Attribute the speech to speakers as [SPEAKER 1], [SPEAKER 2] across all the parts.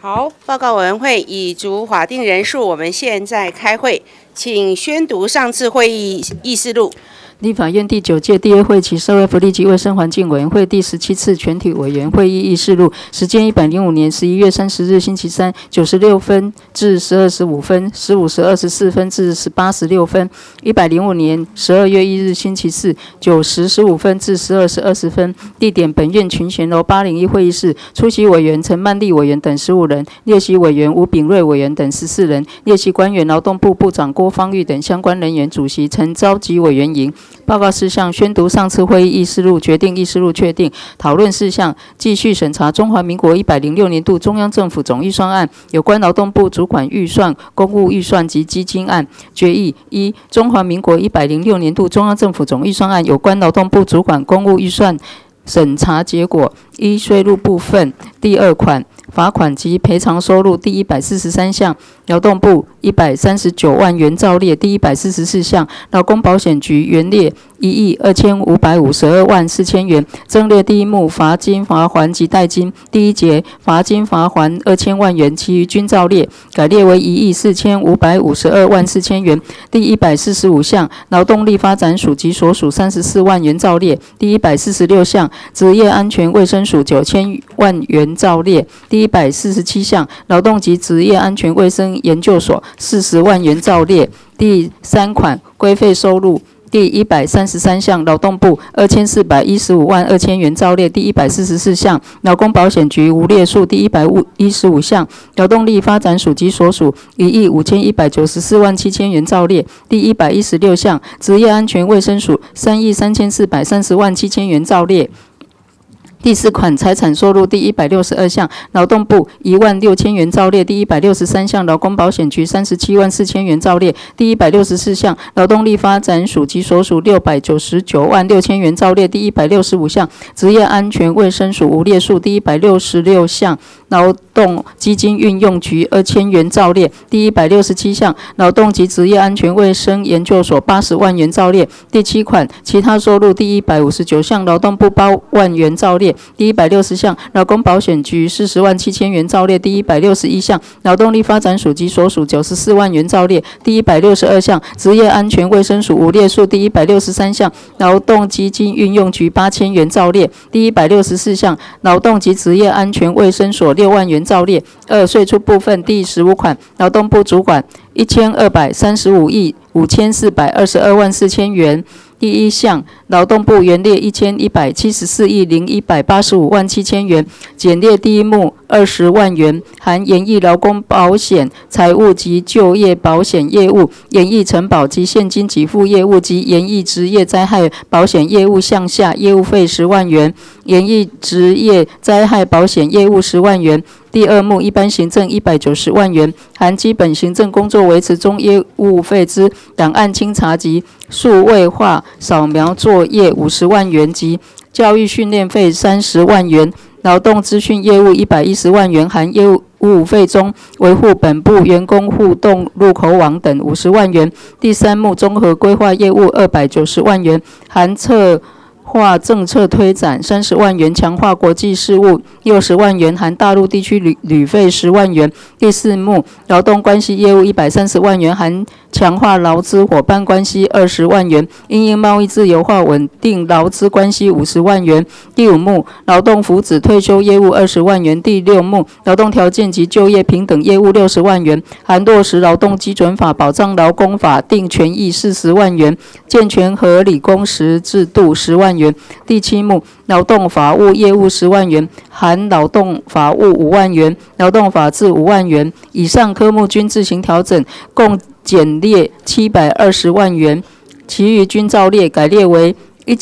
[SPEAKER 1] 好，报告委员会已足法定人数，我们现在开会，请宣读上次会议议事录。
[SPEAKER 2] 立法院第9届第2会期社会福利及卫生环境委员会第17次全体委员会议事录，时间105年11月30日星期三96分至12时5分，15时24分至18时6分；105年12月1日星期四9时15分至12时20分。地点本院群贤楼801会议室。出席委员陈曼丽委员等15人，列席委员吴秉瑞委员等14人，列席官员劳动部部长郭芳玉等相关人员主席，曾召集委员营。报告事项：宣读上次会议议事录，决定议事录确定。讨论事项：继续审查中华民国106年度中央政府总预算案，有关劳动部主管预算、公务预算及基金案。决议一：中华民国106年度中央政府总预算案，有关劳动部主管公务预算审查结果：一、税入部分第2款罚款及赔偿收入第143项，劳动部139万元照列第144项，劳工保险局原列12552万4千元，增列第1目罚金、罚锾及代金第1节罚金、罚锾2000万元，其余均照列，改列为14552万4千元。第145项，劳动力发展署及所属34万元照列，第146项，职业安全卫生署9000万元照列，第147项，劳动及职业安全卫生研究所40万元照列。第3款规费收入第133项，劳动部2415万2千元照列。第144项，劳工保险局无列数。第115项，劳动力发展署及所属15194万7千元照列。第116项，职业安全卫生署33430万7千元照列。第4款财产收入第162项，劳动部1万6千元照列。第163项，劳工保险局37万4千元照列。第164项，劳动力发展署及所属699万6千元照列。第165项，职业安全卫生署无列数。第166项，劳动基金运用局2000元照列。第167项，劳动及职业安全卫生研究所80万元照列。第7款其他收入第159项，劳动部8万元照列。第160项，劳工保险局40万7千元照列。第161项，劳动力发展署及所属94万元照列。第162项，职业安全卫生署无列数。第163项，劳动基金运用局8000元照列。第164项，劳动及职业安全卫生所6万元照列。2、税出部分第15款，劳动部主管1235亿5422万4千元。第1项，劳动部原列1174亿0185万7千元，减列第1目20万元，含演艺劳工保险、财务及就业保险业务、演艺承保及现金给付业务及演艺职业灾害保险业务项下业务费10万元，演艺职业灾害保险业务10万元。第2目一般行政190万元，含基本行政工作维持中业务费之档案清查及数位化扫描作业50万元及教育训练费30万元，劳动资讯业务110万元，含业务费中维护本部员工互动入口网等50万元。第3目综合规划业务290万元，含策划政策推展30万元，强化国际事务60万元，含大陆地区旅费10万元。第4目劳动关系业务130万元，含强化劳资伙伴关系20万元，因应贸易自由化稳定劳资关系50万元。第5目劳动福祉退休业务20万元。第6目劳动条件及就业平等业务60万元，含落实劳动基准法保障劳工法定权益40万元，健全合理工时制度10万元。第7目劳动法务业务10万元，含劳动法务5万元，劳动法制5万元。以上科目均自行调整，共减列720万元，其余均照列，改列为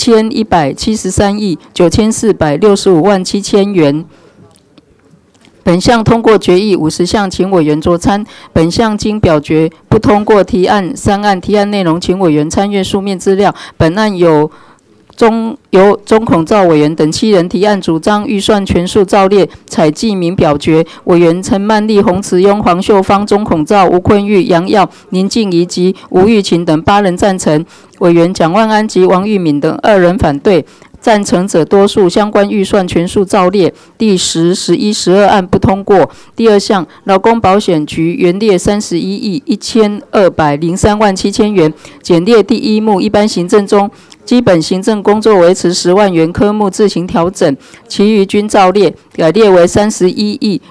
[SPEAKER 2] 1173亿9465万7千元。本项通过决议50项，请委员酌参。本项经表决不通过提案3案，提案内容请委员参阅书面资料。本案由钟孔照委员等7人提案，主张预算全数照列，采记名表决。委员陈曼丽、洪慈庸、黄秀芳、钟孔照、吴坤玉、杨耀、林静怡及吴玉琴等8人赞成，委员蒋万安及王玉敏等2人反对。 赞成者多数，相关预算全数照列。第10、11、12案不通过。第二项，劳工保险局原列31亿1203万7千元，简列第一目一般行政中，基本行政工作维持10万元，科目自行调整，其余均照列，改列为31亿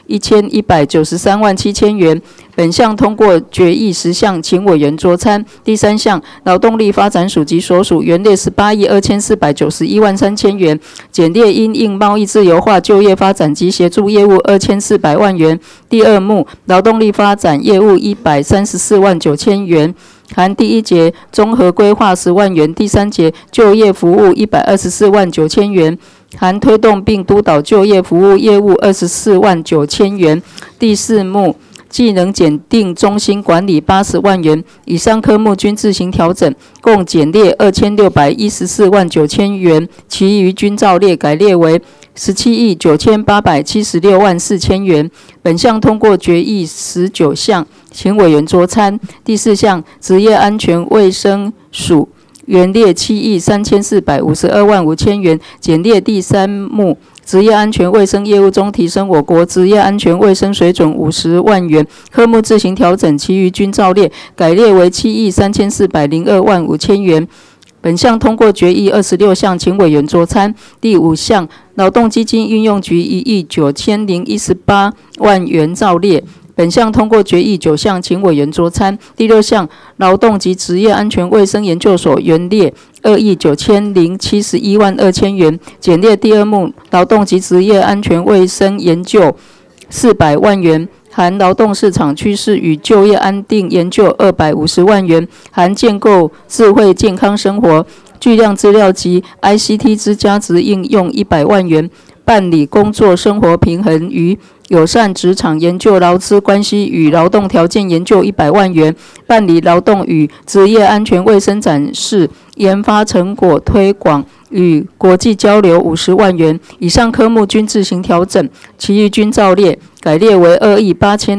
[SPEAKER 2] 1193万7千元。本项通过决议10项，请委员酌参。第三项，劳动力发展署及所属原列18亿2491万3千元，简列因应贸易自由化、就业发展及协助业务2400万元。第二目，劳动力发展业务134万9千元。含第一节综合规划10万元，第三节就业服务124万9千元，含推动并督导就业服务业务24万9千元。第四目，技能检定中心管理80万元，以上科目均自行调整，共简列2614万9千元，其余均照列，改列为17亿9876万4千元。本项通过决议19项，请委员酌参。第四项，职业安全卫生署原列7亿3452万5千元，简列第三目职业安全卫生业务中提升我国职业安全卫生水准50万元，科目自行调整，其余均照列，改列为7亿3402万5千元。本项通过决议26项，请委员酌参。第五项，劳动基金运用局1亿9018万元照列。本项通过决议9项，请委员酌参。第六项，劳动及职业安全卫生研究所原列2亿9071万2千元，简列第二目劳动及职业安全卫生研究400万元，含劳动市场趋势与就业安定研究250万元，含建构智慧健康生活巨量资料及 ICT 之价值应用100万元，办理工作生活平衡与友善职场研究劳资关系与劳动条件研究100万元，办理劳动与职业安全卫生展示、研发成果推广与国际交流50万元。以上科目均自行调整，其余均照列，改列为2亿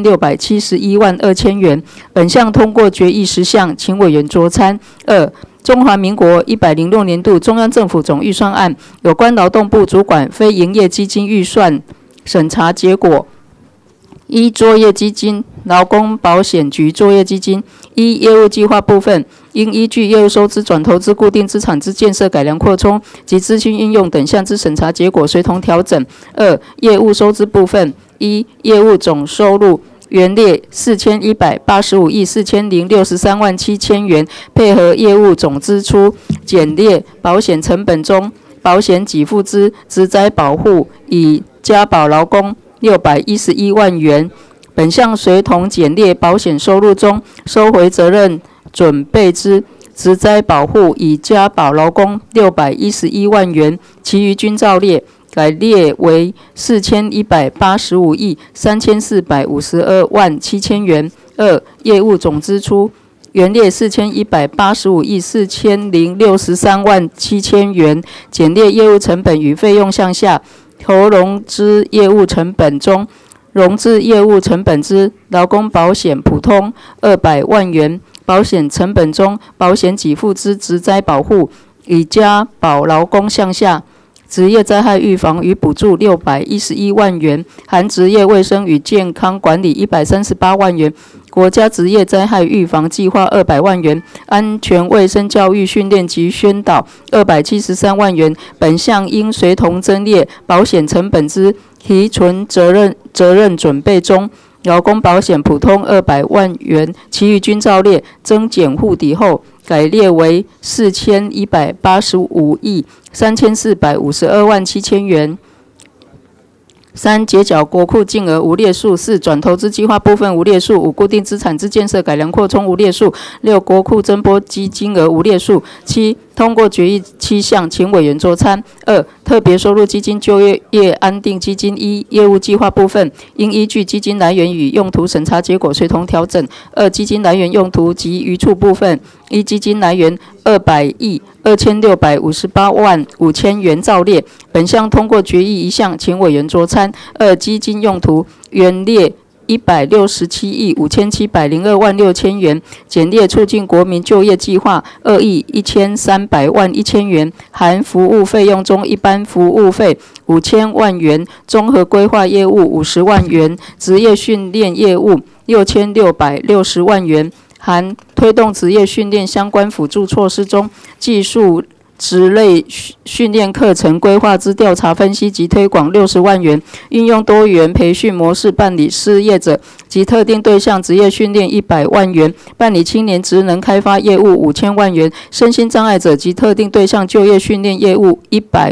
[SPEAKER 2] 8671万2千元。本项通过决议10项，请委员酌参。二、中华民国106年度中央政府总预算案有关劳动部主管非营业基金预算审查结果：一、作业基金、劳工保险局作业基金。一、业务计划部分，应依据业务收支、转投资、固定资产之建设、改良扩充及资金运用等项之审查结果，随同调整。二、业务收支部分，一、业务总收入原列4185亿4063万7千元，配合业务总支出，简列保险成本中保险给付之职灾保护以加保劳工611万元。本项随同简列保险收入中收回责任准备之职灾保护以加保劳工611万元，其余均照列，改列为4185亿3452万7千元。二、业务总支出原列4185亿4063万7千元，简列业务成本与费用项下，投融资业务成本中融资业务成本之劳工保险普通200万元，保险成本中保险给付之职灾保护以加保劳工项下，职业灾害预防与补助611万元，含职业卫生与健康管理138万元，国家职业灾害预防计划200万元，安全卫生教育训练及宣导273万元。本项应随同增列保险成本之提存责任准备中，劳工保险普通200万元，其余均照列，增减互抵后，改列为4185亿3452万7千元。三、结缴国库净额无列数。四、转投资计划部分无列数。五、固定资产之建设、改良、扩充无列数。六、国库增拨基金额无列数。七、通过决议7项，请委员酌参。二、特别收入基金、就业安定基金一、业务计划部分，应依据基金来源与用途审查结果随同调整。二、基金来源用途及余处部分，依基金来源200亿2658万5千元照列。本项通过决议1项，请委员酌参。二、基金用途原列 167亿5702万6千元，简列促进国民就业计划2亿1300万1千元，含服务费用中一般服务费5000万元，综合规划业务50万元，职业训练业务6660万元，含推动职业训练相关辅助措施中，技术职类训练课程规划之调查分析及推广60万元，运用多元培训模式办理失业者及特定对象职业训练100万元，办理青年职能开发业务5000万元，身心障碍者及特定对象就业训练业务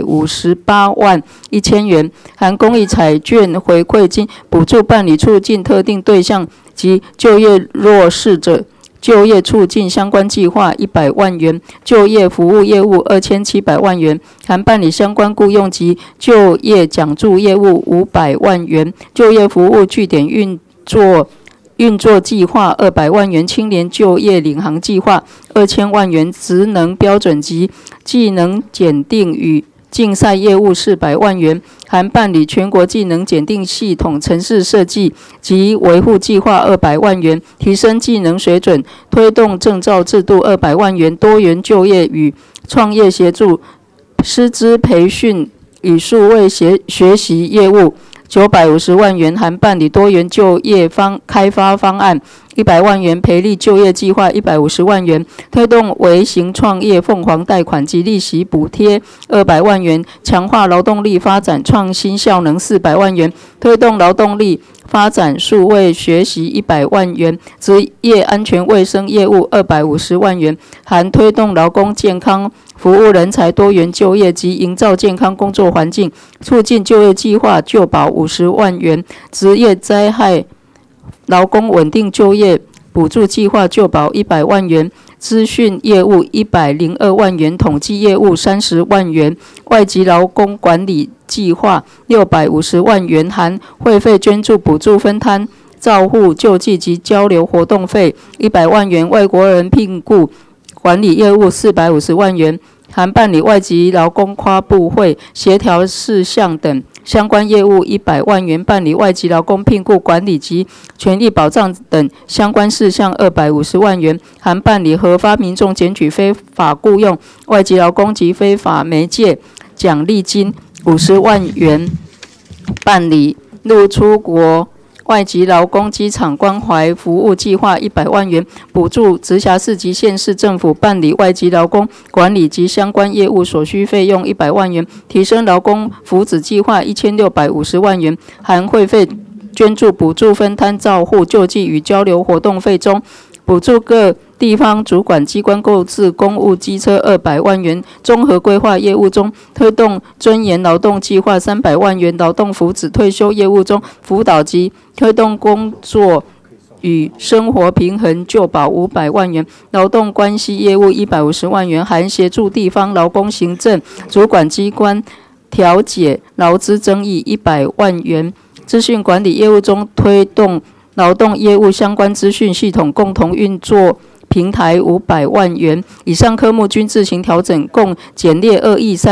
[SPEAKER 2] 158万1千元，含公益彩券回馈金补助办理促进特定对象及就业弱势者就业促进相关计划100万元，就业服务业务2700万元，含办理相关雇用及就业奖助业务500万元，就业服务据点运作计划200万元，青年就业领航计划2000万元，职能标准及技能检定与竞赛业务400万元，含办理全国技能检定系统程式设计及维护计划200万元，提升技能水准，推动证照制度200万元，多元就业与创业协助、师资培训与数位学习业务950万元，含办理多元就业开发方案100万元，培力就业计划150万元，推动微型创业凤凰贷款及利息补贴200万元，强化劳动力发展创新效能400万元，推动劳动力发展数位学习100万元，职业安全卫生业务250万元，含推动劳工健康服务人才多元就业及营造健康工作环境，促进就业计划就保50万元，职业灾害劳工稳定就业补助计划就保100万元，资讯业务102万元，统计业务30万元，外籍劳工管理计划650万元，含会费捐助补助分摊照护救济及交流活动费100万元，外国人聘雇管理业务450万元，含办理外籍劳工跨部会协调事项等相关业务100万元，办理外籍劳工聘雇管理及权益保障等相关事项250万元，含办理核发民众检举非法雇用外籍劳工及非法媒介奖励金50万元，办理入出国外籍劳工机场关怀服务计划100万元，补助直辖市及县市政府办理外籍劳工管理及相关业务所需费用100万元，提升劳工福祉计划1650万元，含会费捐助补助分摊照护救济与交流活动费中，补助各地方主管机关购置公务机车200万元，综合规划业务中推动尊严劳动计划300万元，劳动福祉退休业务中辅导及推动工作与生活平衡就保500万元，劳动关系业务150万元，含协助地方劳工行政主管机关调解劳资争议100万元，资讯管理业务中推动劳动业务相关资讯系统共同运作平台500万元，以上科目均自行调整，共减列2亿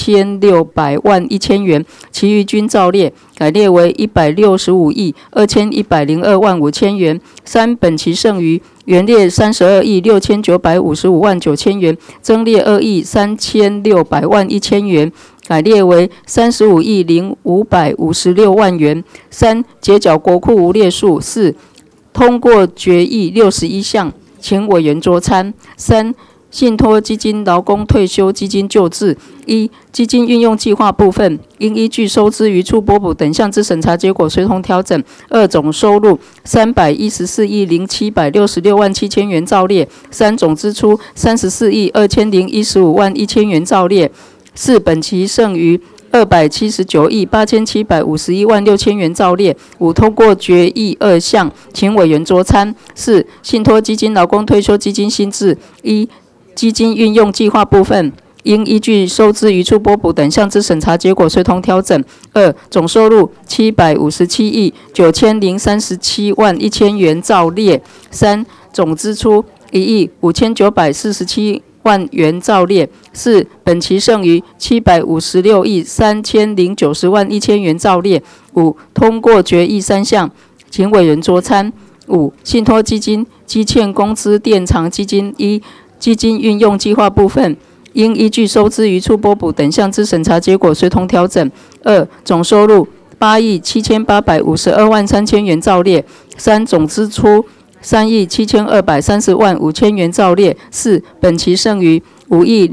[SPEAKER 2] 3600万1千元，其余均照列，改列为165亿2102万5千元。3、本期剩余原列32亿6955万9千元，增列2亿3600万1千元，改列为35亿0556万元。3、结缴国库无列数。4、通过决议61项，请委员酌参。3、信托基金劳工退休基金旧制。1、基金运用计划部分，应依据收支与出拨补等项之审查结果随同调整。2、总收入314亿0766万7千元照列。3、总支出34亿2015万1千元照列。4、本期剩余279亿8751万6千元照列。5、通过决议2项，请委员酌参。4、信托基金劳工退休基金新制。1、基金运用计划部分，应依据收支与出拨补等项之审查结果随同调整。2、总收入757亿9037万1千元照列。3、总支出1亿5947万元照列。4、本期剩余756亿3090万1千元照列。5、通过决议3项， 请委员酌参。5. 信托基金、积欠工资垫偿基金基金运用计划部分，应依据收支余处拨补等项之审查结果随同调整。2. 总收入8亿7852万3千元照列。3. 总支出3亿7230万5千元照列。4. 本期剩余5亿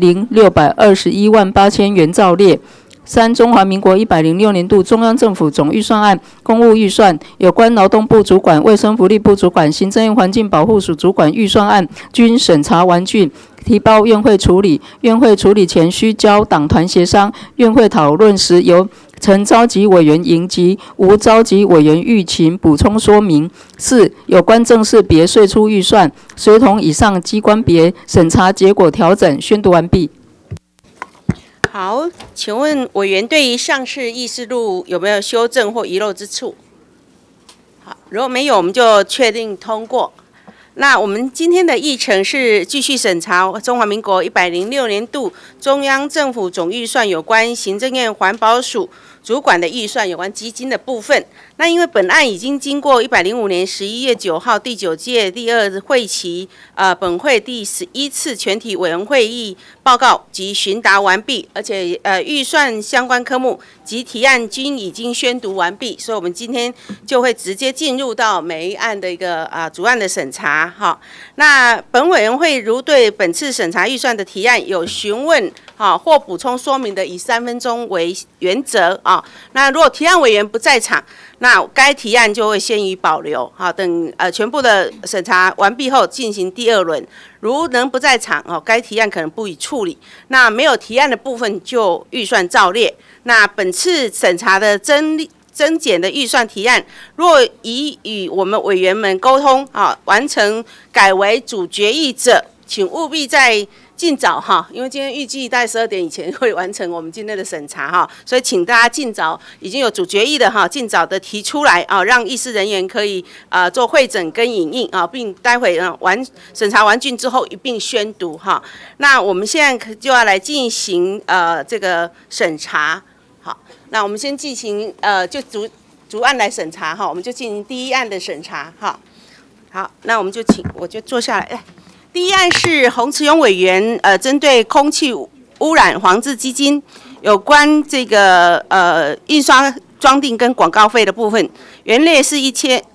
[SPEAKER 2] 0621万8千元照列。3. 中华民国106年度中央政府总预算案公务预算有关劳动部主管、卫生福利部主管、行政院环境保护署主管预算案均审查完竣，提报院会处理。院会处理前需交党团协商，院会讨论时由曾召集委员迎及无召集委员预请补充说明。4. 有关正式别税出预算，随同以上机关别审查结果调整。宣读完毕。
[SPEAKER 1] 好，请问委员对于上次议事录有没有修正或遗漏之处？好，如果没有，我们就确定通过。那我们今天的议程是继续审查中华民国106年度中央政府总预算有关行政院环保署主管的预算有关基金的部分。那因为本案已经经过105年11月9号第9届第2会期本会第11次全体委员会议报告及询答完毕，而且预算相关科目及提案均已经宣读完毕，所以我们今天就会直接进入到每一案的一个主案的审查哈。那本委员会如对本次审查预算的提案有询问或补充说明的，以3分钟为原则啊。那如果提案委员不在场，那该提案就会先予保留，等全部的审查完毕后进行第2轮。如能不在场，该提案可能不予处理。那没有提案的部分就预算照列。那本次审查的增减的预算提案，若已与我们委员们沟通完成改为主决议者，请务必在尽早因为今天预计在12点以前会完成我们今天的审查所以请大家尽早已经有主决议的尽早的提出来让议事人员可以做会诊跟影印并待会审查完竣之后一并宣读那我们现在就要来进行这个审查。好，那我们先进行就逐案来审查我们就进行第1案的审查好，那我们我就坐下来。第1案是洪慈庸委员针对空气污染防治基金有关这个印刷装订跟广告费的部分，原列是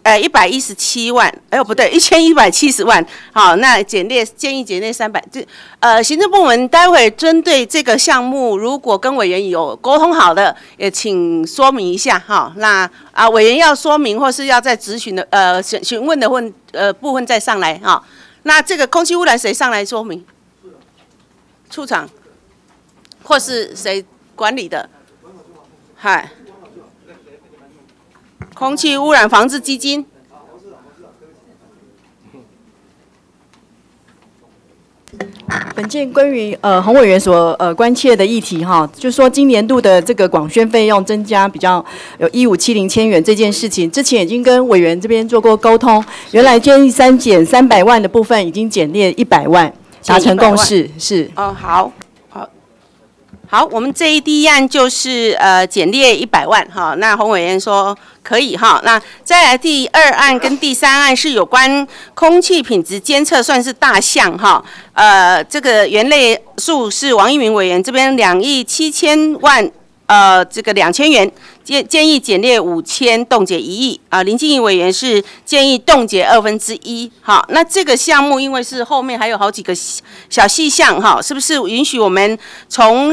[SPEAKER 1] 117万，不对，1170万。好，那建议减列300。行政部门待会针对这个项目，如果跟委员有沟通好的，也请说明一下那委员要说明或是要在质询的询问的部分再上来那这个空气污染谁上来说明？处长，或是谁管理的？嗨，空气污染防治基金。
[SPEAKER 3] 本件关于洪委员所关切的议题就是说今年度的这个广宣费用增加比较有15700千元这件事情，之前已经跟委员这边做过沟通，原来建议删减300万的部分已经减列100万，达成共识是。
[SPEAKER 1] 好，我们这第1案就是减列100万那洪委员说可以那再来第2案跟第3案是有关空气品质监测，算是大项这个原类数是王一鸣委员这边2亿7000万这个2000元，建议减列5000，冻结1亿林静怡委员是建议冻结1/2。好，那这个项目因为是后面还有好几个小细项是不是允许我们从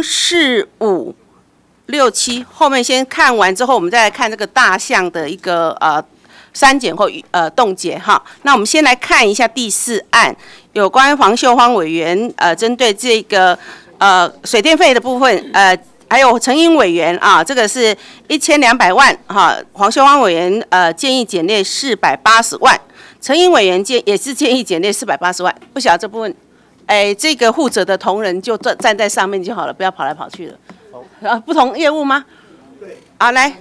[SPEAKER 1] 4、5、6、7后面先看完之后，我们再来看这个大项的一个删减或冻结那我们先来看一下第4案，有关黄秀芳委员针对这个水电费的部分还有陈英委员这个是1200万黄秀芳委员建议减列480万，陈英委员也是建议减列480万，不晓得这部分这个负责的同仁就站在上面就好了，不要跑来跑去了。不同业务吗？对。来。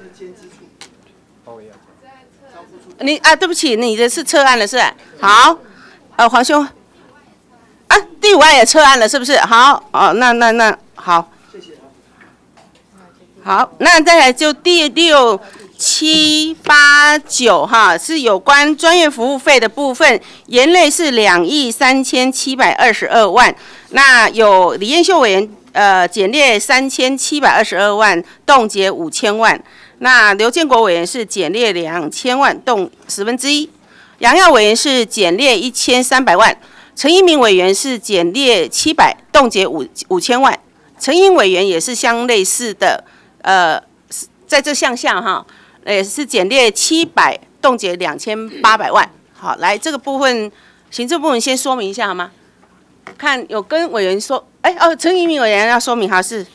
[SPEAKER 1] 你对不起，你的是撤案了是吧？好，黄兄第5案也撤案了是不是？好那好。好，那再来就第6 7、8、9哈，是有关专业服务费的部分，延类是2.3722亿。那有李彦秀委员减列3722万，冻结5000万。那刘建国委员是减列2000万，冻1/10。杨耀委员是减列1300万。陈一鸣委员是减列700，冻结5000万。陈英委员也是相类似的，在这项哈，也是减列700，冻结2800万。好，来这个部分，行政部门先说明一下好吗？看有跟委员说，陈一鸣委员要说明，好是。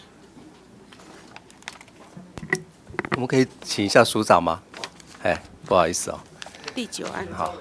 [SPEAKER 4] 我们可以请一下署长吗？不好意思哦。
[SPEAKER 1] 第9案。
[SPEAKER 4] 好，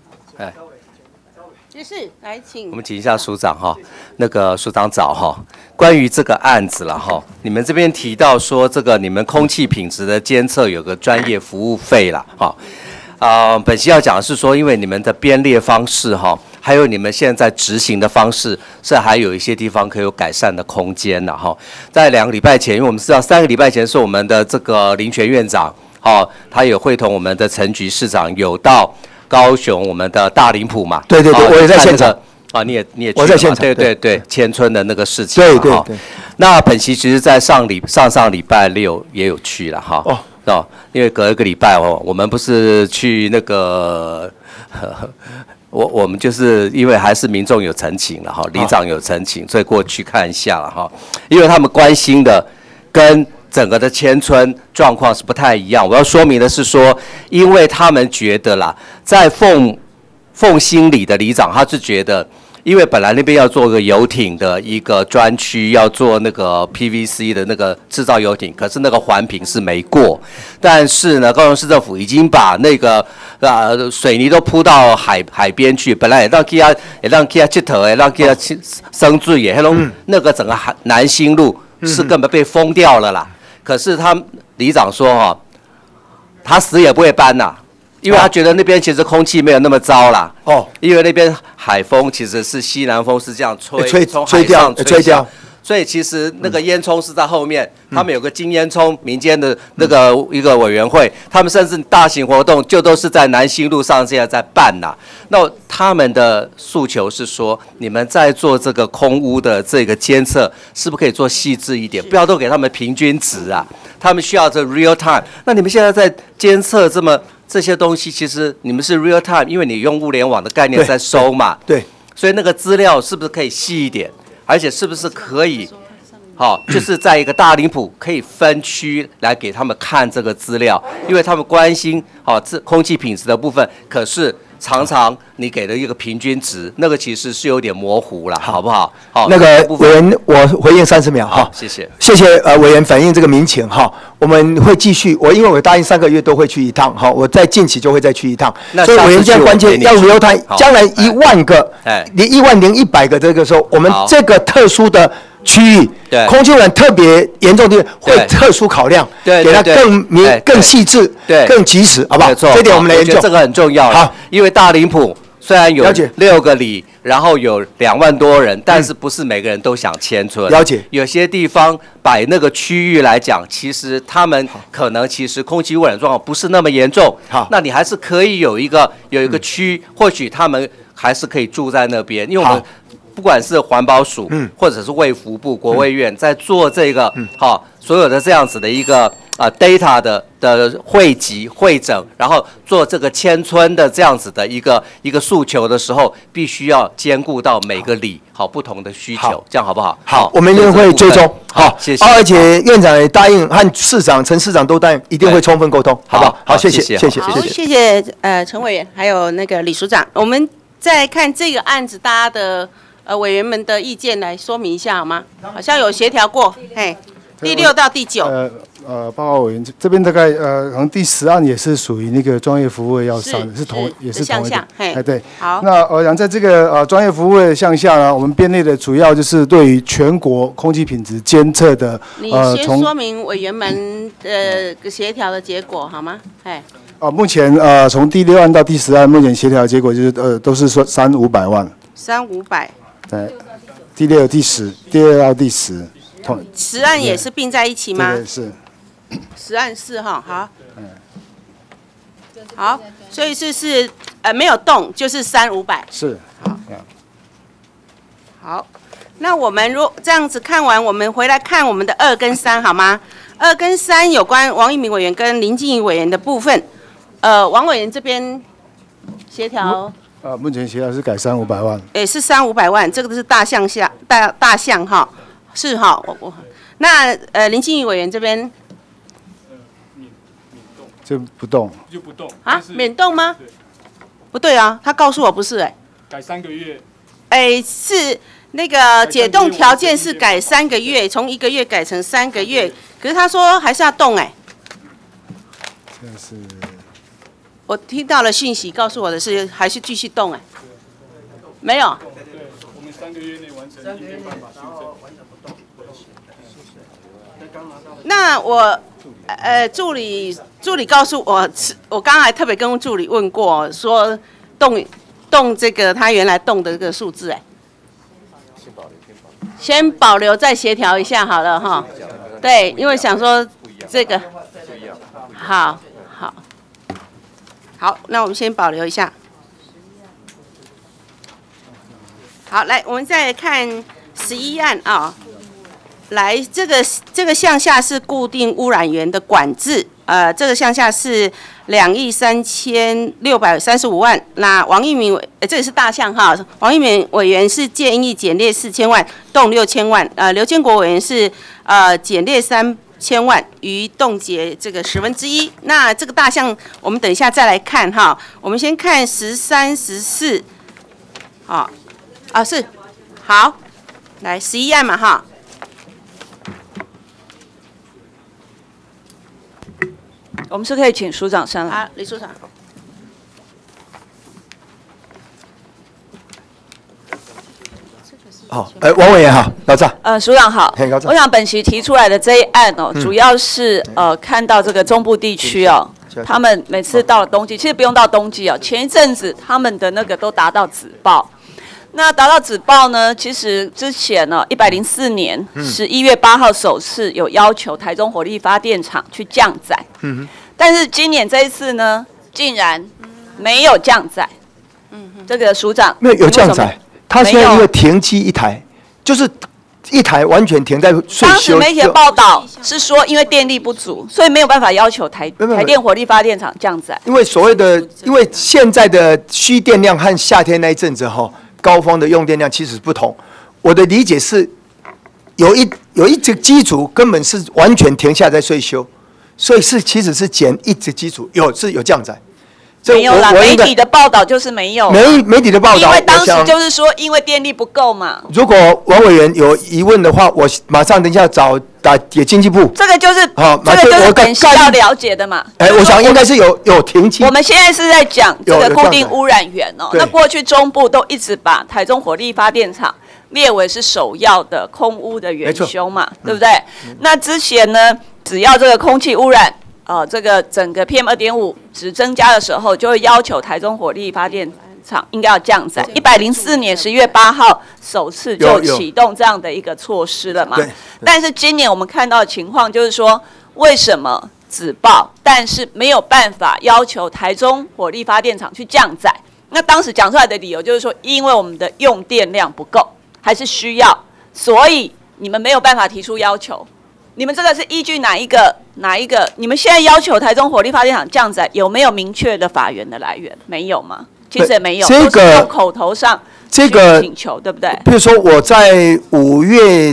[SPEAKER 1] 就是来请
[SPEAKER 4] 我们请一下署长哈，那个署长早哈，关于这个案子了哈，你们这边提到说这个你们空气品质的监测有个专业服务费啦哈，本席要讲的是说，因为你们的编列方式哈，还有你们现在执行的方式是还有一些地方可以有改善的空间的哈。在2个礼拜前，因为我们知道3个礼拜前是我们的这个林权院长，他有会同我们的陈局市长有到高雄我们的大林埔嘛，
[SPEAKER 5] 对，我也在现场
[SPEAKER 4] 你也去
[SPEAKER 5] 我在现场，
[SPEAKER 4] 对，千村的那个事情，
[SPEAKER 5] 对。
[SPEAKER 4] 那本席其实在上礼拜6也有去了哈，因为隔一个礼拜我们不是去那个，我们就是因为还是民众有陈情了哈，里长有陈情，所以过去看一下了哈，因为他们关心的跟整个的千村状况是不太一样。我要说明的是说，因为他们觉得啦，在凤新里的里长，他是觉得，因为本来那边要做个游艇的一个专区，要做那个 PVC 的那个制造游艇，可是那个环评是没过。但是呢，高雄市政府已经把那个水泥都铺到海边去，本来也让给他佚佗，让给他生水也，那个整个南新路是根本被封掉了啦。可是他里长说他死也不会搬啦，因为他觉得那边其实空气没有那么糟啦。因为那边海风其实是西南风是这样吹，从海上吹掉。所以其实那个烟囱是在后面，他们有个金烟囱民间的那个一个委员会，他们甚至大型活动就都是在南新路上现在在办啦。那他们的诉求是说，你们在做这个空污的这个监测，是不是可以做细致一点，不要都给他们平均值啊？他们需要这 real time。那你们现在在监测这些东西，其实你们是 real time， 因为你用物联网的概念在收嘛。对。所以那个资料是不是可以细一点？而且是不是可以，就是在一个大林埔可以分区来给他们看这个资料，因为他们关心这空气品质的部分，可是常常你给的一个平均值，那个其实是有点模糊了，好不好？
[SPEAKER 5] 那个委员，我回应30秒哈。
[SPEAKER 4] 谢谢。
[SPEAKER 5] 谢谢委员反映这个民情哈，我们会继续。因为我答应3个月都会去一趟哈，我在近期就会再去一趟。所以委员现在关键要留他，将来1万个，你10100个这个时候，我们这个特殊的区域，空气污染特别严重的会特殊考量，给它更细致、更及时，好不好？这点我们来研究，
[SPEAKER 4] 这个很重要。好，因为大林埔虽然有6个里，然后有2万多人，但是不是每个人都想迁村。
[SPEAKER 5] 了解。
[SPEAKER 4] 有些地方摆那个区域来讲，其实他们可能空气污染状况不是那么严重。好，那你还是可以有一个区，或许他们还是可以住在那边，因为我们不管是环保署，或者是卫福部、国卫院在做这个，所有的这样子的一个data 的汇集、汇整，然后做这个迁村的这样子的一个诉求的时候，必须要兼顾到每个里不同的需求，这样好不好？
[SPEAKER 5] 好，我们一定会追踪。好，
[SPEAKER 4] 谢谢。
[SPEAKER 5] 而且院长也答应，和陈市长都答应，一定会充分沟通，好不好？好，谢谢。
[SPEAKER 1] 好，谢谢陈委员，还有那个李署长。我们再看这个案子，大家的委员们的意见来说明一下好吗？好像有协调过，第6到第9。
[SPEAKER 6] 报告委员这边大概可能第10案也是属于那个专业服务要上的，也是同一个。对。好。那我想在这个专业服务的项下呢，我们编列的主要就是对于全国空气品质监测的
[SPEAKER 1] 你先说明委员们的协调的结果好吗？
[SPEAKER 6] 目前从第6案到第10案，目前协调的结果就是都是说300-500万。
[SPEAKER 1] 300-500。
[SPEAKER 6] 对。第6、第10，第2到第10。
[SPEAKER 1] 10案也是并在一起吗？
[SPEAKER 6] 对，是。
[SPEAKER 1] 10案是哈，好。 好，所以是没有动，就是3500。
[SPEAKER 6] 是。
[SPEAKER 1] 好，那我们如这样子看完，我们回来看我们的2跟3好吗？2跟3有关王一鸣委员跟林静怡委员的部分，王委员这边协调。
[SPEAKER 6] 目前协调是改300-500万。
[SPEAKER 1] 是300-500万，这个是大项哈，是哈。那林静怡委员这边。
[SPEAKER 6] 这不动。
[SPEAKER 7] 就不动
[SPEAKER 1] 啊？免动吗？不对啊，他告诉我不是
[SPEAKER 7] 改3个月。
[SPEAKER 1] 是那个解冻条件是改3个月，从1个月改成3个月，可是他说还是要动
[SPEAKER 6] 这是。
[SPEAKER 1] 我听到了讯息，告诉我的是还是继续动没有。
[SPEAKER 7] 对，我们3个月内完成今天办法修正。
[SPEAKER 1] 那我助理告诉我，我刚刚还特别跟助理问过，说动这个他原来动的这个数字先保留再协调一下好了哈。对，因为想说这个好，那我们先保留一下。好，来，我们再来看11案啊。来，这个项下是固定污染源的管制，这个项下是23635万。那王一鸣这个是大项哈，王一鸣委员是建议减列4000万，动6000万。刘建国委员是减列3000万，于冻结这个1/10。那这个大项我们等一下再来看哈，我们先看13、14，是好，来11案嘛哈。
[SPEAKER 8] 我们是可以请署长上来。
[SPEAKER 1] 李署长。
[SPEAKER 5] 好，王委员好，老赵。
[SPEAKER 8] 署长好。我想本席提出来的这一案主要是看到这个中部地区他们每次到了冬季，其实不用到冬季前一阵子他们的那个都达到止爆。那达到止爆呢？其实之前104年11月8号首次有要求台中火力发电厂去降载，但是今年这一次呢，竟然没有降载。这个署长
[SPEAKER 5] 没有降载，他现在因为停机一台，就是一台完全停在税
[SPEAKER 8] 当时媒体的报道是说，因为电力不足，所以没有办法要求台电火力发电厂降载。
[SPEAKER 5] 因为因为现在的需电量和夏天那一阵子高峰的用电量其实不同，我的理解是，有一只机组根本是完全停下在税修，所以其实是减一只机组有降载。
[SPEAKER 8] 没有啦，媒体的报道就是没有。
[SPEAKER 5] 媒体的报道，
[SPEAKER 8] 因为当时就是说，因为电力不够嘛。
[SPEAKER 5] 如果王委员有疑问的话，我马上等一下打给经济部。
[SPEAKER 8] 这个就是本席要了解的嘛。
[SPEAKER 5] 我想应该是有停机。
[SPEAKER 8] 我们现在是在讲这个固定污染源那过去中部都一直把台中火力发电厂列为是首要的空污的元凶嘛，对不对？那之前呢，只要这个空气污染。这个整个 PM2.5 值增加的时候，就会要求台中火力发电厂应该要降载。104年11月8号首次就启动这样的一个措施了嘛。但是今年我们看到的情况就是说，为什么止爆，但是没有办法要求台中火力发电厂去降载？那当时讲出来的理由就是说，因为我们的用电量不够，还是需要，所以你们没有办法提出要求。你们这个是依据哪一个？你们现在要求台中火力发电厂降载，有没有明确的法源的来源？没有吗？其实也没有，都是用口头上请求，对不对？
[SPEAKER 5] 比如说我在5月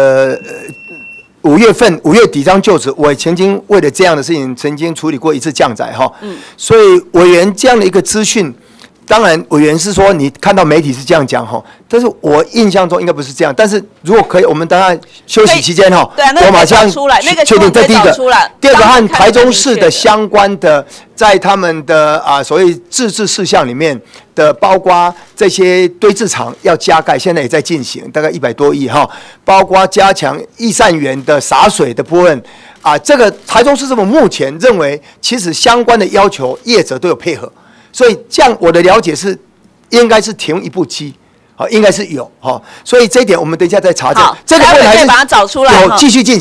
[SPEAKER 5] 底刚就职，我曾经为了这样的事情，曾经处理过一次降载所以委员这样的一个资讯。当然，委员是说你看到媒体是这样讲但是我印象中应该不是这样。但是如果可以，我们等下休息期间
[SPEAKER 8] 我
[SPEAKER 5] 马上确定这第一个。第二个和台中市的相关的，在他们的所谓自治事项里面的，包括这些堆置场要加盖，现在也在进行，大概100多亿包括加强易善园的洒水的部分这个台中市政府目前认为，其实相关的要求业者都有配合。所以这样我的了解是，应该是停一部机，应该是有所以这一点我们等一下再查证。
[SPEAKER 8] 这个未来是把它找出来，
[SPEAKER 5] 有继续进行。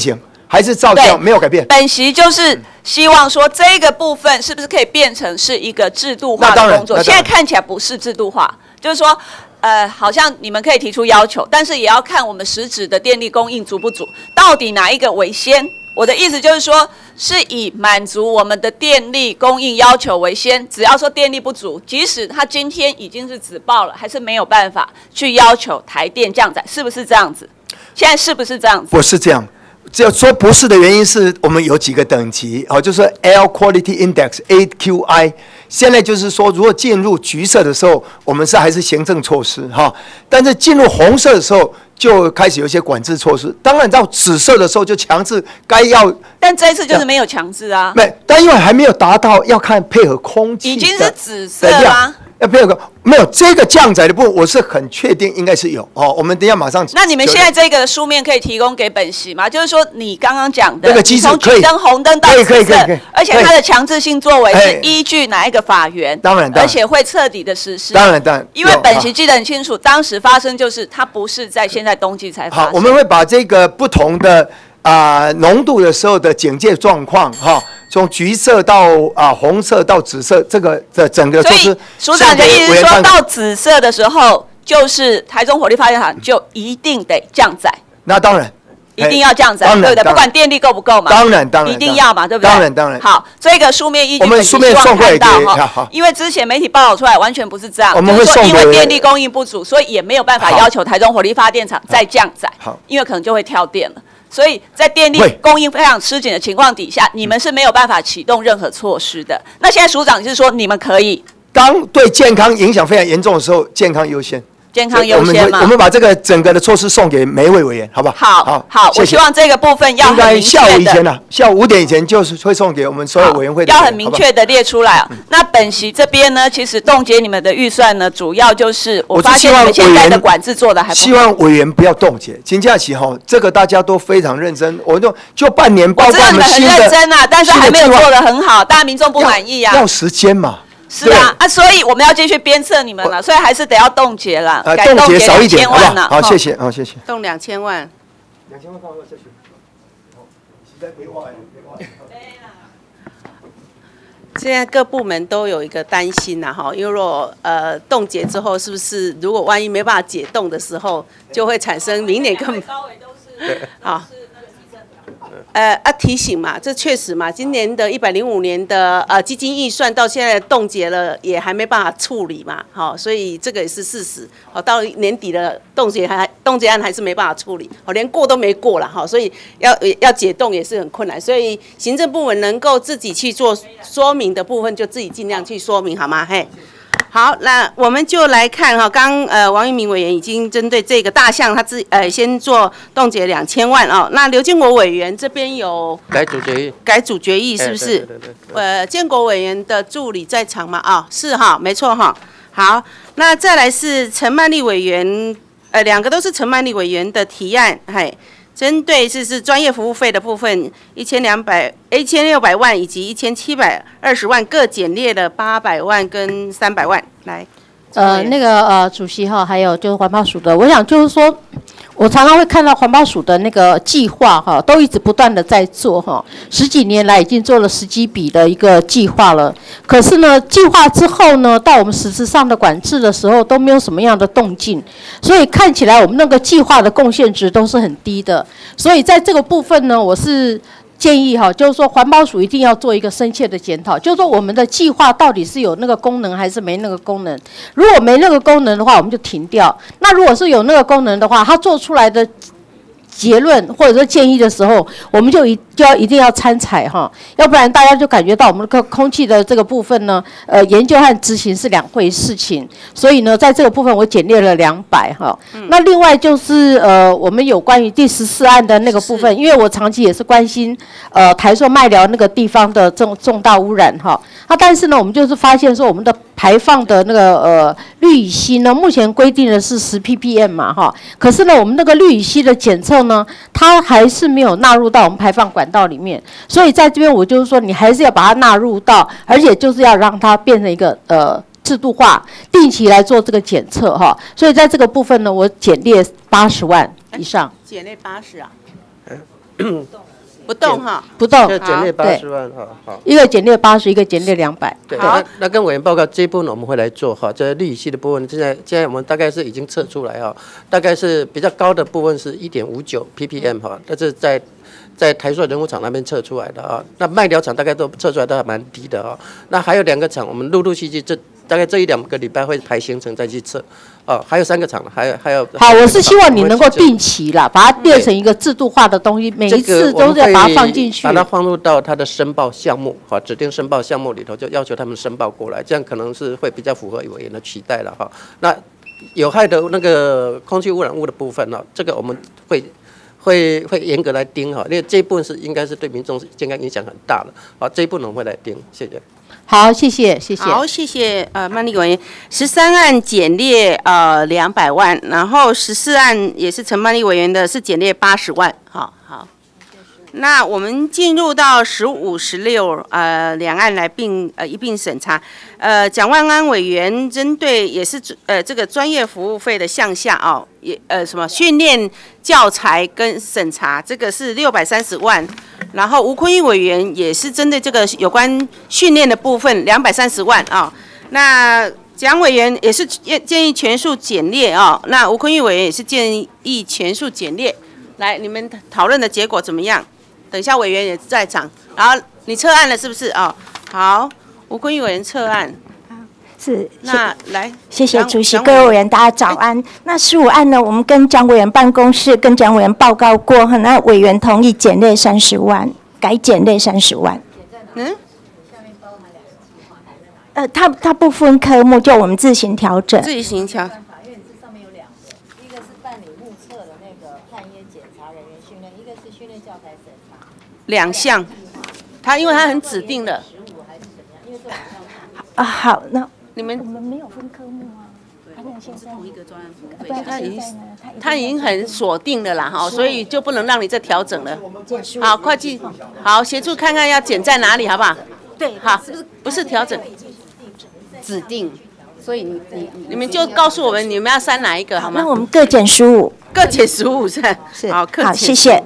[SPEAKER 5] 还是照样没有改变？
[SPEAKER 8] 本席就是希望说这个部分是不是可以变成是一个制度化的工作？现在看起来不是制度化，就是说。好像你们可以提出要求，但是也要看我们实质的电力供应足不足，到底哪一个为先？我的意思就是说，是以满足我们的电力供应要求为先。只要说电力不足，即使它今天已经是止报了，还是没有办法去要求台电降载，是不是这样子？现在是不是这样子？
[SPEAKER 5] 不是这样。只有说不是的原因是我们有几个等级，就是 Air Quality Index AQI。现在就是说，如果进入橘色的时候，我们还是行政措施哈，但是进入红色的时候，就开始有一些管制措施。当然到紫色的时候就强制该要，
[SPEAKER 8] 但这一次就是没有强制啊。
[SPEAKER 5] 没，但因为还没有达到，要看配合空气的，
[SPEAKER 8] 已经是紫色啦。
[SPEAKER 5] 要配合没有这个降载的部分，我是很确定应该是有哦。我们等一下马上。
[SPEAKER 8] 那你们现在这个书面可以提供给本席吗？就是说你刚刚讲的，
[SPEAKER 5] 那个机制
[SPEAKER 8] 从橘灯、红灯到紫色，
[SPEAKER 5] 可以，
[SPEAKER 8] 而且它的强制性作为是依据哪一个法源？
[SPEAKER 5] 当然，
[SPEAKER 8] 而且会彻底的实施。
[SPEAKER 5] 当然，
[SPEAKER 8] 因为本席记得很清楚，当时发生就是它不是在现在冬季才发生。
[SPEAKER 5] 好，我们会把这个不同的浓度的时候的警戒状况哈。从橘色到红色到紫色，这个的整个措施，
[SPEAKER 8] 所以署长的意思是说到紫色的时候，就是台中火力发电厂就一定得降载。
[SPEAKER 5] 那当然，
[SPEAKER 8] 一定要降载，对不对？不管电力够不够嘛，
[SPEAKER 5] 当然，
[SPEAKER 8] 一定要嘛，对不对？
[SPEAKER 5] 当然。
[SPEAKER 8] 好，这个书面依据
[SPEAKER 5] 我们书面送过来
[SPEAKER 8] 哈，因为之前媒体报道出来完全不是这样，
[SPEAKER 5] 我们会送
[SPEAKER 8] 因为电力供应不足，所以也没有办法要求台中火力发电厂再降载，因为可能就会跳电了。所以在电力供应非常吃紧的情况底下，你们是没有办法启动任何措施的。那现在署长是说你们可以，
[SPEAKER 5] 当对健康影响非常严重的时候，健康优先。
[SPEAKER 8] 健康优先嘛，
[SPEAKER 5] 我们把这个整个的措施送给每一位委员，好不好？
[SPEAKER 8] 好，我希望这个部分要很明确的。
[SPEAKER 5] 应该下午以前呢，下午5点以前就是会送给我们所有委员会的。
[SPEAKER 8] 要很明确的列出来。那本席这边呢，其实冻结你们的预算呢，主要就是我发现你们现在的管制做的还不好。
[SPEAKER 5] 希望委员不要冻结。金假期哈，这个大家都非常认真，我就半年，包括我们新的。
[SPEAKER 8] 我知道你们很认真啊，但是还没有做得很好，大家民众不满意啊。
[SPEAKER 5] 要时间嘛。
[SPEAKER 8] 是啊，所以我们要继续鞭策你们了，所以还是得要冻结了，
[SPEAKER 5] 冻结少一点，
[SPEAKER 8] 好不好？
[SPEAKER 5] 好，谢谢，好，谢谢。
[SPEAKER 1] 冻2000万
[SPEAKER 5] ，2000万放下去。好，实在别忘了。
[SPEAKER 1] 现在各部门都有一个担心呐，哈，因为如果冻结之后，是不是如果万一没办法解冻的时候，就会产生明年根本好。提醒嘛，这确实嘛，今年的105年的基金预算到现在冻结了，也还没办法处理嘛，好，所以这个也是事实。好，到年底的冻结案还是没办法处理，好，连过都没过了，好，所以要解冻也是很困难。所以行政部门能够自己去做说明的部分，就自己尽量去说明，好吗？嘿。好，那我们就来看哈，刚王一鸣委员已经针对这个大项，他先做冻结2000万哦。那刘建国委员这边有
[SPEAKER 4] 改组决议
[SPEAKER 1] 是不是？对。建国委员的助理在场吗？啊，是哈，没错哈。好，那再来是陈曼丽委员，两个都是陈曼丽委员的提案，嘿。针对是专业服务费的部分，1600万以及1720万各减列了800万跟300万来。
[SPEAKER 9] 主席哈，还有就是环保署的，我想就是说，我常常会看到环保署的那个计划哈，都一直不断的在做哈，10几年来已经做了10几笔的一个计划了。可是呢，计划之后呢，到我们实质上的管制的时候，都没有什么样的动静，所以看起来我们那个计划的贡献值都是很低的。所以在这个部分呢，我是建议哈，就是说环保署一定要做一个深切的检讨，就是说我们的计划到底是有那个功能还是没那个功能。如果没那个功能的话，我们就停掉；那如果是有那个功能的话，它做出来的结论或者说建议的时候，我们一定要参采哈，要不然大家就感觉到我们的空气的这个部分呢，研究和执行是2回事情。所以呢，在这个部分我简列了200哈。那另外就是我们有关于第14案的那个部分，因为我长期也是关心台塑麦寮那个地方的重大污染哈。但是呢，我们就是发现说我们的排放的那个氯乙烯呢，目前规定的是10 ppm 嘛哈，可是呢，我们那个氯乙烯的检测呢，它还是没有纳入到我们排放管道里面，所以在这边我就是说，你还是要把它纳入到，而且就是要让它变成一个制度化，定期来做这个检测哈。所以在这个部分呢，我简列80万以上。
[SPEAKER 1] 简列80啊？ 不动哈，
[SPEAKER 9] 不动，
[SPEAKER 10] 就减列80万哈，好，
[SPEAKER 9] 一个减列80，一个减列200。
[SPEAKER 10] 对，那跟委员报告这一部分我们会来做哈，这利息的部分现在我们大概是已经测出来哈，大概是比较高的部分是1.59 ppm 哈，但是在台塑人武厂那边测出来的啊，那麦寮厂大概都测出来都还蛮低的啊，那还有2个厂我们陆续大概这1-2个礼拜会排行程再去测。哦，还有3个厂，还有。
[SPEAKER 9] 好，我是希望你能够定期啦，把它变成一个制度化的东西，每一次都要把它放进去，
[SPEAKER 10] 把它放入到它的申报项目，哈，指定申报项目里头，就要求他们申报过来，这样可能是会比较符合委员的期待了哈。那有害的那个空气污染物的部分呢，这个我们会严格来盯哈，因为这一部分是应该是对民众健康影响很大的，好，这一部分我们会来盯，谢谢。
[SPEAKER 9] 好，谢谢。
[SPEAKER 1] 好，谢谢曼丽委员。13案减列200万，然后14案也是陈曼丽委员的，是减列80万。好。那我们进入到15、16两案来一并审查。蒋万安委员针对也是这个专业服务费的项下也什么训练教材跟审查，这个是630万。然后吴坤玉委员也是针对这个有关训练的部分230万那蒋委员也是建议全数减列那吴坤玉委员也是建议全数减列。来，你们讨论的结果怎么样？等一下委员也在场，然后你撤案了是不是好，吴坤玉委员撤案。
[SPEAKER 11] 是，
[SPEAKER 1] 那来，
[SPEAKER 11] 谢谢主席，各位委员，大家早安。那15案呢，我们跟蒋委员办公室跟蒋委员报告过，那委员同意减列30万，改减列30万。它不分科目，就我们自行调整。
[SPEAKER 1] 自行调。
[SPEAKER 12] 法院这上面有2个，一个是办理目测的那个碳烟检查人员训练，一个是训练教材审查。
[SPEAKER 1] 2项，因为它很指定的。
[SPEAKER 11] 好，那
[SPEAKER 1] 我们
[SPEAKER 11] 没有分科目啊。
[SPEAKER 1] 是同一个专案服务费，他已经很锁定了啦所以就不能让你再调整了。好，会计，好，协助看看要减在哪里，好不好？
[SPEAKER 11] 对，
[SPEAKER 1] 好，不是调整，指定，所以你们就告诉我们你们要删哪一个好吗？
[SPEAKER 11] 那我们各减15，
[SPEAKER 1] 各减15是。好，
[SPEAKER 11] 谢谢。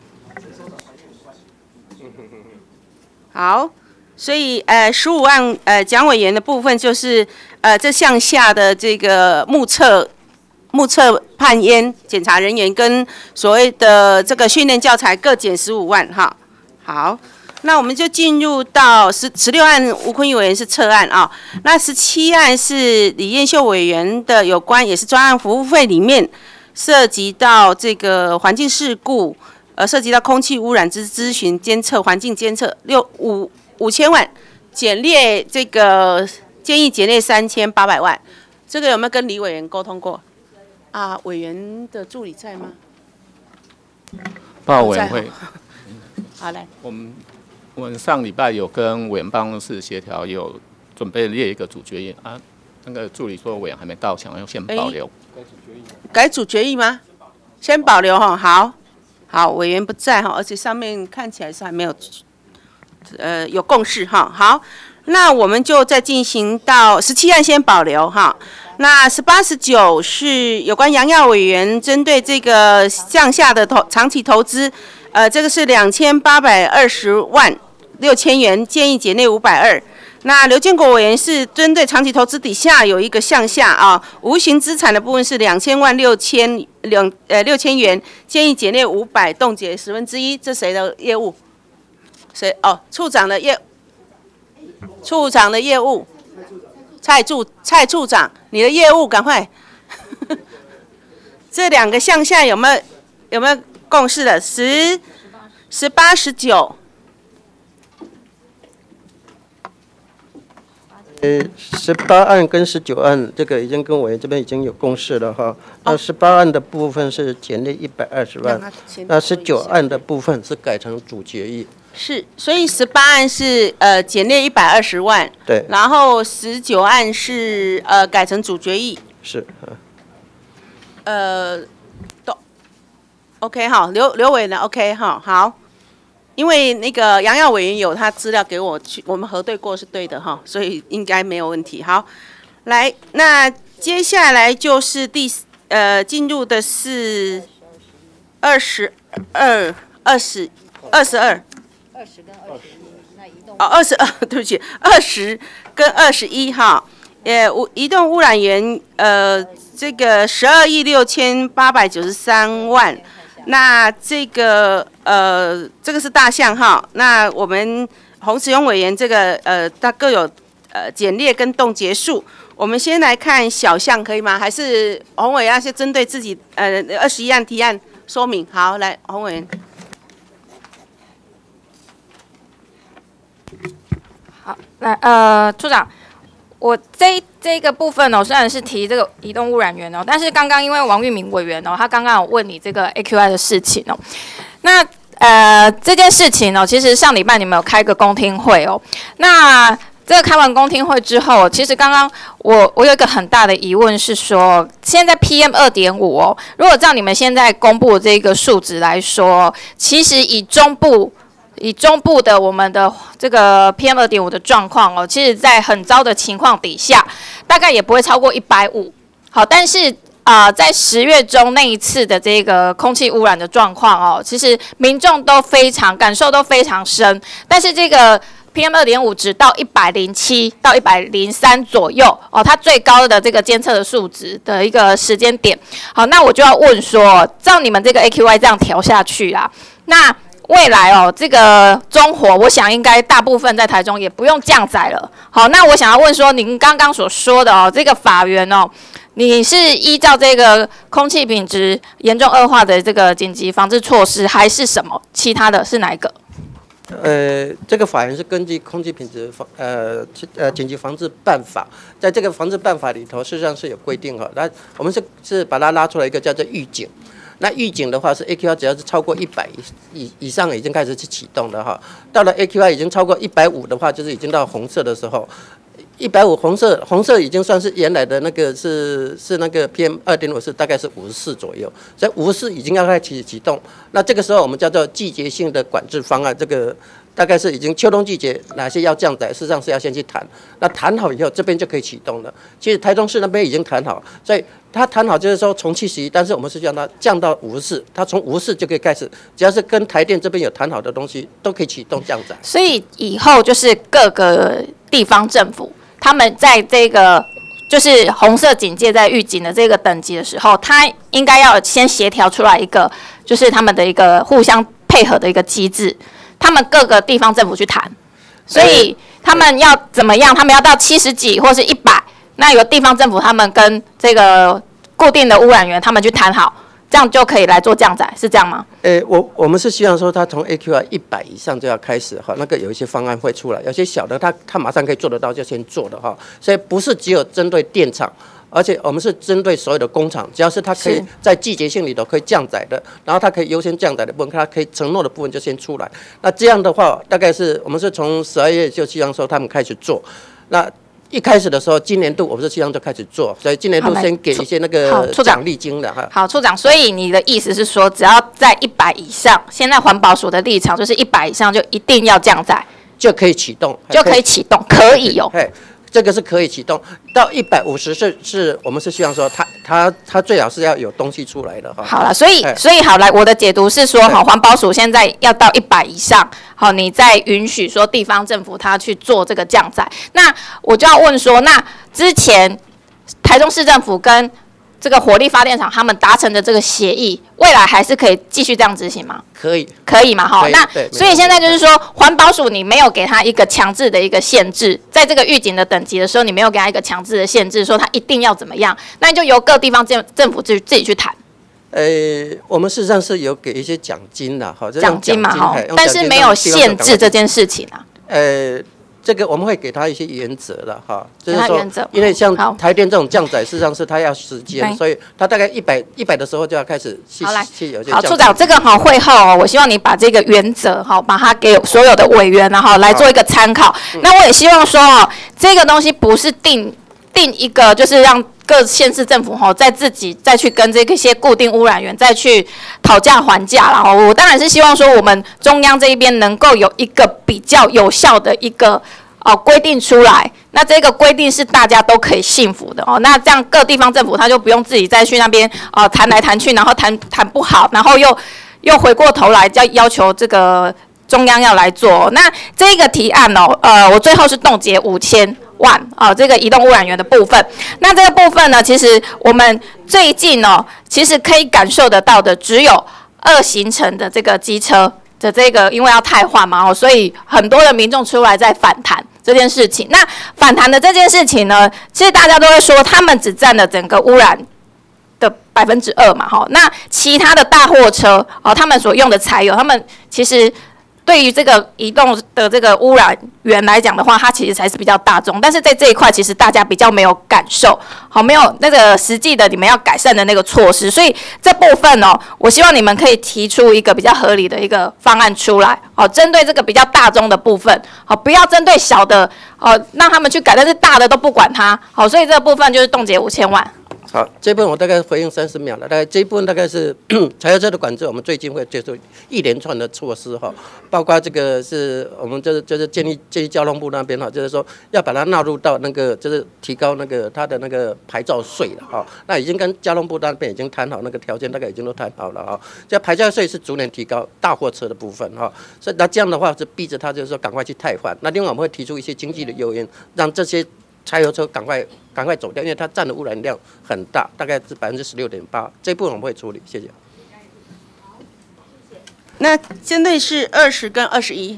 [SPEAKER 1] 好。所以15案蒋委员的部分就是这项下的这个目测判烟检查人员跟所谓的这个训练教材各减15万好，那我们就进入到16案吴坤玉委员是撤案那17案是李彦秀委员的有关也是专案服务费里面涉及到这个环境事故涉及到空气污染之咨询监测环境监测5000万，减列这个建议减列3800万，这个有没有跟李委员沟通过？委员的助理在吗？
[SPEAKER 13] 报告委员会。
[SPEAKER 1] 好来。
[SPEAKER 13] 我们上礼拜有跟委员办公室协调，有准备列一个主决议那个助理说委员还没到，想要先保留。
[SPEAKER 1] 改主决议吗？先保留好，委员不在而且上面看起来是还没有。有共识好，那我们就再进行到17案先保留那18、19是有关杨耀委员针对这个项下的长期投资，这个是2820万6千元，建议减列520。那刘建国委员是针对长期投资底下有一个项下无形资产的部分是2000万6千元，建议减列500，冻结1/10，这谁的业务？谁？处长的业务，蔡处长，你的业务赶快。这2个项下有没有共识的？18、19。
[SPEAKER 10] 18案跟19案这个已经跟委员这边已经有共识了那18案的部分是减列120万，那19案的部分是改成主决议。
[SPEAKER 1] 是，所以18案是减列120万，
[SPEAKER 10] 对，
[SPEAKER 1] 然后19案是改成主决议，
[SPEAKER 10] 是，
[SPEAKER 1] 都 OK 刘委呢 OK 好，因为那个杨耀委员有他资料给我我们核对过是对的所以应该没有问题。好，来，那接下来就是进入的是22、20。 22。
[SPEAKER 12] 20跟21，那移动
[SPEAKER 1] 22，对不起，20跟21哈。移动污染源这个12亿6893万，那这个是大项哈。那我们洪慈庸委员这个它各有简列跟冻结数。我们先来看小项可以吗？还是洪委员先针对自己21案提案说明？好，来洪委员。
[SPEAKER 14] 好，来处长。我这个部分哦，虽然是提这个移动污染源哦，但是刚刚因为王玉明委员哦，他刚刚有问你这个 AQI 的事情哦，那这件事情哦，其实上礼拜你们有开个公听会哦，那这个开完公听会之后，其实刚刚我有一个很大的疑问是说，现在 PM2.5哦，如果照你们现在公布的这个数值来说，其实以中部的我们的这个 PM2.5的状况哦，其实在很糟的情况底下，大概也不会超过150。好，但是在10月中那一次的这个空气污染的状况哦，其实民众都感受都非常深，但是这个 PM2.5 值到107到103左右哦，它最高的这个监测的数值的一个时间点。好，那我就要问说，照你们这个 AQI 这样调下去啊，那未来哦，这个中火，我想应该大部分在台中也不用降载了。好，那我想要问说，您刚刚所说的哦，这个法源哦，你是依照这个空气品质严重恶化的这个紧急防治措施，还是什么其他的是哪一个？
[SPEAKER 10] 这个法源是根据空气品质紧急防治办法，在这个防治办法里头，事实上是有规定哈。那我们是把它拉出来一个叫做预警。那预警的话是 AQI 只要是超过100以上已经开始去启动了哈。到了 AQI 已经超过150的话，就是已经到红色的时候。150红色已经算是原来的那个是那个 PM2.5是大概是54左右，所以54已经要开始启动。那这个时候我们叫做季节性的管制方案，这个大概是已经秋冬季节哪些要降载，事实上是要先去谈。那谈好以后，这边就可以启动了。其实台中市那边已经谈好，所以他谈好就是说从71，但是我们是让它降到54，它从54就可以开始，只要是跟台电这边有谈好的东西，都可以启动降载。
[SPEAKER 14] 所以以后就是各个地方政府，他们在这个就是红色警戒在预警的这个等级的时候，他应该要先协调出来一个，就是他们的一个互相配合的一个机制。他们各个地方政府去谈，所以他们要怎么样？他们要到70几或是100，那有地方政府他们跟这个固定的污染源他们去谈好，这样就可以来做降载，是这样吗？
[SPEAKER 10] 我们是希望说，他从 AQI 100以上就要开始哈，那个有一些方案会出来，有些小的他马上可以做得到，就先做的哈，所以不是只有针对电厂。而且我们是针对所有的工厂，只要是它可以在季节性里头可以降载的，然后它可以优先降载的部分，它可以承诺的部分就先出来。那这样的话，大概是我们是从12月就希望说他们开始做。那一开始的时候，今年度我们是希望就开始做，所以今年度先给一些那个奖励金的哈。
[SPEAKER 14] 好，处长，所以你的意思是说，只要在100以上，现在环保署的立场就是100以上就一定要降载，
[SPEAKER 10] 就可以启动，
[SPEAKER 14] 可以哦。
[SPEAKER 10] 这个是可以启动到150是我们是希望说它最好是要有东西出来的哈。
[SPEAKER 14] 好了，所以好来，我的解读是说，好，环保署现在要到100以上，好，你再允许说地方政府他去做这个降载。那我就要问说，那之前台中市政府跟这个火力发电厂他们达成的这个协议，未来还是可以继续这样执行吗？可以嘛？哈，那所以现在就是说，环保署你没有给他一个强制的一个限制，在这个预警的等级的时候，你没有给他一个强制的限制，说他一定要怎么样，那就由各地方政府自己去谈。
[SPEAKER 10] 我们事实上是有给一些奖金的，哈，
[SPEAKER 14] 奖金嘛，哈，但是没有限制这件事情啊。
[SPEAKER 10] 这个我们会给他一些原则的哈，就是说，因为像台电这种降载，事实上是它要时间，所以它大概100的时候就要开始去有些。
[SPEAKER 14] 好，处长，这个好会后哦，我希望你把这个原则哈，把它给所有的委员然后来做一个参考。那我也希望说哦，这个东西不是定一个，就是让各县市政府哈再去跟这些固定污染源再去讨价还价啦。我当然是希望说我们中央这一边能够有一个比较有效的一个规定出来。那这个规定是大家都可以信服的哦。那这样各地方政府他就不用自己再去那边谈来谈去，然后谈不好，然后又回过头来要求这个中央要来做。那这个提案哦，我最后是冻结5000万这个移动污染源的部分。那这个部分呢，其实我们最近哦，其实可以感受得到的只有2行程的这个机车的这个，因为要汰换嘛所以很多的民众出来在反弹这件事情。那反弹的这件事情呢，其实大家都会说，他们只占了整个污染的2%嘛那其他的大货车他们所用的柴油，他们其实对于这个移动的这个污染源来讲的话，它其实才是比较大众，但是在这一块其实大家比较没有感受，没有那个实际的你们要改善的那个措施，所以这部分我希望你们可以提出一个比较合理的一个方案出来，针对这个比较大众的部分，不要针对小的让他们去改，但是大的都不管它，所以这个部分就是冻结5000万。
[SPEAKER 10] 好，这部分我大概回应30秒了。大概这一部分大概是柴油车的管制，我们最近会推出一连串的措施包括这个是我们就是建议交通部那边就是说要把它纳入到那个就是提高那个它的那个牌照税了那已经跟交通部那边已经谈好那个条件，大概已经都谈好了这牌照税是逐年提高大货车的部分所以那这样的话是逼着他就是说赶快去汰换。那另外我们会提出一些经济的诱因，让这些柴油车赶快走掉，因为它占的污染量很大，大概是16.8%。这部分我们会处理，谢谢。
[SPEAKER 1] 那针对是20跟21，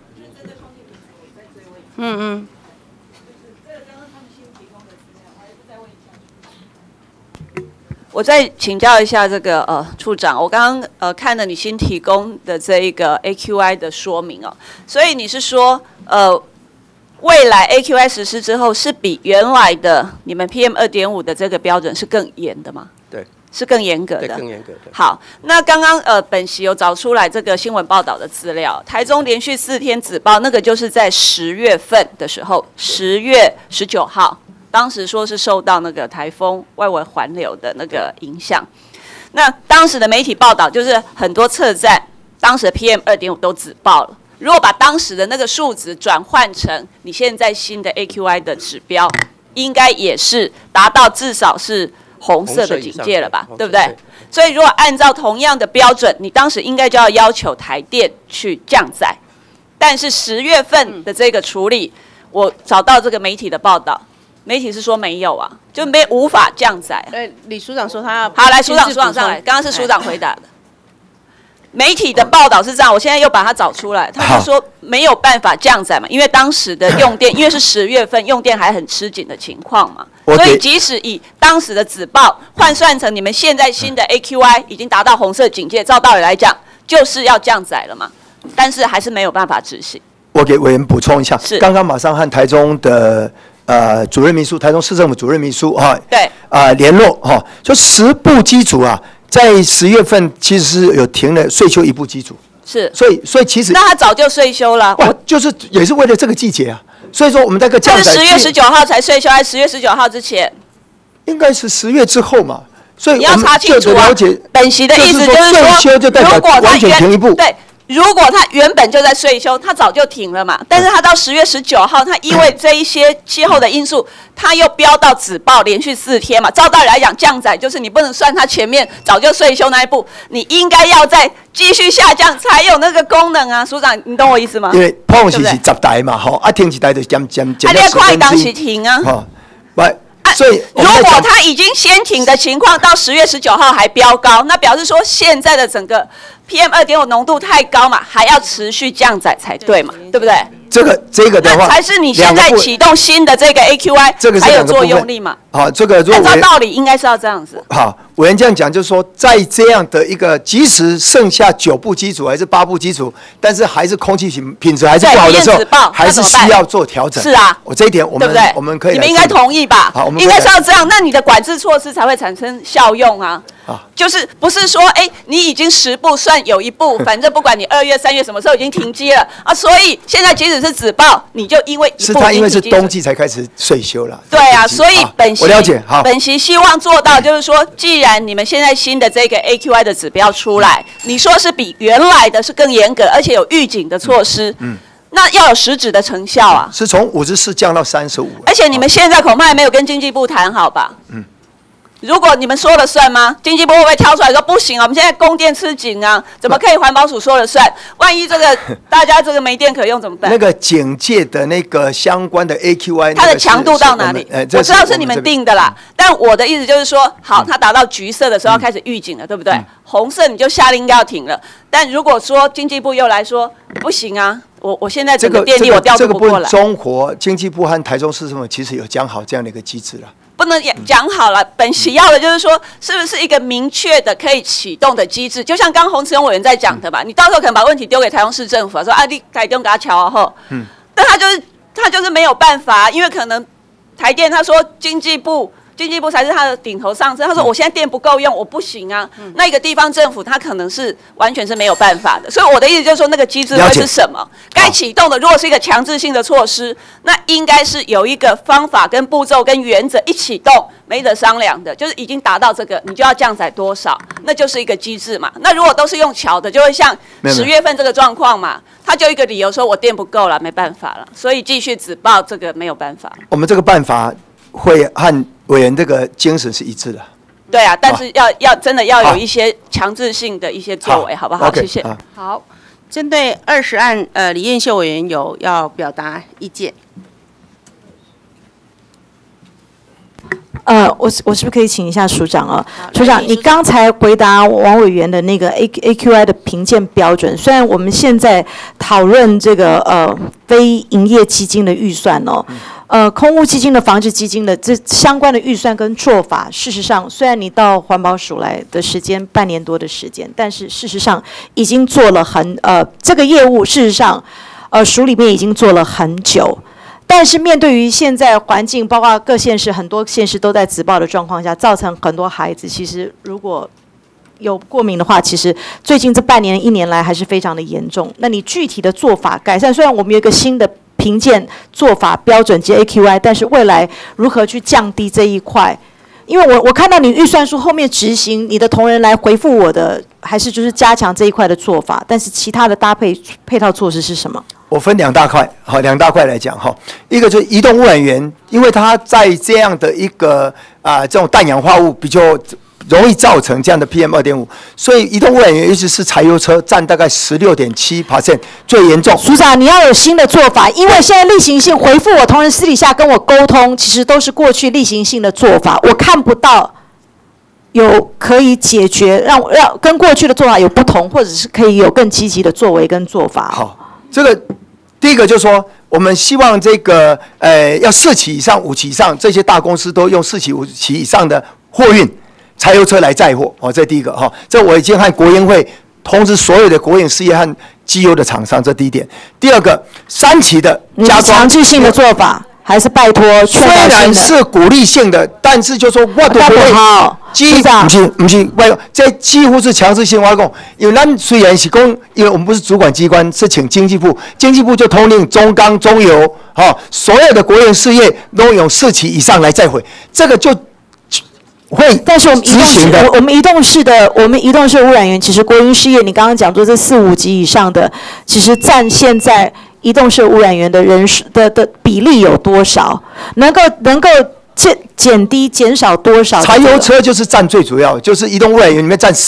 [SPEAKER 8] 我再请教一下这个处长，我刚刚看了你新提供的这一个 AQI 的说明所以你是说未来 AQI 实施之后，是比原来的你们 PM2.5 的这个标准是更严的吗？
[SPEAKER 10] 对，
[SPEAKER 8] 是更严格的。
[SPEAKER 10] 对，更严格的。
[SPEAKER 8] 好，那刚刚本席有找出来这个新闻报道的资料，台中连续4天紫爆，那个就是在10月份的时候，10月19号，当时说是受到那个台风外围环流的那个影响。那当时的媒体报道就是很多测站，当时的 PM2.5 都紫爆了。如果把当时的那个数值转换成你现在新的 AQI 的指标，应该也是达到至少是红色的警戒了吧，对不对？所以如果按照同样的标准，你当时应该就要求台电去降载。但是10月份的这个处理，我找到这个媒体的报道，媒体是说没有就无法降载。
[SPEAKER 1] 李署长说他要
[SPEAKER 8] 好，来署长上来，刚刚是署长回答的。媒体的报道是这样，我现在又把它找出来。他就说没有办法降载嘛，因为当时的用电，因为是10月份用电还很吃紧的情况嘛，所以即使以当时的紫爆换算成你们现在新的 AQI 已经达到红色警戒，照道理来讲就是要降载了嘛，但是还是没有办法执行。
[SPEAKER 5] 我给委员补充一下，刚刚马上和台中的主任秘书，台中市政府主任秘书
[SPEAKER 8] 对
[SPEAKER 5] 联络就10部机组在10月份其实是有停了税休1部机组，
[SPEAKER 8] 是，
[SPEAKER 5] 所以其实
[SPEAKER 8] 那他早就税休了，
[SPEAKER 5] 就是也是为了这个季节所以说我们那个降载，
[SPEAKER 8] 是10月19号才税休，还是10月19号之前？
[SPEAKER 5] 应该是10月之后嘛，所以
[SPEAKER 8] 你要查清楚
[SPEAKER 5] 了解。
[SPEAKER 8] 本席的意思就是说，
[SPEAKER 5] 税休就代表完全停1部，
[SPEAKER 8] 对。如果他原本就在税休，他早就停了嘛。但是他到10月19号，他因为这一些气候的因素，他又飙到紫爆，连续4天嘛。照道理来讲，降载就是你不能算他前面早就税休那一步，你应该要再继续下降才有那个功能啊。署长，你懂我意思吗？
[SPEAKER 5] 因为碰时是10台嘛，停一台就减。
[SPEAKER 8] 你要快当时停啊。
[SPEAKER 5] 所以
[SPEAKER 8] 如果他已经先停的情况，到10月19号还飙高，那表示说现在的整个 PM2.5 浓度太高嘛，还要持续降载才对嘛，对不对？
[SPEAKER 5] 这个的话，
[SPEAKER 8] 那才是你现在启动新的这个 AQI 才有作用力嘛。
[SPEAKER 5] 好，这个
[SPEAKER 8] 按照道理应该是要这样子。
[SPEAKER 5] 好，委员这样讲，就是说，在这样的一个，即使剩下9部机组还是8部机组，但是还是空气品质还是不好的时候，还是需要做调整。
[SPEAKER 8] 是啊，
[SPEAKER 5] 这一点我们
[SPEAKER 8] 对不对？
[SPEAKER 5] 我们可以，
[SPEAKER 8] 你们应该同意吧？
[SPEAKER 5] 好，我们
[SPEAKER 8] 应该是要这样，那你的管制措施才会产生效用啊。就是不是说，你已经10部算有1部，反正不管你2月、3月什么时候已经停机了啊，所以现在即使是紫爆，你就因为1部
[SPEAKER 5] 是他因为是冬季才开始税休了。
[SPEAKER 8] 对啊，所以
[SPEAKER 5] 我了解。好，
[SPEAKER 8] 本席希望做到就是说，既然你们现在新的这个 AQI 的指标出来，你说是比原来的是更严格，而且有预警的措施，那要有实质的成效啊。
[SPEAKER 5] 是从54降到35，
[SPEAKER 8] 而且你们现在恐怕还没有跟经济部谈好吧？ 如果你们说了算吗？经济部会不会跳出来说不行啊？我们现在供电吃紧啊，怎么可以环保署说了算？万一这个大家这个没电可用怎么办？
[SPEAKER 5] 那个警戒的那个相关的 AQI，
[SPEAKER 8] 它的强度到哪里？我知道是你们定的啦，但我的意思就是说，好，它达到橘色的时候要开始预警了，对不对？红色你就下令要停了。但如果说经济部又来说不行啊，我现在整个电力我调度不过来。
[SPEAKER 5] 中国经济部和台中市政府其实有讲好这样的一个机制了。
[SPEAKER 8] 不能讲好了，本席要的就是说，是不是一个明确的可以启动的机制？就像刚洪慈庸委员在讲的嘛，你到时候可能把问题丢给台中市政府，说啊，你台中给他瞧啊后，但他就是没有办法，因为可能台电他说经济部才是他的顶头上司，他说我现在电不够用，我不行啊。那一个地方政府他可能是完全是没有办法的，所以我的意思就是说，那个机制会是什么？该启动的，如果是一个强制性的措施，那应该是有一个方法跟步骤跟原则一启动，没得商量的，就是已经达到这个，你就要降载多少，那就是一个机制嘛。那如果都是用桥的，就会像10月份这个状况嘛，他就一个理由说我电不够了，没办法了，所以继续只报这个没有办法。
[SPEAKER 5] 我们这个办法会和委员这个精神是一致的。
[SPEAKER 8] 对啊，但是要真的要有一些强制性的一些作为，好不好？谢谢。
[SPEAKER 1] 好，针对20案，李彦秀委员有要表达意见。
[SPEAKER 15] 我是不是可以请一下署长啊？署长，你刚才回答王委员的那个 AQI 的评鉴标准，虽然我们现在讨论这个非营业基金的预算哦。空污基金的防治基金的这相关的预算跟做法，事实上，虽然你到环保署来的时间半年多的时间，但是事实上已经做了这个业务，事实上，署里面已经做了很久。但是面对于现在环境，包括各县市很多县市都在自爆的状况下，造成很多孩子其实如果有过敏的话，其实最近这半年1年来还是非常的严重。那你具体的做法改善，虽然我们有一个新的评鉴做法标准及 AQI， 但是未来如何去降低这一块？因为我看到你预算书后面执行，你的同仁来回复我的，还是就是加强这一块的做法，但是其他的搭配配套措施是什么？
[SPEAKER 5] 我分2大块，好，2大块来讲哈。一个就是移动污染源，因为它在这样的一个这种氮氧化物比较容易造成这样的 PM2.5， 所以移动污染源尤其是柴油车占大概16.7% 最严重。
[SPEAKER 15] 署长，你要有新的做法，因为现在例行性回复我同仁私底下跟我沟通，其实都是过去例行性的做法，我看不到有可以解决让跟过去的做法有不同，或者是可以有更积极的作为跟做法。
[SPEAKER 5] 好，这个第一个就是说，我们希望这个要4期以上、5期以上，这些大公司都用4期、5期以上的货运柴油车来载货，这第一个哈，这我已经和国营会通知所有的国营事业和机油的厂商，这第一点。第二个，3期的加装，
[SPEAKER 15] 强制性的做法还是拜托
[SPEAKER 5] 虽然是鼓励性的，但是就说我都不会
[SPEAKER 15] 好，
[SPEAKER 5] 不是，这几乎是强制性。我讲，因为咱虽然是讲，因为我们不是主管机关，是请经济部，经济部就通令中钢、中油，所有的国营事业都用4期以上来载回，这个就。会，
[SPEAKER 15] 但是我们移动式的污染源，其实国营事业，你刚刚讲说这4、5级以上的，其实占现在移动式污染源的人数的比例有多少？能够减少多少？
[SPEAKER 5] 柴油车就是占最主要，就是移动污染源里面占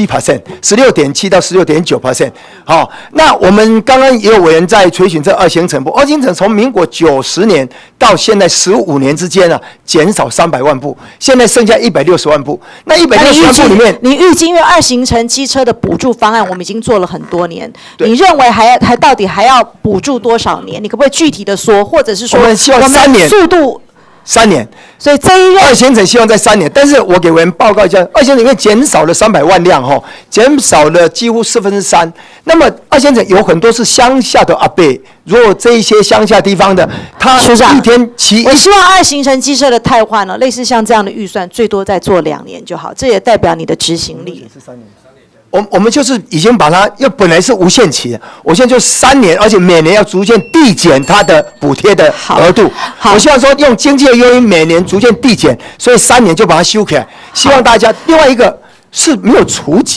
[SPEAKER 5] 17%，16.7%到16.9%。好，那我们刚刚也有委员在垂询这2行程部，2行程从民国90年到现在15年之间减少300万部，现在剩下160万部。那160万部里面，
[SPEAKER 15] 你预计因为2行程机车的补助方案，我们已经做了很多年，你认为还到底还要补助多少年？你可不可以具体的说，或者是说
[SPEAKER 5] 我们希望3年
[SPEAKER 15] 速度
[SPEAKER 5] ？3年，
[SPEAKER 15] 所以这一任
[SPEAKER 5] 2行程希望在3年，但是我给委员报告一下，2行程里面减少了300万辆减少了几乎3/4。那么2行程有很多是乡下的阿伯，如果这一些乡下地方的，他一天骑，
[SPEAKER 15] 我希望2行程机车的汰换类似像这样的预算，最多再做2年就好，这也代表你的执行力。
[SPEAKER 5] 是3年。我们就是已经把它，因为本来是无限期的，我现在就3年，而且每年要逐渐递减它的补贴的额度。我希望说用经济的诱因，每年逐渐递减，所以3年就把它修起来。希望大家另外一个是没有除籍，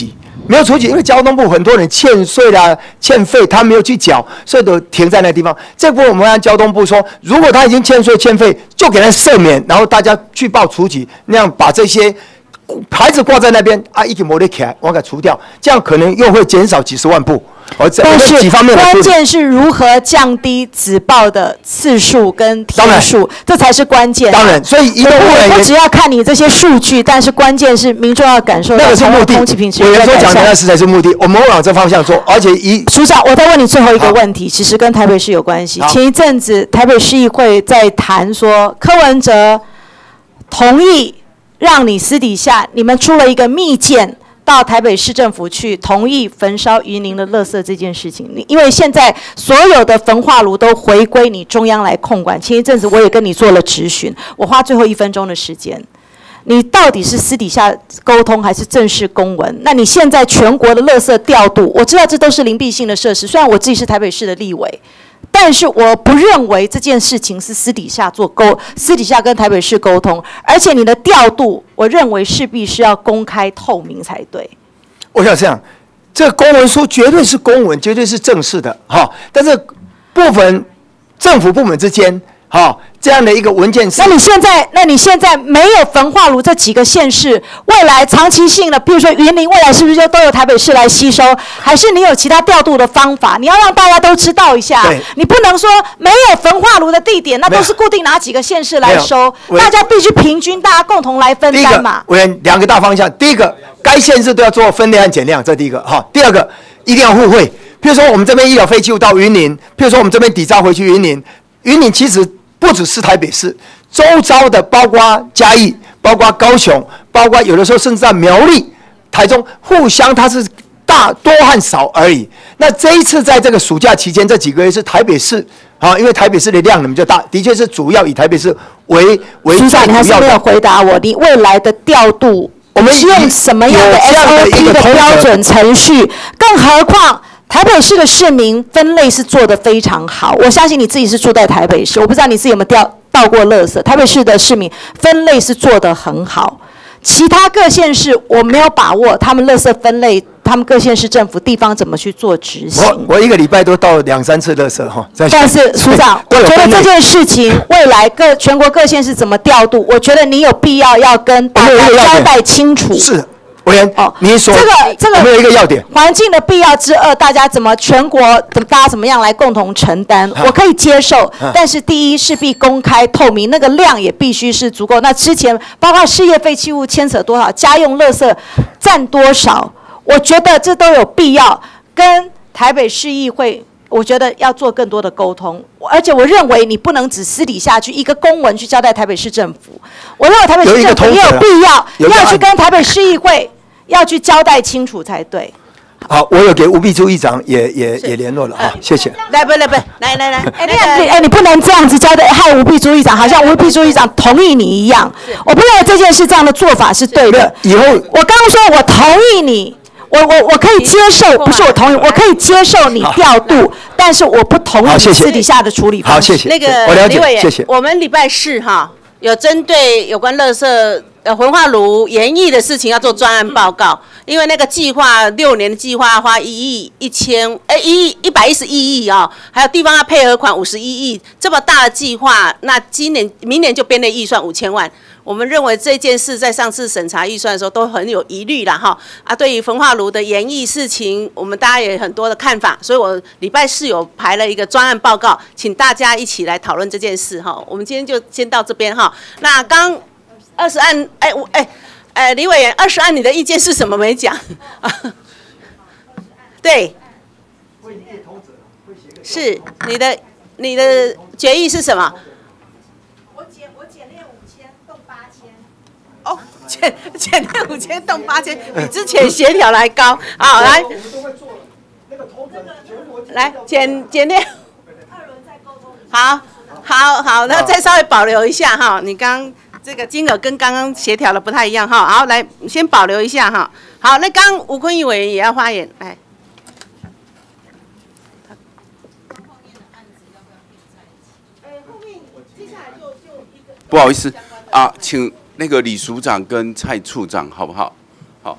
[SPEAKER 5] 没有处理，因为交通部很多人欠税啦、欠费，他没有去缴，所以都停在那地方。这部分我们按交通部说，如果他已经欠税欠费，就给他赦免，然后大家去报处理，那样把这些牌子挂在那边啊，一起磨得起来，我给除掉，这样可能又会减少几十万部。
[SPEAKER 15] 但是关键是如何降低只报的次数跟天数，这才是关键。
[SPEAKER 5] 当然，所以移动污染源
[SPEAKER 15] 不只要看你这些数据，但是关键是民众要感受到
[SPEAKER 5] 那个是目的。
[SPEAKER 15] 空气品质。
[SPEAKER 5] 委员所讲的那实在是目的，我们会往这方向做，而且
[SPEAKER 15] 署长，我再问你最后一个问题，其实跟台北市有关系。前一阵子台北市议会在谈说，柯文哲同意让你私底下你们出了一个密件。到台北市政府去同意焚烧云林的垃圾这件事情，因为现在所有的焚化炉都回归你中央来控管。前一阵子我也跟你做了质询，我花最后1分钟的时间，你到底是私底下沟通还是正式公文？那你现在全国的垃圾调度，我知道这都是邻避性的设施，虽然我自己是台北市的立委。但是我不认为这件事情是私底下跟台北市沟通，而且你的调度，我认为势必是要公开透明才对。
[SPEAKER 5] 我想这样，这个公文书绝对是公文，绝对是正式的哈。但是部分政府部门之间，这样的一个文件是。
[SPEAKER 15] 那你现在没有焚化炉这几个县市，未来长期性的，比如说云林，未来是不是就都由台北市来吸收？还是你有其他调度的方法？你要让大家都知道一下。你不能说没有焚化炉的地点，那都是固定哪几个县市来收，大家必须平均，大家共同来分担嘛。
[SPEAKER 5] 委员2个大方向，第一个，该县市都要做分类和减量，这第一个哈。第二个，一定要互惠。譬如说我们这边医疗废弃物到云林，譬如说我们这边抵债回去云林，云林其实不只是台北市，周遭的包括嘉义、包括高雄、包括有的时候甚至在苗栗、台中，互相它是大多和少而已。那这一次在这个暑假期间这几个月是台北市因为台北市的量比较大，的确是主要以台北市为
[SPEAKER 15] 署长，你还是没有回答我，你未来的调度，我们是用什么样的 SOP 的标准程序？更何况。台北市的市民分类是做得非常好，我相信你自己是住在台北市，我不知道你自己有没有倒过垃圾。台北市的市民分类是做得很好，其他各县市我没有把握，他们垃圾分类，他们各县市政府地方怎么去做执行？
[SPEAKER 5] 我1个礼拜都倒2、3次垃圾哈。
[SPEAKER 15] 但是署长，我觉得这件事情未来全国各县市怎么调度，我觉得你有必要要跟大家交代清楚。
[SPEAKER 5] 是。委员，你说
[SPEAKER 15] 这个
[SPEAKER 5] 没有一个要点，
[SPEAKER 15] 环境的必要之恶，大家全国大家怎么样来共同承担？我可以接受，但是第一势必公开透明，那个量也必须是足够。那之前包括事业废弃物牵扯多少，家用垃圾占多少，我觉得这都有必要跟台北市议会。我觉得要做更多的沟通，而且我认为你不能只私底下去一个公文去交代台北市政府。我认为台北市政府也有必要去跟台北市议会要去交代清楚才对。
[SPEAKER 5] 好，我有给吴秘书议长也联络了哈，谢谢。
[SPEAKER 15] 来，你不能这样子交代，害吴秘书议长好像吴秘书议长同意你一样。我不认为这件事这样的做法是对的。
[SPEAKER 5] 以后
[SPEAKER 15] 我刚刚说我同意你。我可以接受，不是我同意，我可以接受你调度，但是我不同意你私底下的处理方式。
[SPEAKER 5] 好，谢谢。
[SPEAKER 1] 那个李委员，我们礼拜4有针对有关垃圾焚化炉延役的事情要做专案报告，因为那个计划6年的计划要花111亿还有地方要配合款51亿，这么大的计划，那明年就编列预算5000万。我们认为这件事在上次审查预算的时候都很有疑虑啦对于焚化炉的延役事情，我们大家也有很多的看法，所以我礼拜4有排了一个专案报告，请大家一起来讨论这件事我们今天就先到这边那刚20案，李委员，20案你的意见是什么没讲？对，是你的决议是什么？减列5000，动8000。哦，减列5000，动8000，比之前协调来高。好，来，我们都会做那个投整全国来减列。2轮再沟通。好，那再稍微保留一下你刚这个金额跟刚刚协调的不太一样好，来先保留一下好，那刚吴坤义委员也要发言，来。
[SPEAKER 16] 不好意思请那个李署长跟蔡处长好不好？好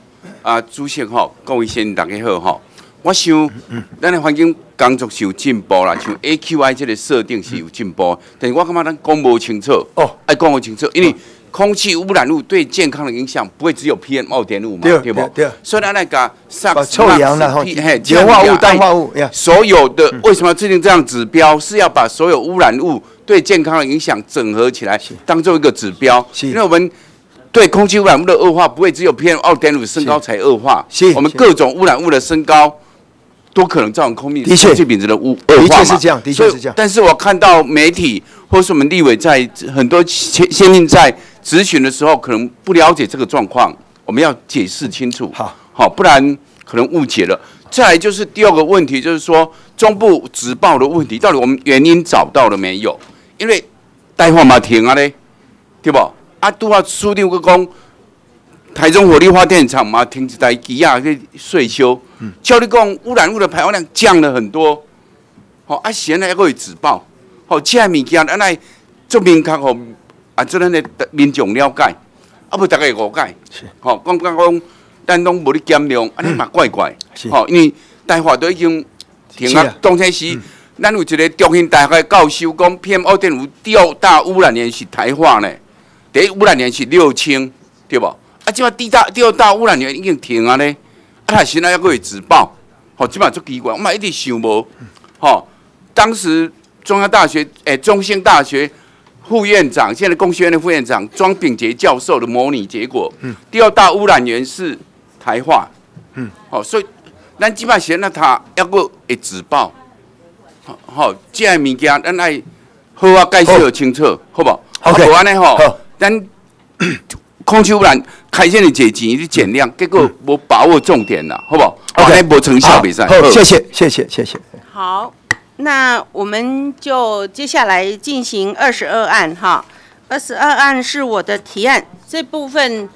[SPEAKER 16] 主席吼，各位先生大家好吼。我想，咱的环境工作是有进步啦，像 AQI 这个设定是有进步，但是我感觉咱讲不清楚哦，爱讲不清楚，因为空气污染物对健康的影响不会只有 PM2.5嘛，对不？对。所以咱来个
[SPEAKER 5] 臭氧啦，氧化物、氮化物，
[SPEAKER 16] 所有的为什么要制定这样指标？是要把所有污染物对健康的影响整合起来，当做一个指标。因为我们对空气污染物的恶化，不会只有 PM2.5升高才恶化，我们各种污染物的升高。都可能造成空气品质的恶化嘛？
[SPEAKER 5] 的确是这样，的确是这样。
[SPEAKER 16] 但是我看到媒体或是我们立委在很多先进在质询的时候，可能不了解这个状况，我们要解释清楚。好，不然可能误解了。再来就是第二个问题，就是说中部止爆的问题，到底我们原因找到了没有？因为台化嘛停啊嘞，对不？拄好输掉个讲。台中火力发电厂嘛，停一台机啊去税收，照你讲污染物的排放量降了很多，现在还可以止爆，这物件咱来做明确，做咱的民众了解，不大家误解，讲咱拢无咧减量，安尼嘛怪怪，因为台化都已经停啊，当初是咱有一个中兴大学的教授讲 PM2.5第二大污染源是台化呢，第一污染源是6000，对不？即摆第二大污染源已经停啊咧，他现在还可以止爆，即摆足奇怪，我嘛一直想无，当时中兴大学副院长，现在工学院的副院长庄秉杰教授的模拟结果，第二大污染源是台化，所以咱即摆现在他还可会止爆，这个物件咱爱好啊解释清楚，好不好？无安尼咱。空气污染开线的解钱，你减量，结果无把握重点啦，好不好？OK，无成效比赛。
[SPEAKER 5] 好，谢谢。
[SPEAKER 1] 好，那我们就接下来进行22案哈。22案是我的提案，这部分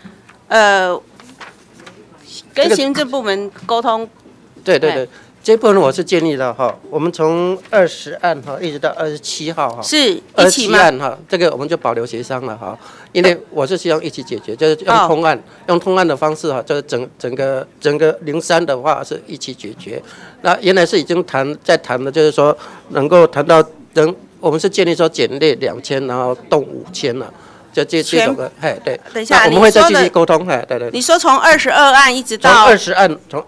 [SPEAKER 1] 跟行政部门沟通。
[SPEAKER 10] 对。这部分我是建议的哈，我们从20案哈一直到27号哈，
[SPEAKER 1] 是一起吗？
[SPEAKER 10] 27案哈，这个我们就保留协商了哈，因为我是希望一起解决，就是用通案，用通案的方式哈，就是整个03的话是一起解决。那原来是已经在谈的，就是说能够谈到我们是建议说减列2000，然后动5000了。就这种的，对。
[SPEAKER 1] 等一下，
[SPEAKER 10] 我们会再继续沟通，对。
[SPEAKER 1] 你说从22案一直到
[SPEAKER 10] 从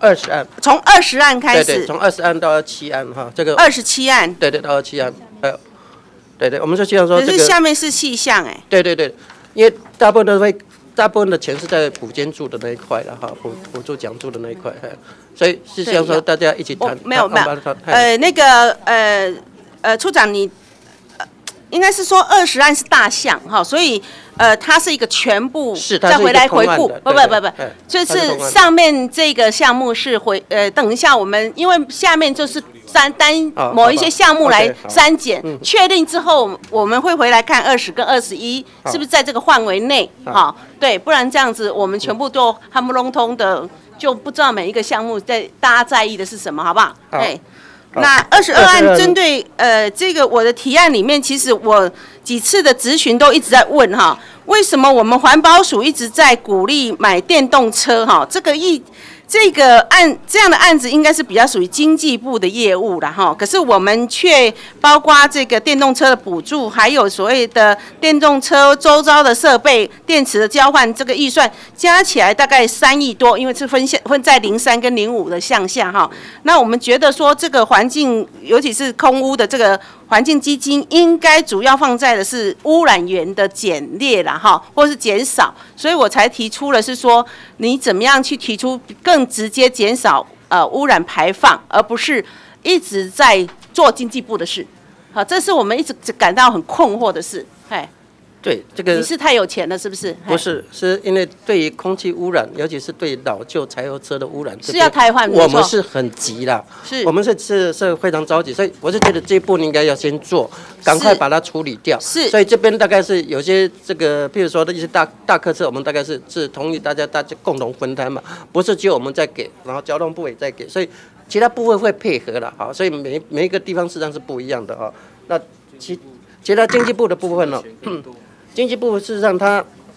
[SPEAKER 10] 20案
[SPEAKER 1] 开始，
[SPEAKER 10] 对，从20案到27案哈，这个
[SPEAKER 1] 27案，
[SPEAKER 10] 对，到27案，对，我们是希望说这个
[SPEAKER 1] 下面是细项哎，
[SPEAKER 10] 对，因为大部分的钱是在补监助的那一块了哈，补助奖助的那一块，所以是希望说大家一起谈。
[SPEAKER 1] 没有，那个处长你。应该是说20案是大项哈，所以它是一个全部再回来回顾，不，就是上面这个项目是等一下我们因为下面就是单某一些项目来删减，确定之后我们会回来看20跟21是不是在这个范围内，好，对，不然这样子我们全部都含不笼通的，就不知道每一个项目大家在意的是什么，好不好？对。那22案针对这个我的提案里面，其实我几次的质询都一直在问哈，为什么我们环保署一直在鼓励买电动车哈？这样的案子应该是比较属于经济部的业务啦哈，可是我们却包括这个电动车的补助，还有所谓的电动车周遭的设备、电池的交换，这个预算加起来大概3亿多，因为是分在03跟05的项下哈。那我们觉得说这个环境，尤其是空污的这个环境基金，应该主要放在的是污染源的减列啦哈，或是减少，所以我才提出了是说，你怎么样去提出更直接减少污染排放，而不是一直在做经济部的事。好，这是我们一直感到很困惑的事。
[SPEAKER 10] 对，这个
[SPEAKER 1] 你是太有钱了，是不是？
[SPEAKER 10] 不是，是因为对于空气污染，尤其是对老旧柴油车的污染，
[SPEAKER 1] 是要汰换。
[SPEAKER 10] 我们是很急啦，我们是非常着急，所以我是觉得这一步应该要先做，赶快把它处理掉。
[SPEAKER 1] 是，
[SPEAKER 10] 所以这边大概是有些这个，譬如说的一些大客车，我们大概是同意大家共同分摊嘛，不是只有我们在给，然后交通部也在给，所以其他部分会配合了，好，所以每一个地方事实上是不一样的哈。那其他经济部的部分呢？经济部事实上它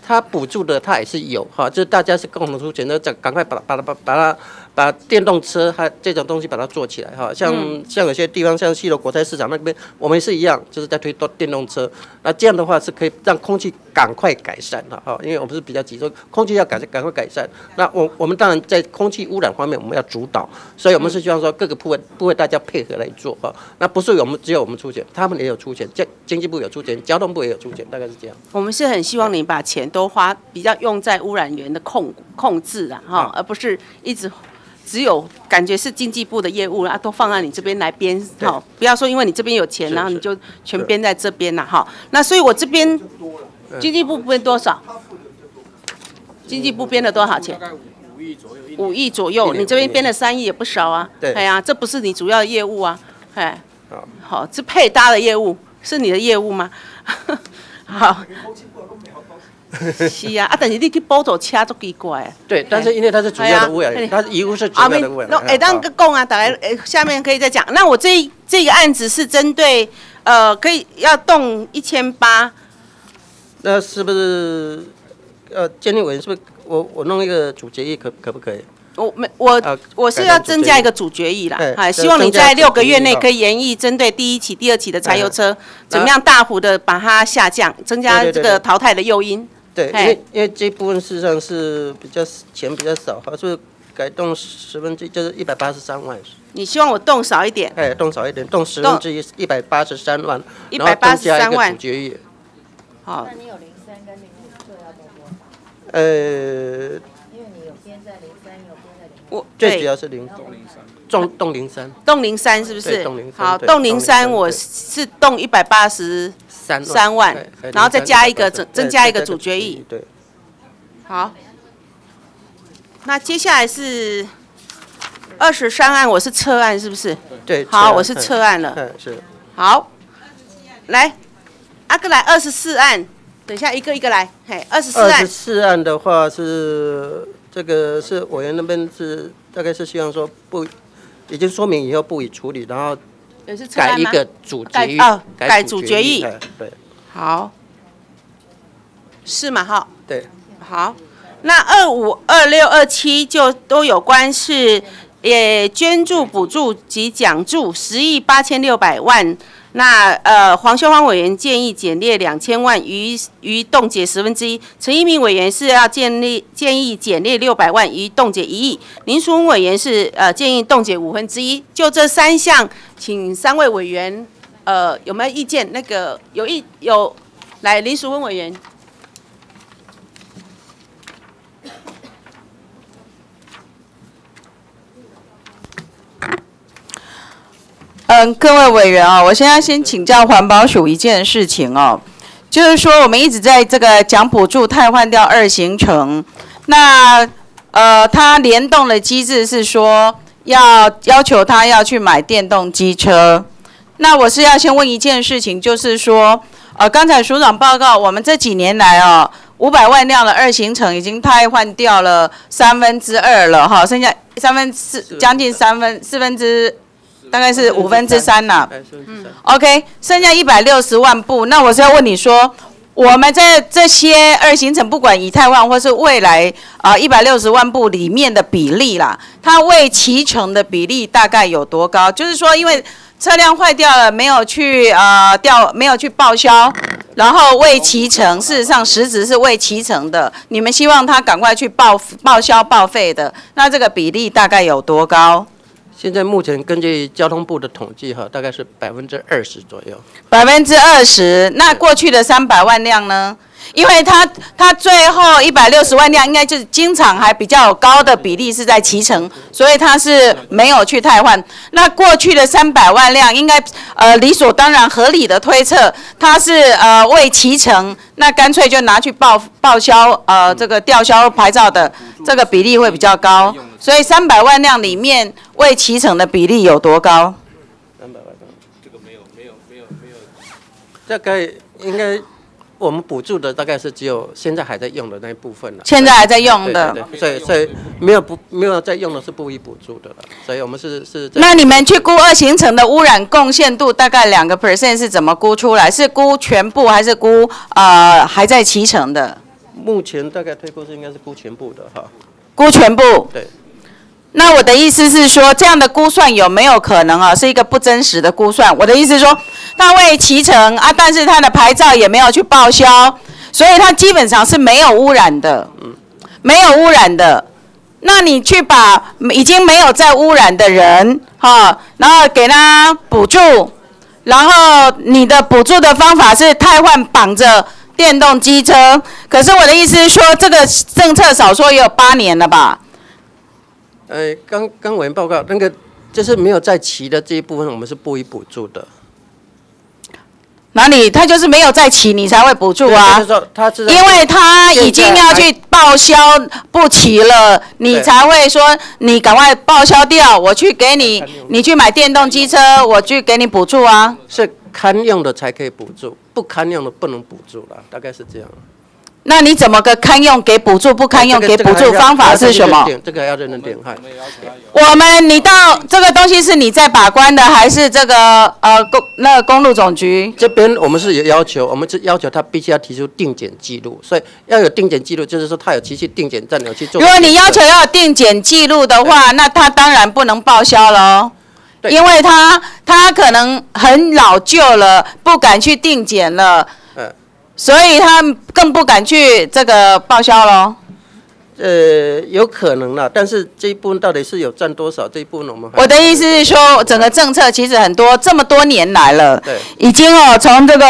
[SPEAKER 10] 它补助的它也是有哈，就是大家是共同出钱，那赶快把电动车它这种东西把它做起来哈，像有些地方像西螺国菜市场那边，我们是一样，就是在推电动车，那这样的话是可以让空气赶快改善的哈，因为我们是比较急，说空气要赶快改善。那我们当然在空气污染方面我们要主导，所以我们是希望说各个部位大家配合来做哈。那不是只有我们出钱，他们也有出钱，经济部有出钱，交通部也有出钱，大概是这样。
[SPEAKER 1] 我们是很希望你把钱都花比较用在污染源的控制啦哈，而不是一直。只有感觉是经济部的业务啦，都放在你这边来编，好，不要说因为你这边有钱，然后你就全编在这边啦，哈。那所以我这边经济部编多少？经济部编了多少钱？5亿左右，你这边编了3亿也不少啊。对，哎呀，这不是你主要的业务啊，哎，好，这配搭的业务是你的业务吗？好。是啊，但是你去补助车足奇怪。对，
[SPEAKER 10] 但是因为它是主要的污染，它遗污是主要的污染。
[SPEAKER 1] 那当个讲啊，大家下面可以再讲。那我这个案子是针对可以要动1800。
[SPEAKER 10] 那是不是监理委员是不是我弄一个主决议可不可以？
[SPEAKER 1] 我是要增加一个主决议啦，哎，希望你在6个月内可以研议针对第1期、第2期的柴油车，怎么样大幅的把它下降，增加这个淘汰的诱因。
[SPEAKER 10] 对，因为这部分事实上是钱比较少，是不是改动1/10，就是183万。
[SPEAKER 1] 你希望我动少一点？
[SPEAKER 10] 哎，动少一点，动1/10 183万
[SPEAKER 1] ，183万。
[SPEAKER 10] 主决议。
[SPEAKER 12] 好。那你有03跟05就要动多少？因为你有编在03，有编在05。
[SPEAKER 10] 最主要是动03。
[SPEAKER 1] 动03是不是？
[SPEAKER 10] 动03。
[SPEAKER 1] 好，动03我是动183万，然后再加一个增加一个主决议。
[SPEAKER 10] 对。
[SPEAKER 1] 好。那接下来是23案，我是撤案是不是？
[SPEAKER 10] 对。
[SPEAKER 1] 好，我是撤案了。
[SPEAKER 10] 是。
[SPEAKER 1] 好，来，阿哥来24案，等一下一个一个来。嘿，24案。
[SPEAKER 10] 24案的话是这个是委员那边是大概是希望说已经说明以后不予处理，然后改一个主决议。
[SPEAKER 1] 改主决议。
[SPEAKER 10] 对。
[SPEAKER 1] 好。是嘛？哈。
[SPEAKER 10] 对。
[SPEAKER 1] 好。那25、26、27就都有关是，捐助、补助及奖助10亿8600万。那黄秀芳委员建议减列2000万，于冻结1/10。陈一鸣委员是要建议减列600万，于冻结1亿。林淑芬委员是建议冻结1/5。就这3项，请3位委员有没有意见？那个有来林淑芬委员。
[SPEAKER 17] 各位委员我现在先请教环保署一件事情就是说我们一直在这个讲补助汰换掉2行程，那它联动的机制是说要求他要去买电动机车。那我是要先问一件事情，就是说刚才署长报告，我们这几年来500万辆的2行程已经汰换掉了2/3了剩下将近4分之。大概是3/5啦。OK， 剩下160万部。那我是要问你说，我们在这些2行程，不管以汰换或是未来160万部里面的比例啦，它未骑乘的比例大概有多高？就是说，因为车辆坏掉了，没有去报销，然后未骑乘，事实上实质是未骑乘的。你们希望他赶快去报销报废的，那这个比例大概有多高？
[SPEAKER 10] 现在目前根据交通部的统计大概是20%左右。
[SPEAKER 17] 20%，那过去的300万辆呢？因为它最后160万辆应该就是经常还比较高的比例是在骑乘，所以它是没有去汰换。那过去的300万辆应该理所当然合理的推测，它是未骑乘，那干脆就拿去报销这个吊销牌照的这个比例会比较高。所以300万辆里面未骑乘的比例有多高
[SPEAKER 10] ？300万辆，这个没有，大概应该。我们补助的大概是只有现在还在用的那一部分了。
[SPEAKER 17] 现在还在用的，
[SPEAKER 10] 对，所以没有在用的是不予补助的了。所以我们是。
[SPEAKER 17] 那你们去估2行程的污染贡献度大概2% 是怎么估出来？是估全部还是估还在骑乘的？
[SPEAKER 10] 目前大概推估是应该是估全部的哈。
[SPEAKER 17] 估全部。
[SPEAKER 10] 对。
[SPEAKER 17] 那我的意思是说，这样的估算有没有可能啊，是一个不真实的估算？我的意思是说，它未齐成啊，但是它的牌照也没有去报销，所以它基本上是没有污染的，没有污染的。那你去把已经没有在污染的人，然后给他补助，然后你的补助的方法是汰换绑着电动机车，可是我的意思是说，这个政策少说也有8年了吧？
[SPEAKER 10] 刚委员报告那个就是没有在骑的这一部分，我们是不予补助的。
[SPEAKER 17] 哪里？他就是没有在骑，你才会补助啊。因为他已经要去报销不骑了，你才会说你赶快报销掉，我去给你，你去买电动机车，我去给你补助啊。
[SPEAKER 10] 是堪用的才可以补助，不堪用的不能补助了，大概是这样。
[SPEAKER 17] 那你怎么个堪用给补助，不堪用给补助？方法是什么？
[SPEAKER 10] 这个要认真点。
[SPEAKER 17] 你到这个东西是你在把关的，还是这个公路总局
[SPEAKER 10] 这边？我们是有要求，我们是要求他必须要提出定检记录，所以要有定检记录，就是说他有去定检站有去做。
[SPEAKER 17] 如果你要求要有定检记录的话，那他当然不能报销了。因为他可能很老旧了，不敢去定检了。所以他更不敢去这个报销咯。
[SPEAKER 10] 有可能啦，但是这一部分到底是有占多少？这一部分
[SPEAKER 17] 我的意思是说，整个政策其实这么多年来了，已经从这个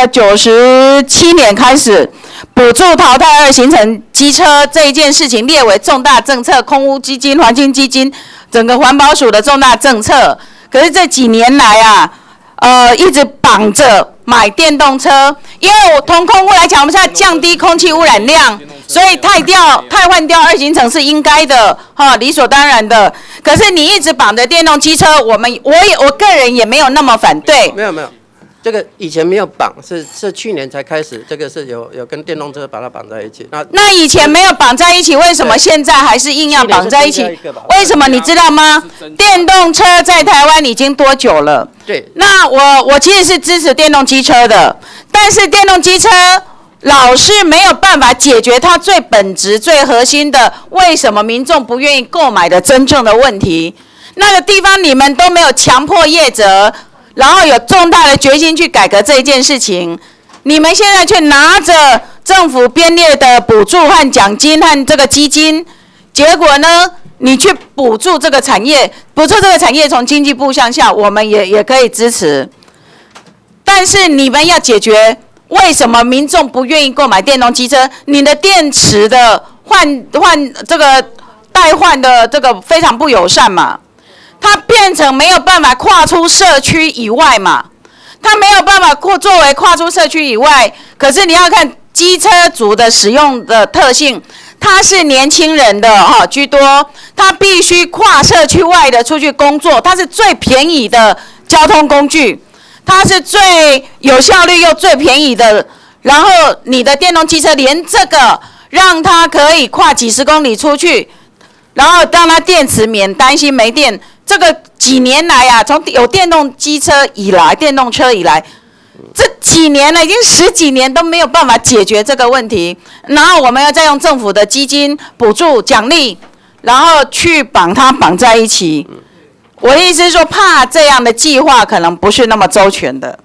[SPEAKER 17] 97年开始，补助淘汰2型乘机车这一件事情列为重大政策，空污基金、环境基金，整个环保署的重大政策。可是这几年来啊，一直绑着买电动车，因为我从空污来讲，我们现在降低空气污染量，所以汰换掉2型乘是应该的，理所当然的。可是你一直绑着电动机车，我个人也没有那么反对。
[SPEAKER 10] 没有，这个以前没有绑，是去年才开始，这个是有跟电动车把它绑在一起。
[SPEAKER 17] 那以前没有绑在一起，为什么现在还是硬要绑在一起？为什么你知道吗？电动车在台湾已经多久了？
[SPEAKER 10] 对。
[SPEAKER 17] 那我其实是支持电动机车的，但是电动机车老是没有办法解决它最本质、最核心的，为什么民众不愿意购买的真正的问题。那个地方你们都没有强迫业者。然后有重大的决心去改革这一件事情，你们现在却拿着政府编列的补助和奖金和这个基金，结果呢，你去补助这个产业，从经济部向下，我们也可以支持。但是你们要解决为什么民众不愿意购买电动机车？你的电池的这个代换的这个非常不友善嘛。它变成没有办法跨出社区以外嘛，它没有办法作为跨出社区以外，可是你要看机车族的使用的特性，它是年轻人的居多，它必须跨社区外的出去工作，它是最便宜的交通工具，它是最有效率又最便宜的，然后你的电动机车连这个让它可以跨几十公里出去，然后让它电池免担心没电。这个几年来啊，从有电动车以来，这几年了，已经10几年都没有办法解决这个问题。然后我们要再用政府的基金补助奖励，然后去绑在一起。我的意思是说，怕这样的计划可能不是那么周全的。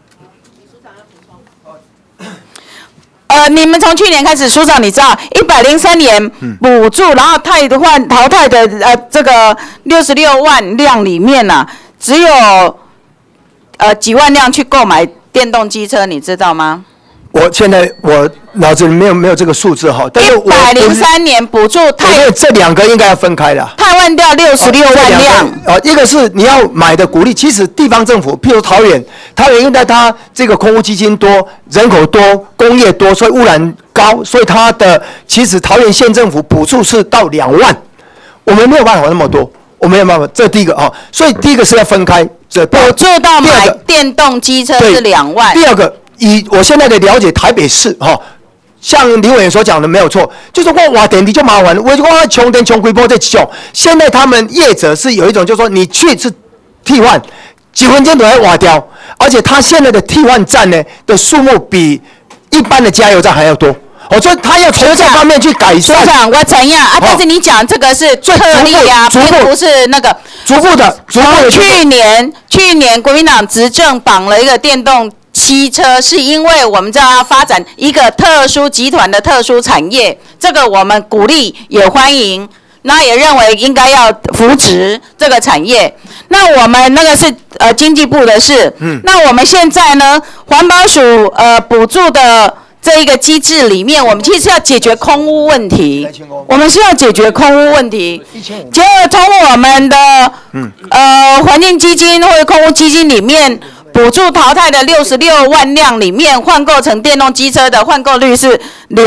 [SPEAKER 17] 你们从去年开始，署长你知道103年补助，然后淘汰的这个66万辆里面啊，只有几万辆去购买电动机车，你知道吗？
[SPEAKER 5] 现在我脑子里没有这个数字哈，但是
[SPEAKER 17] 103年补助
[SPEAKER 5] 这2个应该要分开的。
[SPEAKER 17] 汰换掉66万辆。
[SPEAKER 5] 一个是你要买的鼓励，其实地方政府，譬如桃园因为它这个空污基金多，人口多，工业多，所以污染高，所以其实桃园县政府补助是到2万，我们没有办法那么多，我们没有办法。这第一个所以第一个是要分开。
[SPEAKER 17] 补助到买电动机车是2万。
[SPEAKER 5] 第二个。以我现在的了解，台北市像林委员所讲的没有错，就是说挖电力就麻烦了，我穷电穷规模这种。现在他们业者是有一种，就是说你去是替换，几分钟都要挖掉，而且他现在的替换站呢的数目比一般的加油站还要多。 所以他要从这方面去改善。
[SPEAKER 17] 署长，我怎样啊？但是你讲这个是特例啊，并不是那个
[SPEAKER 5] 逐步的。
[SPEAKER 17] 去年国民党执政绑了一个电动汽车，是因为我们知道要发展一个特殊集团的特殊产业，这个我们鼓励也欢迎。那也认为应该要扶持这个产业。那我们那个是经济部的事。那我们现在呢，环保署补助的这一个机制里面，我们其实要解决空污问题。我们是要解决空污问题。结果从我们的环境基金或者空污基金里面补助淘汰的66万辆里面，换购成电动机车的换购率是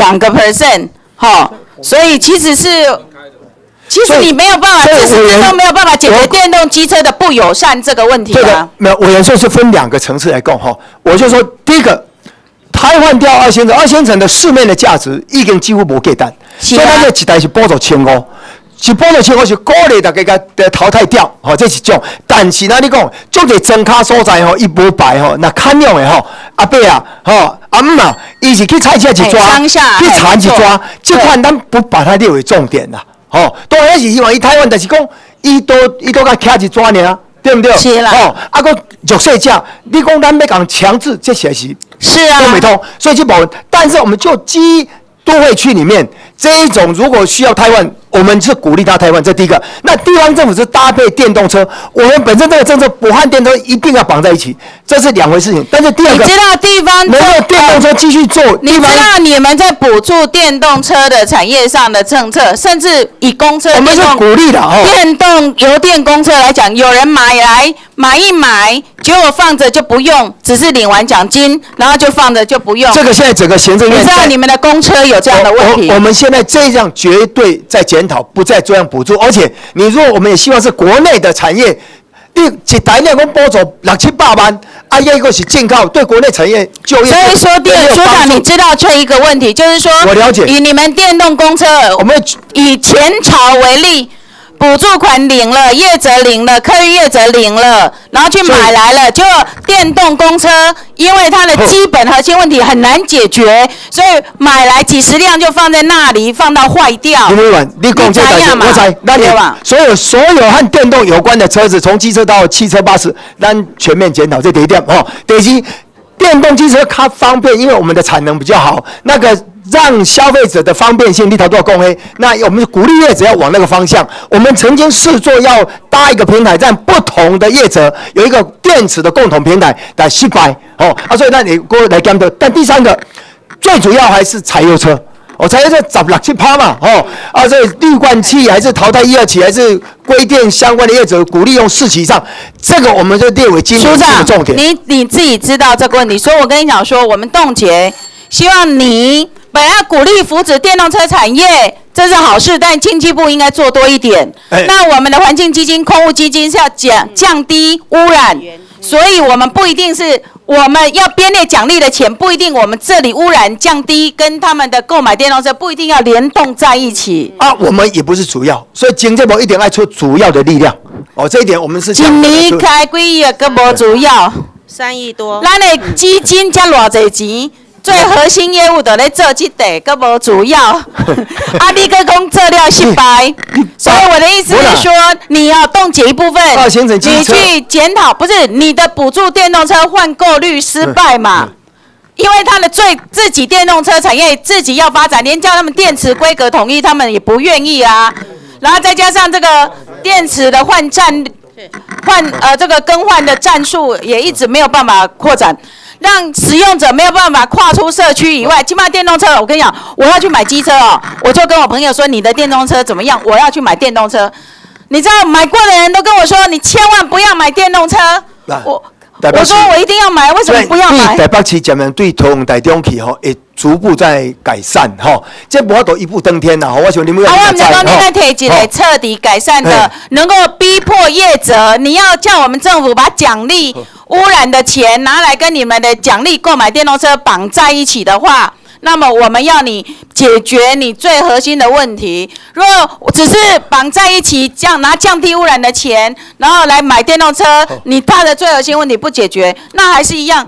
[SPEAKER 17] 2%。所以其实你没有办法，自始至终没有办法解决电动机车的不友善这个问题啊。
[SPEAKER 5] 没有，委员说是分2个层次来讲哈。我就说第一个，汰换掉2先生的市面的价值已经几乎无价值，所以咱这一台是补助1500，是补助1500是鼓励大家给淘汰掉，这是一种。但是呢，你讲足个庄卡所在伊无牌那砍用的阿伯啊阿姆啊，伊是去菜市去抓，去查去抓，这款咱不把它列为重点啦。当然是希望伊汰换，但是讲伊都甲徛一抓尔，对不对？
[SPEAKER 17] 是啦。
[SPEAKER 5] 个弱势者，你讲咱要讲强制，这确实
[SPEAKER 17] 是啊，
[SPEAKER 5] 都没通。所以这部分，但是我们就都会区里面这一种，如果需要汰换，我们是鼓励他汰换，这第一个。那地方政府是搭配电动车，我们本身这个政策不和电动车一定要绑在一起，这是2回事情。但是第二个，
[SPEAKER 17] 你知道地方
[SPEAKER 5] 没有电动车继续做，
[SPEAKER 17] 你知道你们在补助电动车的产业上的政策，甚至以公车，
[SPEAKER 5] 我们是鼓励的
[SPEAKER 17] 电动油电公车来讲，有人买一买，结果放着就不用，只是领完奖金，然后就放着就不用。
[SPEAKER 5] 这个现在整个行政院，
[SPEAKER 17] 你知道你们的公车有这样的问题？
[SPEAKER 5] 我们现在这样绝对在检讨，不再这样补助。而且你如果我们也希望是国内的产业，你一台两公补助600-700万，一个是进口，对国内产业就业。
[SPEAKER 17] 所以说，署长，你知道这一个问题，就是说，
[SPEAKER 5] 我了解，
[SPEAKER 17] 以你们电动公车，我们以前朝为例。补助款领了，业者领了，客运业者领了，然后去买来了，就电动公车，因为它的基本核心问题很难解决，所以买来几十辆就放在那里，放到坏掉。
[SPEAKER 5] 林委员，你讲这个，我猜，那你所有和电动有关的车子，从机车到汽车、巴士，咱全面检讨，这第一点第二，电动机车它方便，因为我们的产能比较好，那个。让消费者的方便性，你头都要讲黑。那我们鼓励业者要往那个方向。我们曾经试做要搭一个平台，让不同的业者有一个电池的共同平台来失败所以那你过来监督。但第3个，最主要还是柴油车。柴油车16-17%嘛所以滤罐器还是淘汰1、2期，还是规定相关的业者鼓励用4期以上，这个我们就列为今年的重点。
[SPEAKER 17] 你自己知道这个问题，所以我跟你讲说，我们冻结，希望你。本来鼓励扶持电动车产业，这是好事，但经济部应该做多一点。那我们的环境基金、空污基金是要降低污染，所以我们不一定是我们要编列奖励的钱，不一定我们这里污染降低跟他们的购买电动车不一定要联动在一起。
[SPEAKER 5] 我们也不是主要，所以经济部一定要出主要的力量。这一点我们是。
[SPEAKER 17] 一年开几亿个无主要
[SPEAKER 1] ，3亿多。
[SPEAKER 17] 咱的基金才偌济钱？最核心业务的咧做这块，搁无主要，你搁讲做了失败，所以我的意思是说，你要冻结一部分，你去检讨，不是你的补助电动车换购率失败嘛？因为他的自己电动车产业自己要发展，连叫他们电池规格统一，他们也不愿意啊。然后再加上这个电池的这个更换的战术也一直没有办法扩展。让使用者没有办法跨出社区以外，起码电动车，我跟你讲，我要去买机车我就跟我朋友说，你的电动车怎么样？我要去买电动车。你知道买过的人都跟我说，你千万不要买电动车。我说我一定要买，为什么不要买？
[SPEAKER 5] 台北市渐渐对桃园台中去会逐步在改善这无法度一步登天啦我想你们要
[SPEAKER 17] 我们讲你在提一个彻底改善的，能够逼迫业者，你要叫我们政府把奖励污染的钱拿来跟你们的奖励购买电动车绑在一起的话，那么我们要你解决你最核心的问题。如果只是绑在一起，拿降低污染的钱，然后来买电动车，你它的最核心问题不解决，那还是一样。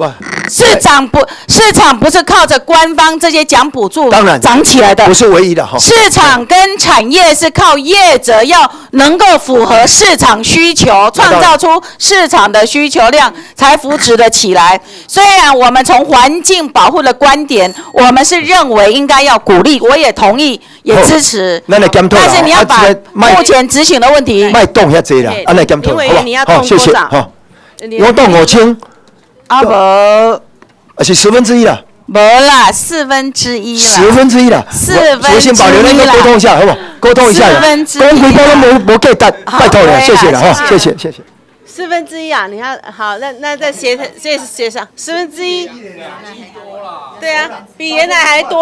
[SPEAKER 17] 市场不是靠着官方这些奖补助
[SPEAKER 5] 当然
[SPEAKER 17] 涨起来的，
[SPEAKER 5] 不是唯一的哈。
[SPEAKER 17] 市场跟产业是靠业者要能够符合市场需求，创造出市场的需求量，才扶持得起来。虽然我们从环境保护的观点，我们是认为应该要鼓励，我也同意，也支持。但是你要把目前执行的问题，
[SPEAKER 5] 卖动遐济啦，安来检讨，好，谢谢，好，我动5000，
[SPEAKER 17] 啊无，
[SPEAKER 5] 是1/10啦。
[SPEAKER 17] 没啦，1/10啦。
[SPEAKER 5] 我先保留那个沟通一下，好不好？沟通一下啦。公规包都没给带，拜托了，谢谢了哈，谢谢。
[SPEAKER 1] 1/4啊，你看好，那再协商1/4，对啊，比原来还多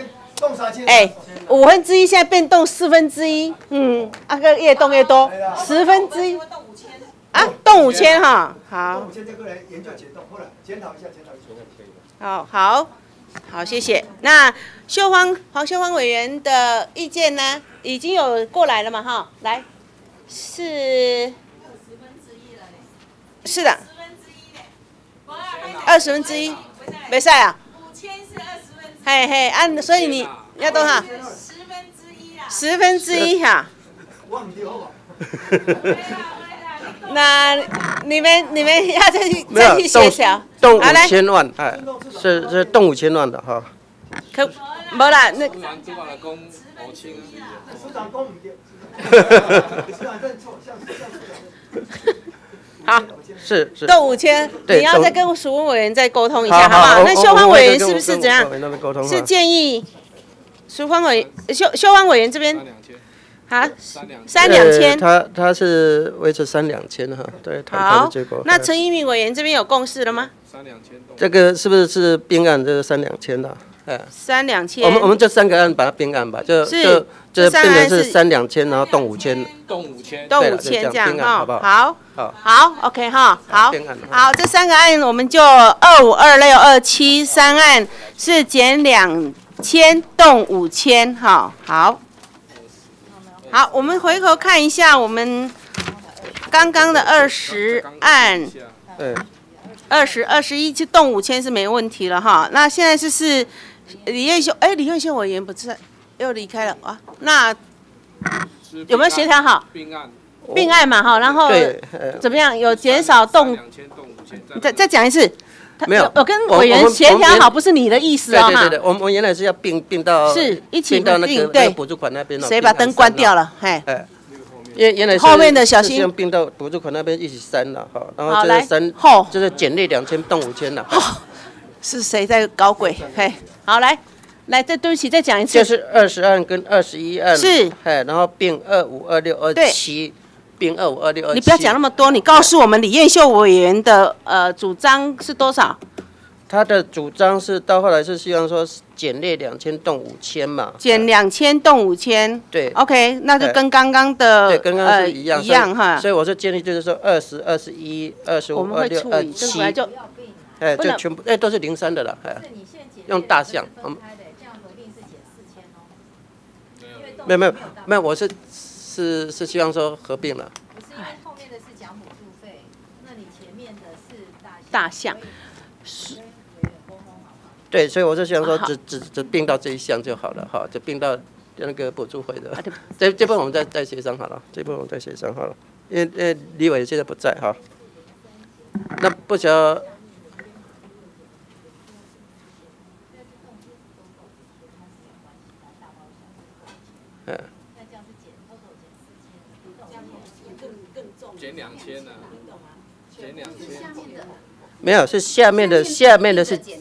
[SPEAKER 1] 1/5现在变动1/4，个越动越多，1/10啊，动5000哈，好。5000这个人研究解冻，后来检讨一下。好，谢谢。那黄秀芳委员的意见呢，已经有过来了嘛？哈，来，是的，1/20，没事啊。5000是20%。所以你要多少？1/10哈。那你们要再去协调，
[SPEAKER 10] 动5000万，是动5000万的哈。
[SPEAKER 1] 可没啦，那。好，
[SPEAKER 10] 是
[SPEAKER 1] 动5000，你要再跟淑芬委员再沟通一下，好不好？那秀芳委员是不是怎样？是建议淑芳委秀芳委员这边。啊，3-2千，
[SPEAKER 10] 他是维持3-2千哈，对，
[SPEAKER 1] 好，那陈一鸣委员这边有共识了吗？3-2千，
[SPEAKER 10] 这个是不是并案？这个3-2千的
[SPEAKER 1] ，3-2千，
[SPEAKER 10] 我们这3个案把它并案吧，就变成是3-2千，然后动5000，
[SPEAKER 1] 动5000这样
[SPEAKER 10] 哈，
[SPEAKER 1] 好 ，OK 哈，好，这3个案我们就25、26、27 3案是减2000，动5000哈，好，我们回头看一下我们刚刚的20案，20、21就动5000是没问题了哈。那现在是李彦秀委员不是又离开了啊？那有没有协调好？并案嘛哈，然后怎么样？有减少动，2,000再讲一次。
[SPEAKER 10] 没有，
[SPEAKER 1] 我跟委员协调好，不是你的意思啊！
[SPEAKER 10] 对，我们原来是要并到
[SPEAKER 1] 是一起
[SPEAKER 10] 到那个补助款那边。
[SPEAKER 1] 谁把灯关掉了？
[SPEAKER 10] 原来
[SPEAKER 1] 后面的小心
[SPEAKER 10] 并到补助款那边一起删了哈，然后就是就是减列2000动5000了。
[SPEAKER 1] 是谁在搞鬼？好来，对不起，再讲一次。
[SPEAKER 10] 就是20案跟21案
[SPEAKER 1] 是，
[SPEAKER 10] 然后并25、26、27。并25、26、27。
[SPEAKER 1] 你不要讲那么多，你告诉我们李彦秀委员的主张是多少？
[SPEAKER 10] 他的主张是到后来是希望说减列2000动5000嘛。
[SPEAKER 1] 减2000动5000。对。OK， 那就跟刚刚的
[SPEAKER 10] 对，跟刚刚是一样
[SPEAKER 1] 哈。
[SPEAKER 10] 所以我是建议就是说20、21、25、26、27。就全部都是03的了，用大项。没有，我是希望说合并了。
[SPEAKER 12] 不是因为后面的是奖补助费，那你前面的是
[SPEAKER 1] 大项。
[SPEAKER 10] 对，所以我是希望说只并到这一项就好了哈，就并到那个补助费的。这部分我们再协商好了，因为李委现在不在哈。那不晓得。
[SPEAKER 13] 减2000呢？减2000。
[SPEAKER 10] 没有，是下面的是上面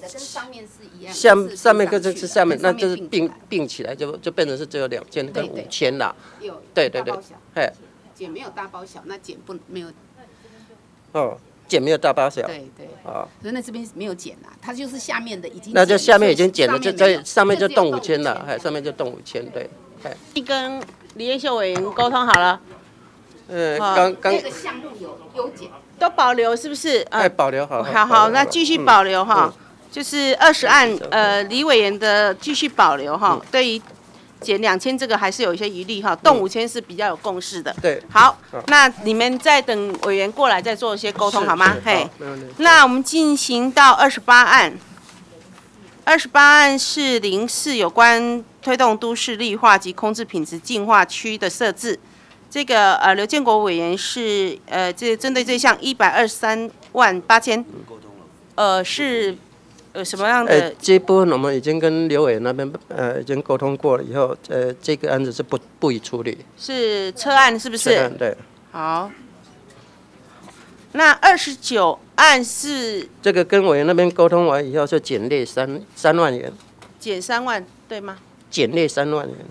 [SPEAKER 10] 跟这是下面，那就是并起来就变成是只有2000跟5000啦。对，
[SPEAKER 18] 减没有大包小，那减没有。
[SPEAKER 10] 减没有大包小。
[SPEAKER 18] 对。所以那这边没有减啦，它就是下面的已经。
[SPEAKER 10] 那就下面已经减了，就在上面就动5000了，上面就动5000，对。
[SPEAKER 1] 你跟李彦秀委员沟通好了。
[SPEAKER 10] 刚
[SPEAKER 18] 那个项目有减，
[SPEAKER 1] 都保留是不是？
[SPEAKER 10] 保留好。
[SPEAKER 1] 好，那继续保留哈，就是20案李委员的继续保留哈。对于减2000这个还是有一些疑虑哈，动5000是比较有共识的。
[SPEAKER 10] 对，
[SPEAKER 1] 好，那你们再等委员过来再做一些沟通好吗？嘿，那我们进行到28案。28案是04有关推动都市绿化及空气品质净化区的设置。这个刘建国委员是这针对这项1238000，是什么样的？
[SPEAKER 10] 这部分我们已经跟刘委员那边已经沟通过了，以后这个案子是不予处理。是
[SPEAKER 1] 撤案是不是？
[SPEAKER 10] 撤案对。
[SPEAKER 1] 好。那29案是
[SPEAKER 10] 这个跟委员那边沟通完以后，就减列3万元，
[SPEAKER 1] 减3万对吗？
[SPEAKER 10] 减列3万元，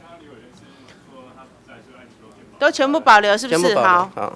[SPEAKER 1] 都全部保留是不是？好，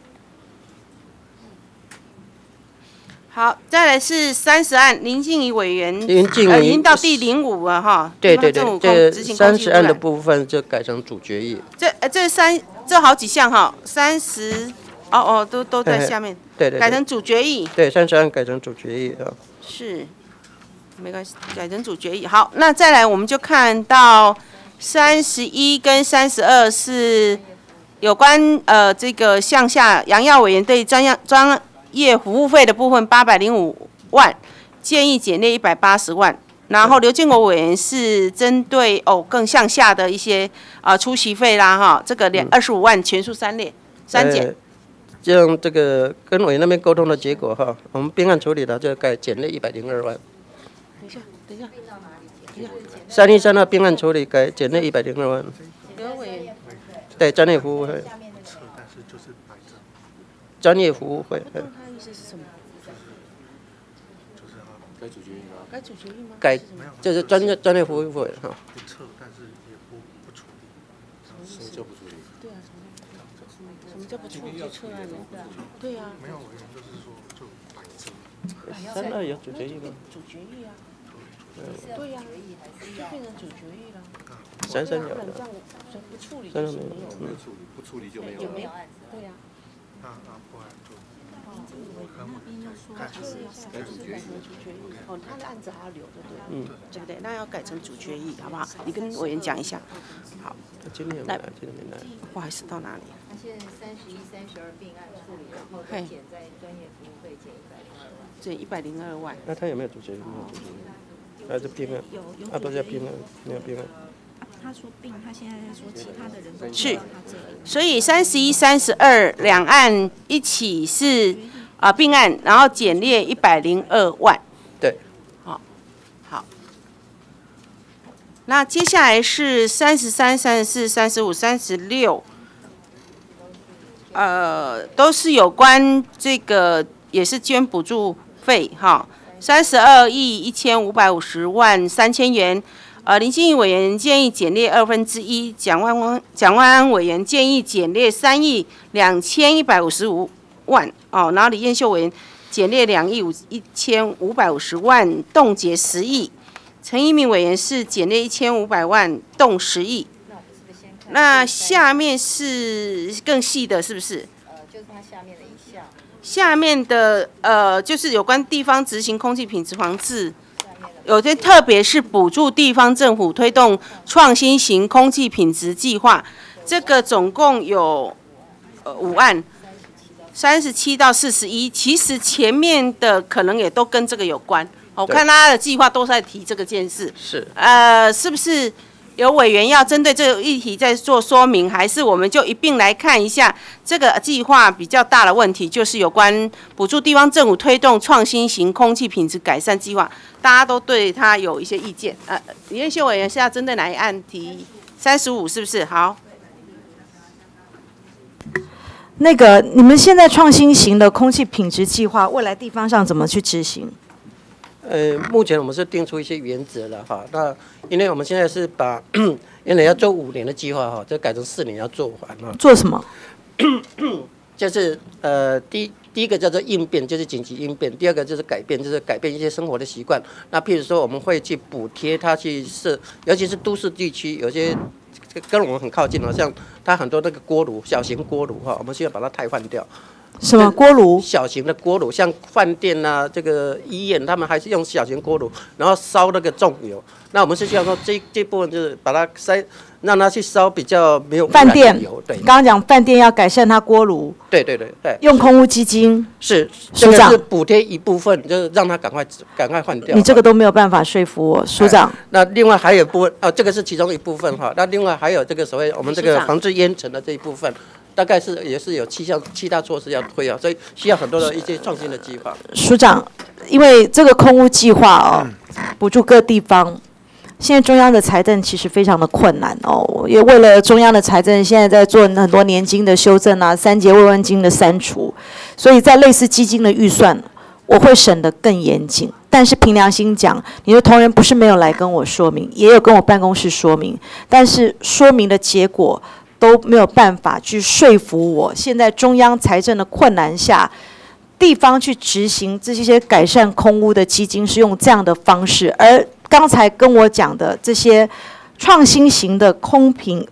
[SPEAKER 1] 好，再来是30案，林静怡委员，已经到第05了哈。
[SPEAKER 10] 对，这30案的部分就改成主决议。
[SPEAKER 1] 这好几项哈，30。都在下面。
[SPEAKER 10] 对，
[SPEAKER 1] 改成主决议。
[SPEAKER 10] 对，30案改成主决议啊。
[SPEAKER 1] 是，没关系，改成主决议。好，那再来我们就看到31跟32是有关这个项下杨耀委员对专业服务费的部分805万，建议减列180万。然后刘建国委员是针对更向下的一些出席费啦哈，这个25万全数删减。
[SPEAKER 10] 这样这个跟委员那边沟通的结果哈，我们并案处理的就改减列102万。
[SPEAKER 1] 等一下。
[SPEAKER 10] 313的并案处理改减列102万。
[SPEAKER 1] 刘委员。
[SPEAKER 10] 对，专业服务费。专业服务费。
[SPEAKER 1] 他意思是什么？
[SPEAKER 7] 就是改主决议吗？
[SPEAKER 1] 改主决议吗？
[SPEAKER 10] 改就是专业服务费哈。
[SPEAKER 7] 不撤，但是也不处理。什么叫不处理？对啊，
[SPEAKER 1] 什么叫不处理就撤案了？对啊。
[SPEAKER 7] 没有委员就是说就摆着。
[SPEAKER 10] 3有主决议吗？
[SPEAKER 1] 主决议啊。对呀，就变成主决议了。
[SPEAKER 10] 33有。
[SPEAKER 1] 不处理
[SPEAKER 10] 就是没有。
[SPEAKER 7] 不处理就没有。
[SPEAKER 1] 有没有？对呀。
[SPEAKER 7] 那不然就。
[SPEAKER 1] 那边就说还是要改成主决议。他的案子还要留着对不对？那要改成主决议好不好？你跟委员讲一下。好。
[SPEAKER 10] 今天没来，今天没来。
[SPEAKER 1] 不好意思，到哪里？
[SPEAKER 12] 他现在31、32并案处理，然后再减在专业服务费减
[SPEAKER 1] 102万。
[SPEAKER 10] 那他有没有主决议？没有主决议。还是并案？有。不是并案，没有并案。
[SPEAKER 12] 他说并，他现在在说其他的人都
[SPEAKER 1] 是，所以31、32两案一起是并案，然后减列102万。
[SPEAKER 10] 对。
[SPEAKER 1] 好。那接下来是33、34、35、36，都是有关这个也是捐补助费哈，32亿1550万3000元。林静怡委员建议减列1/2，蒋万安委员建议减列3亿2155万，然后李彦秀委员减列2亿1550万，冻结10亿。陈一鸣委员是减列1500万，冻10亿。那下面是更细的，是不是？
[SPEAKER 12] 就是它下面的一项。
[SPEAKER 1] 下面的就是有关地方执行空气品质防治。有些特别是补助地方政府推动创新型空气品质计划，这个总共有5案，37到41。其实前面的可能也都跟这个有关。我看他的计划都在提这个件事。
[SPEAKER 10] 是。
[SPEAKER 1] 是不是有委员要针对这个议题在做说明，还是我们就一并来看一下这个计划比较大的问题，就是有关补助地方政府推动创新型空气品质改善计划，大家都对他有一些意见。李彦秀委员是要针对哪一案提？35是不是？好。
[SPEAKER 15] 那个你们现在创新型的空气品质计划，未来地方上怎么去执行？
[SPEAKER 10] 目前我们是定出一些原则了哈。那因为我们现在是把原来要做5年的计划哈，就改成4年要做完了。
[SPEAKER 15] 做什么？
[SPEAKER 10] 就是第一个叫做应变，就是紧急应变；第二个就是改变，就是改变一些生活的习惯。那譬如说我们会去补贴它去设，尤其是都市地区，有些跟我们很靠近了，像它很多那个锅炉，小型锅炉哈，我们需要把它汰换掉。
[SPEAKER 15] 什么锅炉？
[SPEAKER 10] 小型的锅炉，像饭店啊，这个医院，他们还是用小型锅炉，然后烧那个重油。那我们是希望说这部分就是把它让它去烧比较没有
[SPEAKER 15] 饭店
[SPEAKER 10] 油。对，
[SPEAKER 15] 刚刚讲饭店要改善它锅炉。
[SPEAKER 10] 对，
[SPEAKER 15] 用空污基金
[SPEAKER 10] 是
[SPEAKER 15] 署长
[SPEAKER 10] 是补贴一部分，就是让它赶快换掉。
[SPEAKER 15] 你这个都没有办法说服我，署长。
[SPEAKER 10] 那另外还有部分这个是其中一部分哈。那另外还有这个所谓我们这个防治烟尘的这一部分。大概也是有7大措施要推啊，所以需要很多的一些创新的计划。
[SPEAKER 15] 署长，因为这个空污计划哦，补助各地方，现在中央的财政其实非常的困难哦，也为了中央的财政，现在在做很多年金的修正啊，3节慰问金的删除，所以在类似基金的预算，我会审得更严谨。但是凭良心讲，你的同仁不是没有来跟我说明，也有跟我办公室说明，但是说明的结果都没有办法去说服我，现在中央财政的困难下，地方去执行这些改善空污的基金是用这样的方式，而刚才跟我讲的这些创新型的空品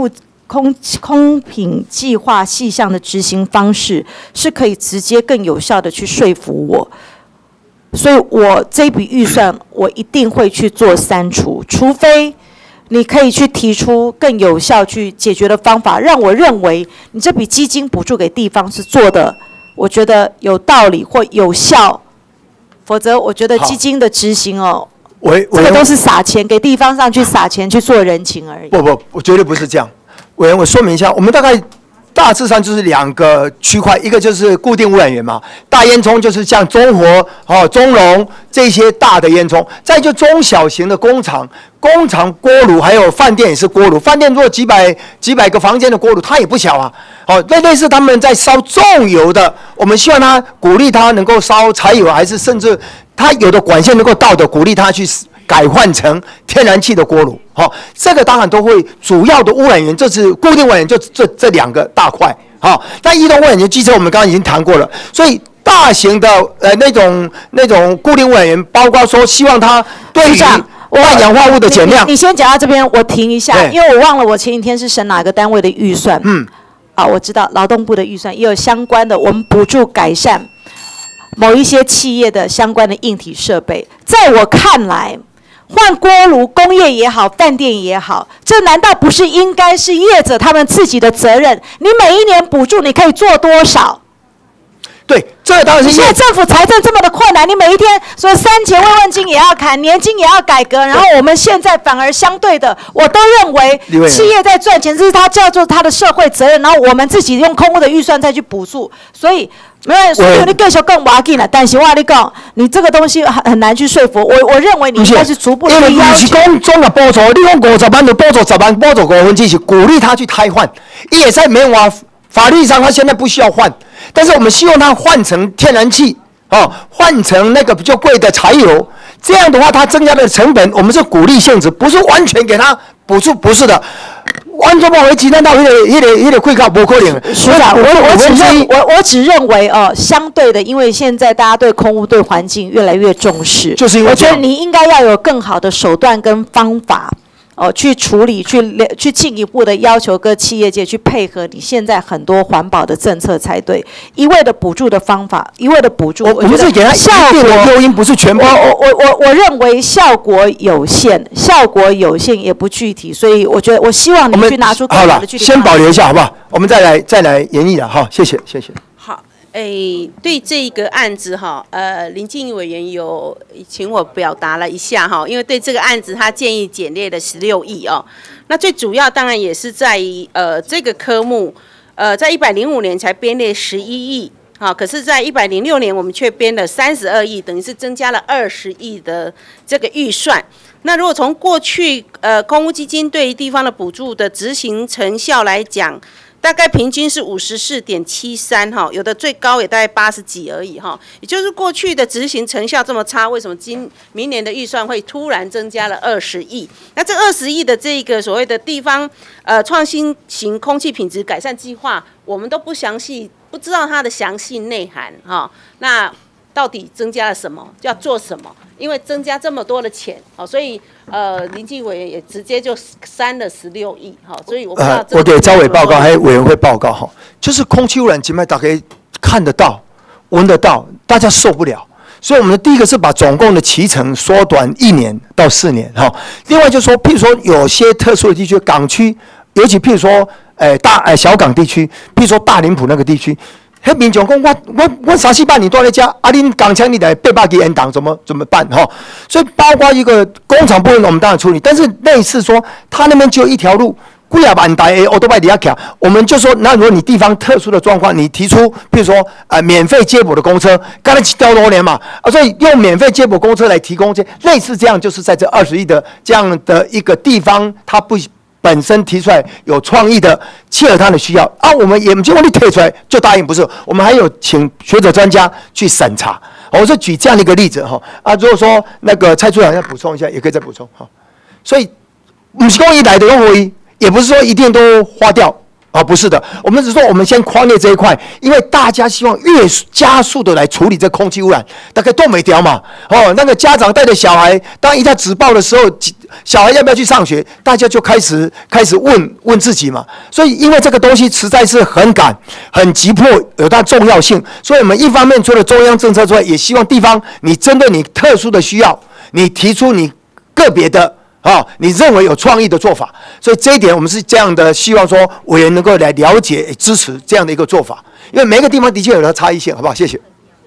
[SPEAKER 15] 计划细项的执行方式，是可以直接更有效的去说服我。所以我这笔预算我一定会去做删除，除非你可以去提出更有效去解决的方法，让我认为你这笔基金补助给地方是做的，我觉得有道理或有效，否则我觉得基金的执行哦，这个都是撒钱给地方上去撒钱去做人情而已。
[SPEAKER 5] 不，我绝对不是这样。委员，我说明一下，我们大致上就是2个区块，一个就是固定污染源嘛，大烟囱就是像中和、中龙这些大的烟囱，再就中小型的工厂锅炉，还有饭店也是锅炉。饭店如果几百个房间的锅炉，它也不小啊。类似他们在烧重油的，我们希望他鼓励他能够烧柴油，还是甚至他有的管线能够到的，鼓励他去改换成天然气的锅炉。这个当然都会主要的污染源，这是固定污染源，就这2个大块。但移动污染源机车我们刚刚已经谈过了，所以大型的那种固定污染源，包括说希望它对于氮氧化物的减量。
[SPEAKER 15] 你先讲到这边，我停一下，因为我忘了我前几天是审哪个单位的预算。我知道劳动部的预算也有相关的，我们补助改善某一些企业的相关的硬体设备。在我看来，换锅炉，工业也好，饭店也好，这难道不是应该是业者他们自己的责任？你每一年补助你可以做多少？
[SPEAKER 5] 对，这当然是。
[SPEAKER 15] 现在政府财政这么的困难，你每一天说3节慰问金也要砍，年金也要改革，然后我们现在反而相对的，我都认为企业在赚钱，这是他叫做他的社会责任，然后我们自己用空污的预算再去补助，所以。没有，所以你继续更挖紧了。但是我跟你讲，你这个东西很难去说服我认为你应该是逐步的要求。
[SPEAKER 5] 因为你是讲总的补助，你讲50万就补助10万，补助5%，是鼓励他去汰换。也没有啊，法律上他现在不需要换，但是我们希望他换成天然气，换成那个比较贵的柴油。这样的话，他增加的成本，我们是鼓励性质，不是完全给他补助，不是的。完全不为鸡蛋到那个贵靠不可能。
[SPEAKER 15] 署长，我只认为相对的，因为现在大家对空污、对环境越来越重视，
[SPEAKER 5] 就是因为
[SPEAKER 15] 我觉得你应该要有更好的手段跟方法。去处理，去进一步的要求各企业界去配合你现在很多环保的政策才对。一味的补助的方法，一味的补助，
[SPEAKER 5] 我们是给他效果诱因，不是全部。
[SPEAKER 15] 我认为效果有限，也不具体，所以我觉得我希望你去拿出更好的具体。
[SPEAKER 5] 先保留一下好不好？我们再来研议了哈，谢谢。
[SPEAKER 1] 好。对这个案子哈，林静怡委员有请我表达了一下哈，因为对这个案子他建议减列了16亿哦。那最主要当然也是在于这个科目，在105年才编列11亿，可是在106年我们却编了32亿，等于是增加了20亿的这个预算。那如果从过去空污基金对于地方的补助的执行成效来讲，大概平均是54.73哈，有的最高也大概80几而已哈。也就是过去的执行成效这么差，为什么明年的预算会突然增加了20亿？那这20亿的这个所谓的地方创新型空气品质改善计划，我们都不知道它的详细内涵哈。那到底增加了什么？要做什么？因为增加这么多的钱，所以林静委员也直接就删了16亿，所以我不知道。
[SPEAKER 5] 我给招委报告，还有委员会报告哈，就是空气污染，今麦大概看得到、闻得到，大家受不了。所以我们的第一个是把总共的期程缩短1年到4年哈。另外就是说，譬如说有些特殊的地区，港区，尤其譬如说小港地区，譬如说大林埔那个地区，那民众讲我3、4百年都在家，啊，恁港腔你来800个延档怎么办哈？所以包括一个工厂部分，我们当然处理，但是类似说他那边只有一条路。几啊万台的欧多拜底下卡，我们就说，那如果你地方特殊的状况，你提出，譬如说，免费接驳的公车，刚才调多年嘛，所以用免费接驳公车来提供类似这样，就是在这20亿的这样的一个地方，它本身提出来有创意的，切合它的需要啊，我们也结果你推出来就答应，不是，我们还有请学者专家去审查。我是举这样的一个例子哈啊，如果说那个蔡处长要补充一下，也可以再补充哈。所以不是公益来的用会议。也不是说一定都花掉啊，不是的，我们只是说我们先框列这一块，因为大家希望越加速的来处理这空气污染，大概都没掉嘛。哦，那个家长带着小孩，当一下直报的时候，小孩要不要去上学，大家就开始问自己嘛。所以因为这个东西实在是很赶、很急迫，有它重要性，所以我们一方面除了中央政策之外，也希望地方你针对你特殊的需要，你提出你个别的。你认为有创意的做法，所以这一点我们是这样的，希望说委员能够来了解、支持这样的一个做法，因为每个地方的确有它差异性，好不好？谢谢。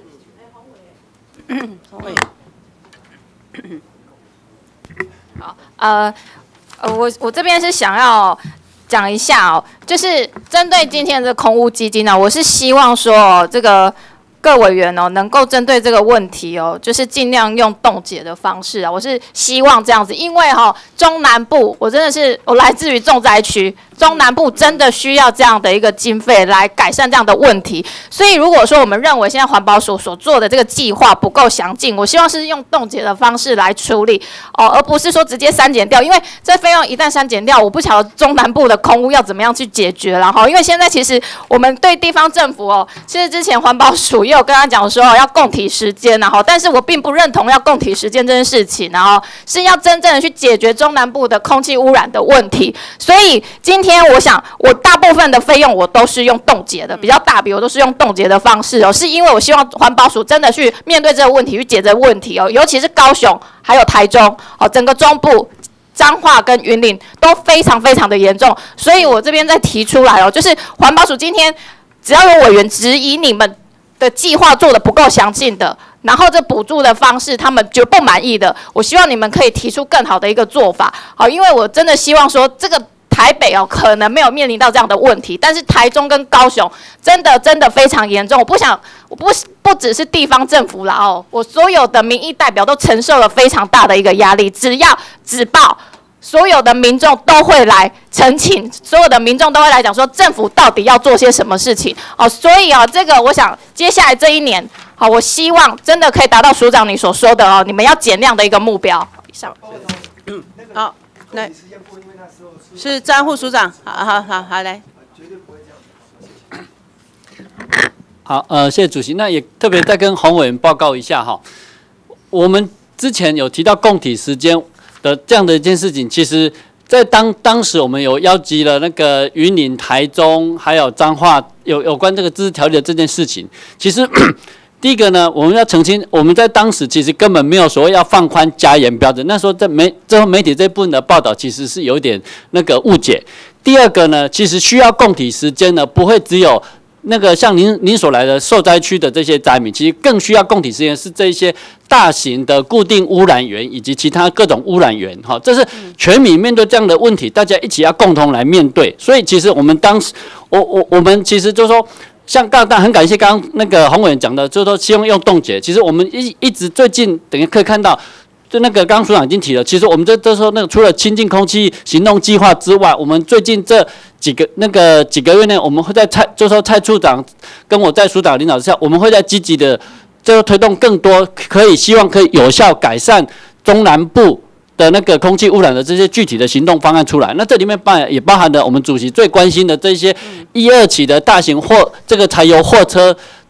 [SPEAKER 14] 好，我这边是想要讲一下哦，就是针对今天的空污基金呢，我是希望说这个。各委员哦，能够针对这个问题哦，就是尽量用冻结的方式啊，我是希望这样子，因为中南部我真的是我来自于重灾区，中南部真的需要这样的一个经费来改善这样的问题，所以如果说我们认为现在环保署所做的这个计划不够详尽，我希望是用冻结的方式来处理哦，而不是说直接删减掉，因为这费用一旦删减掉，我不晓得中南部的空污要怎么样去解决了哈，因为现在其实我们对地方政府哦，其实之前环保署也有跟他讲说要共体时间，然后但是我并不认同要共体时间这件事情，然后是要真正的去解决中南部的空气污染的问题。所以今天我想，我大部分的费用我都是用冻结的，比较大笔我都是用冻结的方式哦，是因为我希望环保署真的去面对这个问题，去解决问题哦，尤其是高雄还有台中哦，整个中部。彰化跟云林都非常非常的严重，所以我这边再提出来哦，就是环保署今天只要有委员质疑你们的计划做的不够详尽的，然后这补助的方式他们就不满意的，我希望你们可以提出更好的一个做法，好，因为我真的希望说这个台北哦可能没有面临到这样的问题，但是台中跟高雄真的非常严重，我不只是地方政府啦哦，我所有的民意代表都承受了非常大的一个压力，只要只报。所有的民众都会来澄清，所有的民众都会来讲说政府到底要做些什么事情哦，所以这个我想接下来这一年，好，我希望真的可以达到署长你所说的哦，你们要减量的一个目标。以上。
[SPEAKER 1] 好，来，是张副署长，好，来。
[SPEAKER 19] 好，谢谢主席。那也特别再跟洪委员报告一下哈，我们之前有提到共体时间。的这样的一件事情，其实，在当时我们有邀集了那个云林、台中还有彰化有关这个自治条例的这件事情。其实第一个呢，我们要澄清，我们在当时其实根本没有所谓要放宽加严标准。那时候最后媒体这部分的报道其实是有一点那个误解。第二个呢，其实需要共体时间呢，不会只有。那个像您所来的受灾区的这些灾民，其实更需要共体时间是这一些大型的固定污染源以及其他各种污染源，哈，这是全民面对这样的问题，大家一起要共同来面对。所以其实我们当时，我们其实就是说，像刚很感谢刚刚那个洪委员讲的，就是说希望用冻结。其实我们一直最近等于可以看到。就那个刚刚署长已经提了，其实我们这时候那个除了清净空气行动计划之外，我们最近这几个月内，我们会在蔡处长跟我在署长领导之下，我们会在积极的推动更多希望可以有效改善中南部的那个空气污染的这些具体的行动方案出来。那这里面也包含了我们主席最关心的这些1、2起的大型这个柴油货车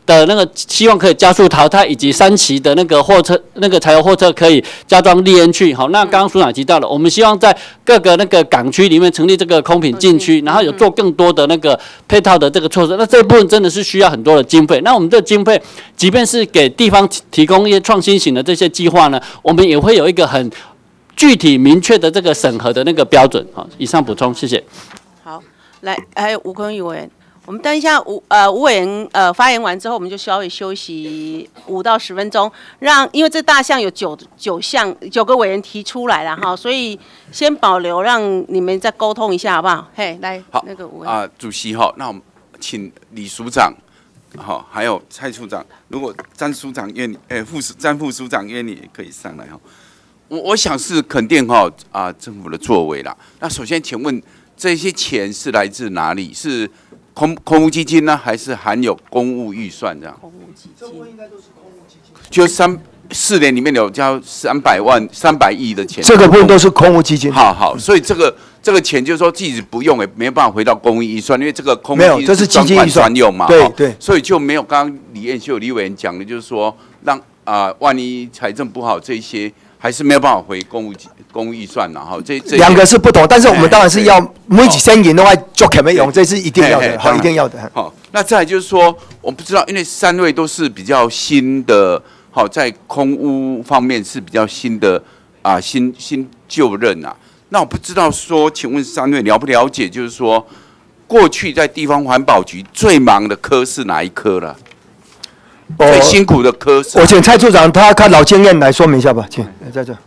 [SPEAKER 19] 的那个希望可以加速淘汰，以及3期的那个货车那个柴油货车可以加装立烟区。好，那刚刚署长提到了，我们希望在各个那个港区里面成立这个空品禁区，然后有做更多的那个配套的这个措施。那这一部分真的是需要很多的经费。那我们这经费，即便是给地方提供一些创新型的这些计划呢，我们也会有一个很具体明确的这个审核的那个标准。好，以上补充，谢谢。
[SPEAKER 1] 好，来，还有吴坤玉委员。我们等一下吴委员发言完之后，我们就稍微休息5到10分钟，因为这大项有9个委员提出来了哈，所以先保留，让你们再沟通一下好不好？嘿，来，
[SPEAKER 16] 好，
[SPEAKER 1] 那个吴委员
[SPEAKER 16] 主席哈，那我们请李署长，好，还有蔡署长，如果詹署长愿意，詹副署长愿意也可以上来哈。我想是肯定政府的作为啦。那首先请问这些钱是来自哪里？是空屋基金呢，还是含有公务预算这样？空屋基金，这应该都是空屋基金。就4年里面有交300亿的钱，
[SPEAKER 5] 这个部分都是空屋基金。
[SPEAKER 16] 好，所以这个钱就是说，即使不用也没办法回到公务预算，因为这个空屋基金是专款专用嘛。
[SPEAKER 5] 对，
[SPEAKER 16] 所以就没有刚刚李彦秀李委员讲的，就是说让万一财政不好，这些还是没有办法回公务预算啦。哈，这
[SPEAKER 5] 两个是不同，但是我们当然是要每几千元的话就可没用，这是一定要的，好，一定要的。
[SPEAKER 16] 好，那再来就是说，我不知道，因为3位都是比较新的，好，在空污方面是比较新的新就任啊。那我不知道说，请问3位了不了解？就是说，过去在地方环保局最忙的科是哪一科了？最辛苦的科是？
[SPEAKER 5] 我请蔡处长他看老经验来说明一下吧，请在这。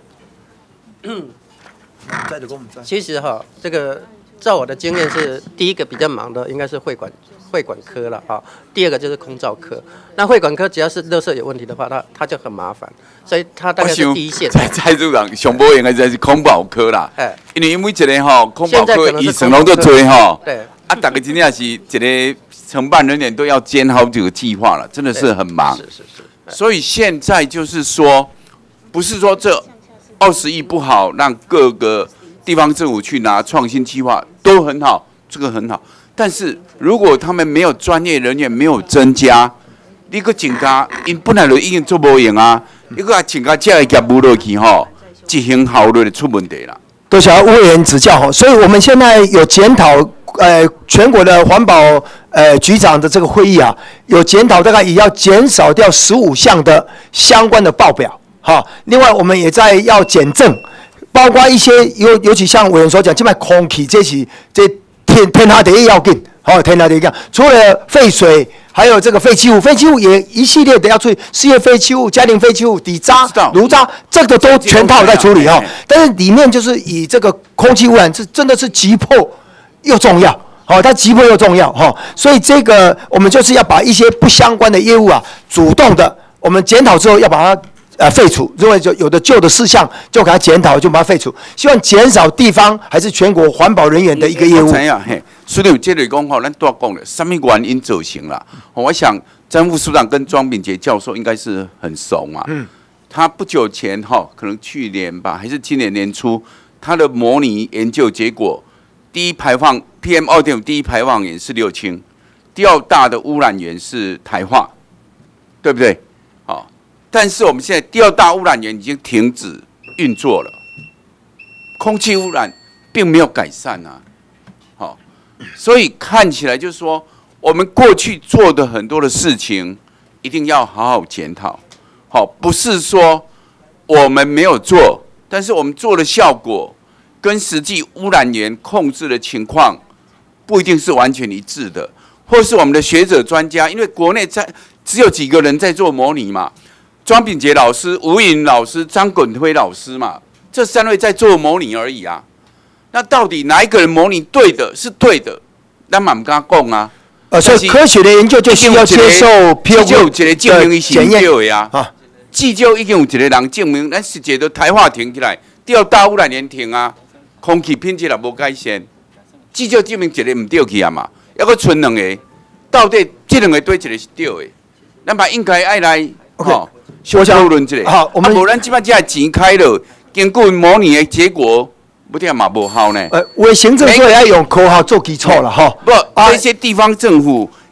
[SPEAKER 10] 其实这个照我的经验是，第一个比较忙的应该是会管科了啊，第二个就是空照科。那会管科只要是垃圾有问题的话，它就很麻烦，所以它大概是第一线。
[SPEAKER 16] 蔡处长上保应该是空保科啦，因为每一个空保科医生拢都多
[SPEAKER 10] 对，
[SPEAKER 16] 大概真正是一个承办人员都要兼好几个计划了，真的是很忙。是。所以现在就是说，不是说这20亿不好，让各个地方政府去拿创新计划都很好，这个很好。但是如果他们没有专业人员，没有增加，你个警察因本来就已经做不赢啊，你个警察这个业务落去执行效率就出问题了。
[SPEAKER 5] 都想要委员指教所以我们现在有检讨，全国的环保局长的这个会议啊，有检讨，大概也要减少掉15项的相关的报表。另外我们也在要检证，包括一些尤其像委员所讲，现在空气这天下第一要紧，天下第一要。除了废水，还有这个废弃物，废弃物也一系列的要处理，事业废弃物、家庭废弃物、底渣、炉渣，这个都全套在处理但是里面就是以这个空气污染是真的是急迫又重要，它急迫又重要所以这个我们就是要把一些不相关的业务主动的，我们检讨之后要把它。废除，如果有的旧的事项就给他检讨，就把它废除，希望减少地方还是全国环保人员的一个业务。
[SPEAKER 16] 所以接着讲咱多讲了，什么原因造成啦？我想詹副署长跟庄秉杰教授应该是很熟嘛。他不久前可能去年吧，还是今年年初，他的模拟研究结果，第一排放 PM2.5 第一排放源是六轻，第二大的污染源是台化，对不对？但是我们现在第二大污染源已经停止运作了，空气污染并没有改善所以看起来就是说，我们过去做的很多的事情一定要好好检讨，不是说我们没有做，但是我们做的效果跟实际污染源控制的情况不一定是完全一致的，或是我们的学者专家，因为国内只有几个人在做模拟嘛。庄秉杰老师、吴颖老师、张滚辉老师嘛，这3位在做模拟而已啊。那到底哪一个人模拟对的是对的？咱嘛唔敢讲啊。
[SPEAKER 5] 所以科学的研究就需要接受
[SPEAKER 16] PO有一个证明是对的呀。至少已经有一个人证明，咱实际都台化停起来，第二大污染源停啊，空气品质也无改善，至少证明一个唔对去啊嘛，还佫剩2个，到底这2个对一个是对的？咱嘛应该爱来小讨论一下。好，我们无咱即摆只钱开了，经过模拟的结果，不定嘛无效呢。
[SPEAKER 5] 为行政所以要用科学做基础了
[SPEAKER 16] 不，这些地方政府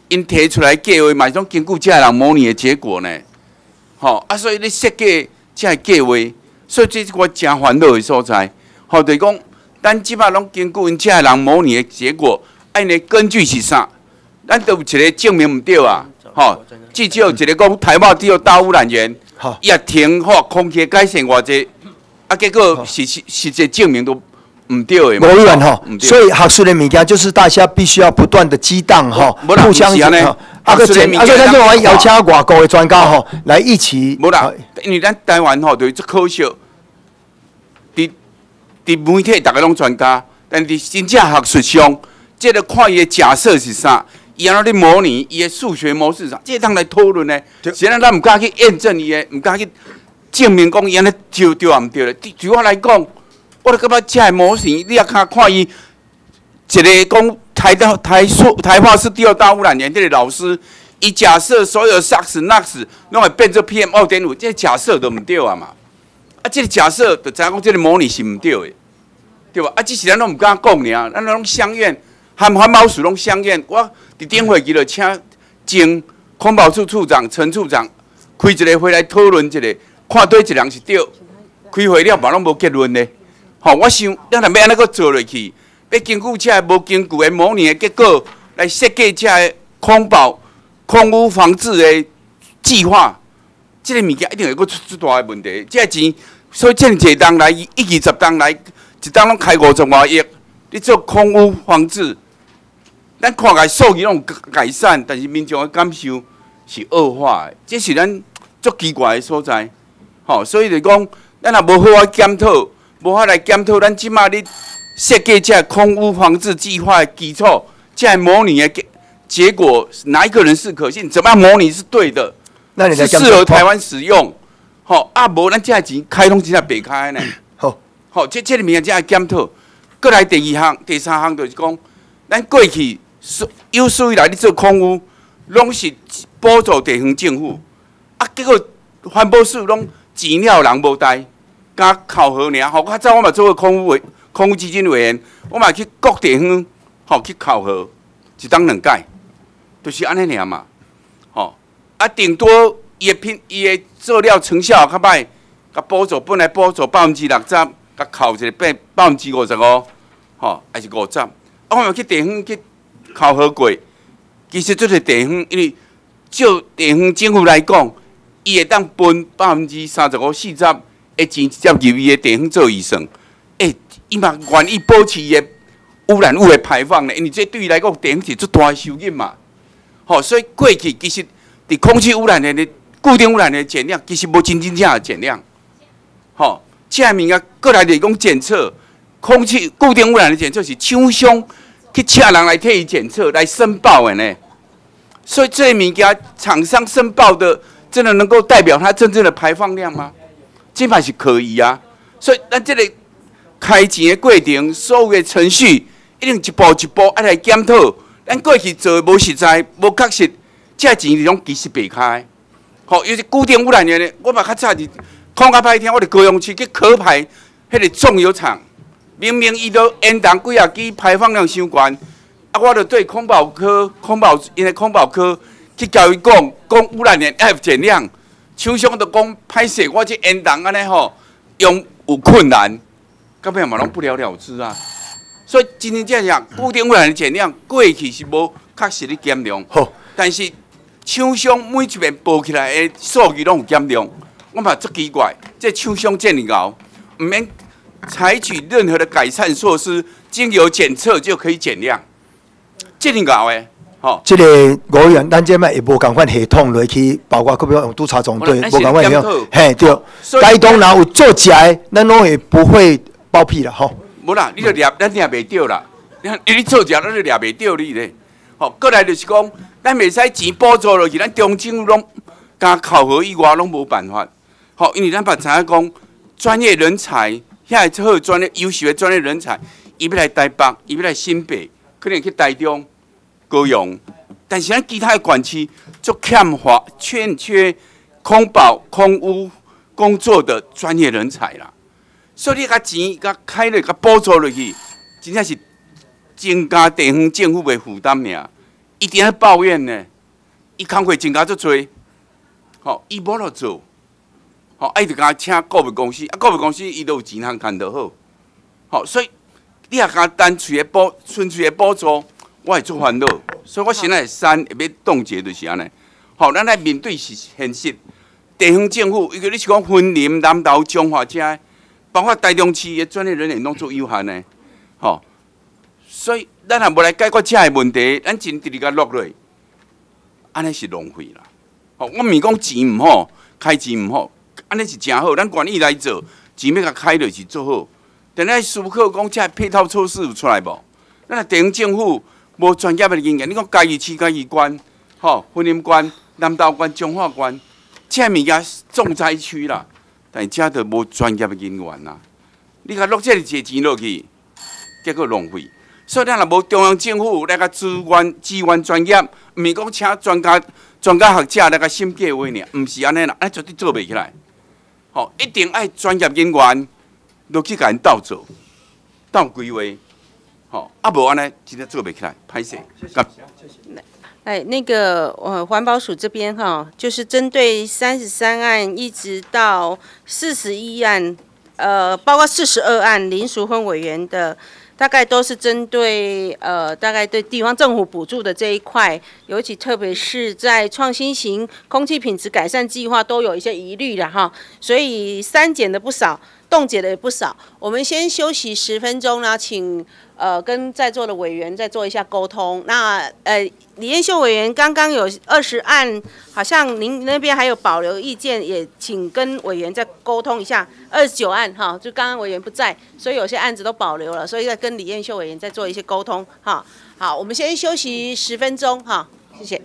[SPEAKER 16] 因提出来计划嘛，种经过这人模拟的结果呢，吼啊，所以你设计这计划，所以这是我真烦恼的所在。吼，就是讲，咱即摆拢经过因这人模拟的结果，按呢根据是啥？咱都有一个证明唔对啊，吼，至少一个讲台北只有大污染源，也停或空气改善偌济，啊，结果实际证明都唔对的。
[SPEAKER 5] 无远吼，所以学术的物件就是大家必须要不断的激荡吼，互相呢。所以咱就我邀请外国的专家吼来一起。
[SPEAKER 16] 无啦，因为咱台湾吼就是可惜，伫媒体大家拢专家，但伫真正学术上，这个看伊的假设是啥？伊安怎咧模拟伊的数学模式上，这当来讨论呢？虽然咱唔敢去验证伊的，唔敢去证明讲伊安尼对啊唔对咧。对我来讲，我就感觉这模型，你也看伊一个讲台化是第二大污染源，这个老师，伊假设所有 SOx、NOx 拢会变做 PM2.5，这个假设都唔对啊嘛。啊，这个假设就知影讲这个模拟是唔对的，对吧？啊，只是咱拢唔敢讲尔，咱拢相怨。和环保署拢相怨，我伫顶会期就请环保处处长陈处长开一个会来讨论一下，看对一人是对。开会了嘛拢无结论呢。吼，我想咱若要安尼个做落去，要根据这无根据的模拟的结果来设计这空污防治的计划，这个物件一定会个出大的问题。这钱，所以这么济人来，10档来，一档拢开50多亿，你做空污防治。咱看起来数据拢改善，但是民众的感受是恶化的，这是咱足奇怪的所在。吼，所以就讲，咱也无好好检讨，无法来检讨咱即马咧设计这空污防治计划的基础，这模拟的结果哪一个人是可信？怎么样模拟是对的？
[SPEAKER 5] 那你
[SPEAKER 16] 是适合台湾使用？吼，啊无咱这钱开拢真正白开呢。好，这个物件才检讨。过来第三项就是讲，咱过去。有史以来，你做空污，拢是补助地方政府，啊，结果环保署拢钱了人无带，加考核尔。吼，较早我嘛做过空污基金委员，我嘛去各地方，吼去考核，一档2届，就是安尼尔嘛。吼，啊，顶多伊的做了成效较歹，甲补助本来补助60%，甲扣一个变55%，吼，还是50%。啊，我嘛去地方去。考核过，其实这个地方，因为就地方政府来讲，伊会当分35%、40%的钱直接入伊的地方做预算，伊嘛愿意保持伊的污染物的排放呢，因为这对伊来讲，地方是最大的收入嘛。吼，所以过去其实伫空气污染的固定污染的减量，其实无真正的减量。吼，这物件过来就是讲检测空气固定污染的检测是厂商。去请人来替伊检测、来申报的呢，所以这物件厂商申报的，真的能够代表它真正的排放量吗？这嘛是可以啊。所以咱这个开钱的过程，所有的程序，一定一步一步来检讨。咱过去做的无实在、无确实，这钱是拢其实白开。吼，尤其固定污染源的，我嘛较早是讲较歹听，我伫高雄市去壳牌迄个重油厂。明明伊都烟弹几啊支排放量伤悬，啊，我就对因的空保科去交伊讲污染源要减量，厂商就讲歹势，我这烟弹安尼吼用有困难，到尾嘛拢不了了之啊。所以真正这样固定污染的减量，过去是无确实的减量，但是厂商每一遍报起来的数据拢有减量，我嘛足奇怪，这厂商这么牛，唔免。采取任何的改善措施，经由检测就可以减量，这么搞诶，吼。这
[SPEAKER 5] 个委员，咱这摆也无共款系统落去，包括比如用督察总队，无共款系统，嘿对。该当然有做起来，咱拢也不会包庇了，吼。
[SPEAKER 16] 无啦，你就咱抓袂到啦，你做起来咱就抓袂到你咧。吼，过来就是讲，咱袂使钱补助落去，咱中政府拢加考核以外拢无办法。吼，因为咱把知影讲，专业人才。遐个好专业、优秀的专业人才，伊要来台北，伊要来新北，可能去台中、高雄，但是咱其他的县市就欠缺空保、空污工作的专业人才啦。所以你甲钱、甲开了、甲补助落去，真正是增加地方政府的负担尔。 一定在抱怨呢，伊工课增加足多，吼，伊无落做，吼，伊就甲请顾问公司，顾问公司伊都有钱通干得好，吼，所以你也甲单纯的补助，我会做烦恼，所以我现在3会要冻结就是安尼，吼，咱来面对是现实，地方政府，伊个你是讲云林、南投、彰化遮，包括台中市的专业人员拢做有限的，吼，所以咱若无来解决遮个问题，咱钱直直甲落落，安尼是浪费啦。吼，我毋是讲钱毋好，开钱毋好，安尼是真好，咱愿意来做，钱要甲开落是做好。但咱思考讲，遮配套措施有出来无？咱地方政府无专业的人员，你讲嘉义市、嘉义县、吼云林县、南投县、彰化县，遮物件重灾区啦，但是遮都无专业的人员啦。你甲落这个钱落去，结果浪费。所以咱若无中央政府来甲支援专业，毋是讲请专家学者来甲审计划呢，毋是安尼啦，安绝对做袂起来。吼，一定爱专业人员落去甲因斗做、斗规划，吼，啊无安尼真正做袂起来，歹势。
[SPEAKER 1] 哎，那个环保署这边哈，就是针对33案一直到41案，包括42案林淑芬委员的。大概都是针对大概对地方政府补助的这一块，尤其特别是在创新型空气品质改善计划都有一些疑虑了哈，所以删减的不少，冻结的也不少。我们先休息10分钟，然后请跟在座的委员再做一下沟通。那李彦秀委员刚刚有20案，好像您那边还有保留意见，也请跟委员再沟通一下。29案哈，就刚刚委员不在，所以有些案子都保留了，所以再跟李彦秀委员再做一些沟通哈。好，我们先休息10分钟哈，谢谢。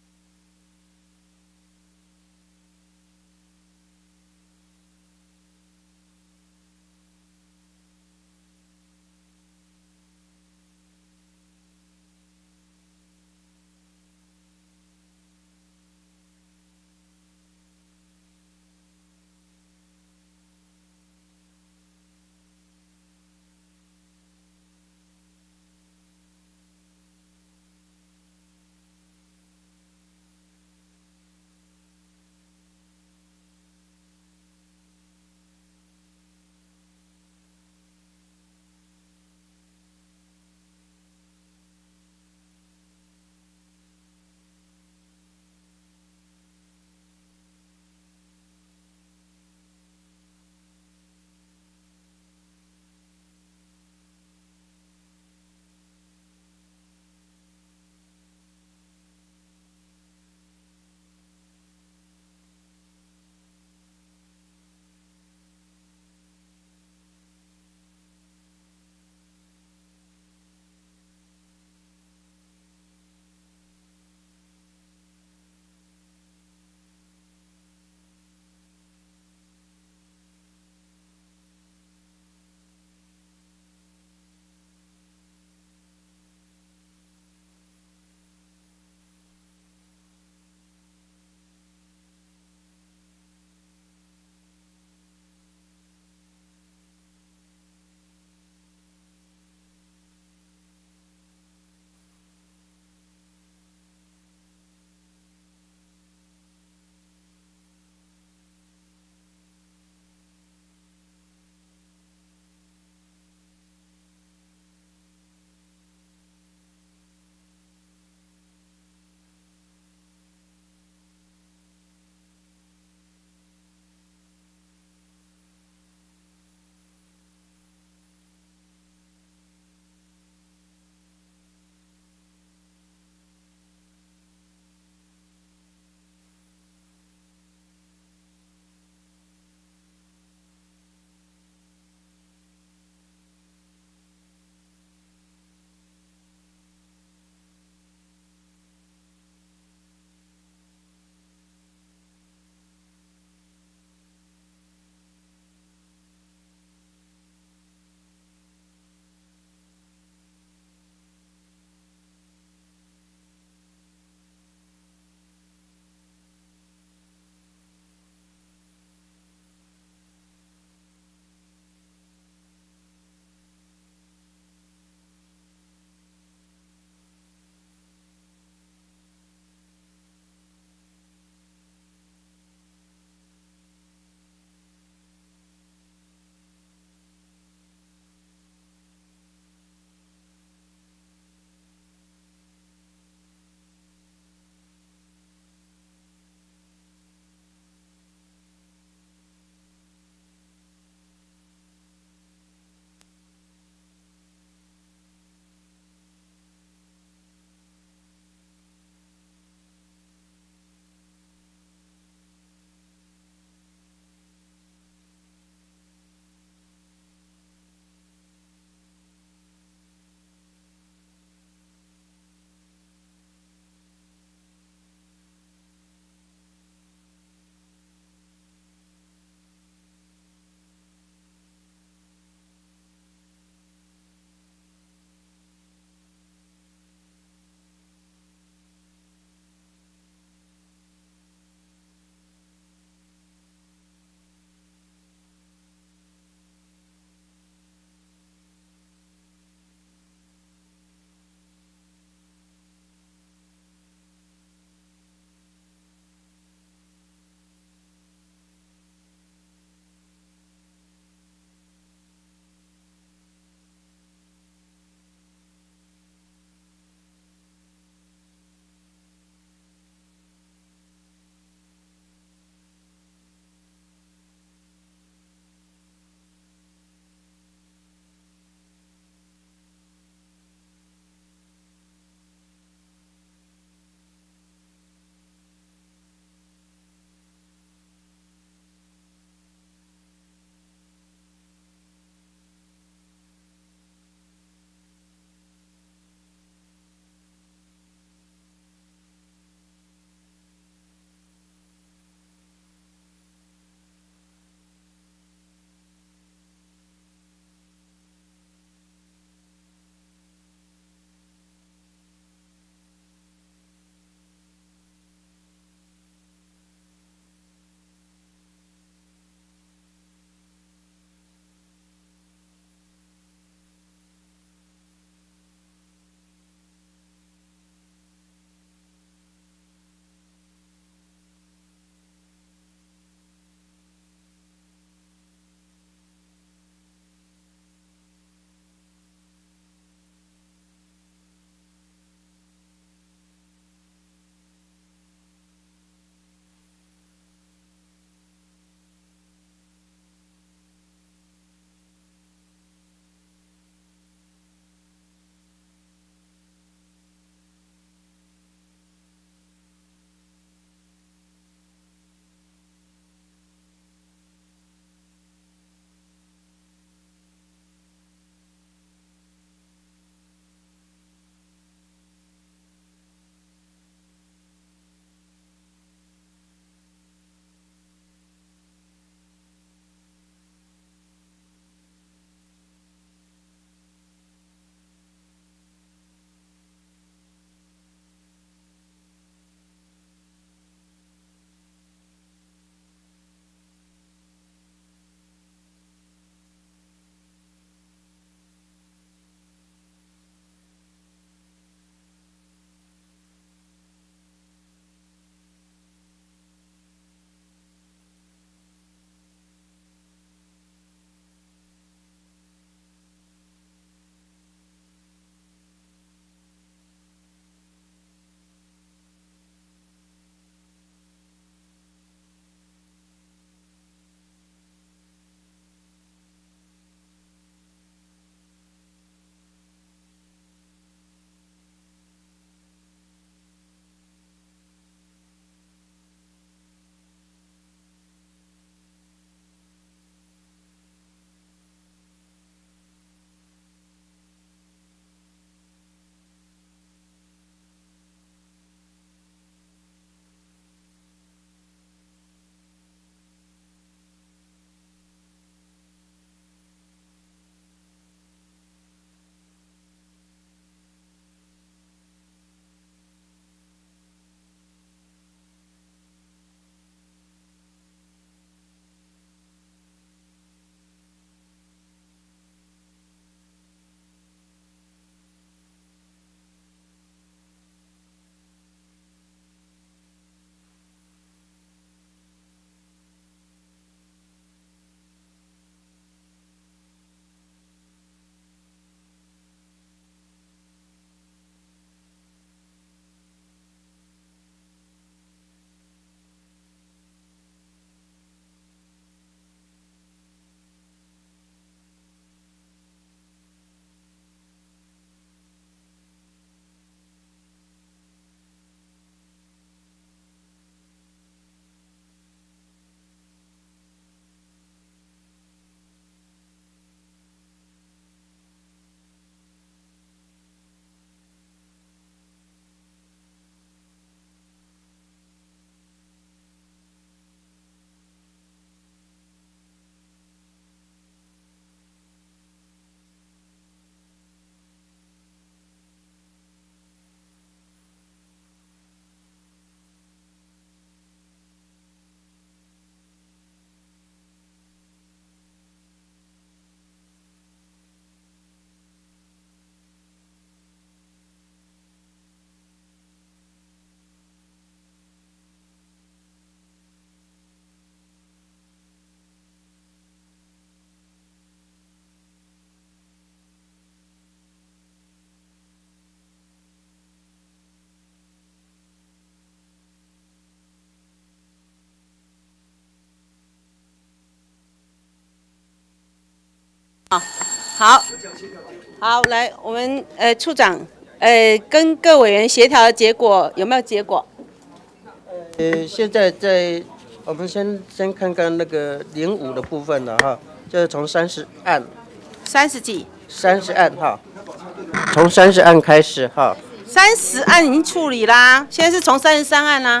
[SPEAKER 1] 好，来，我们处长，跟各委员协调的结果有没有结果？
[SPEAKER 10] 现在我们先看看那个05的部分了哈，就是从30案
[SPEAKER 1] ，30几
[SPEAKER 10] ，30案哈，从30案开始哈。
[SPEAKER 1] 30案已经处理啦，现在是从33案啦。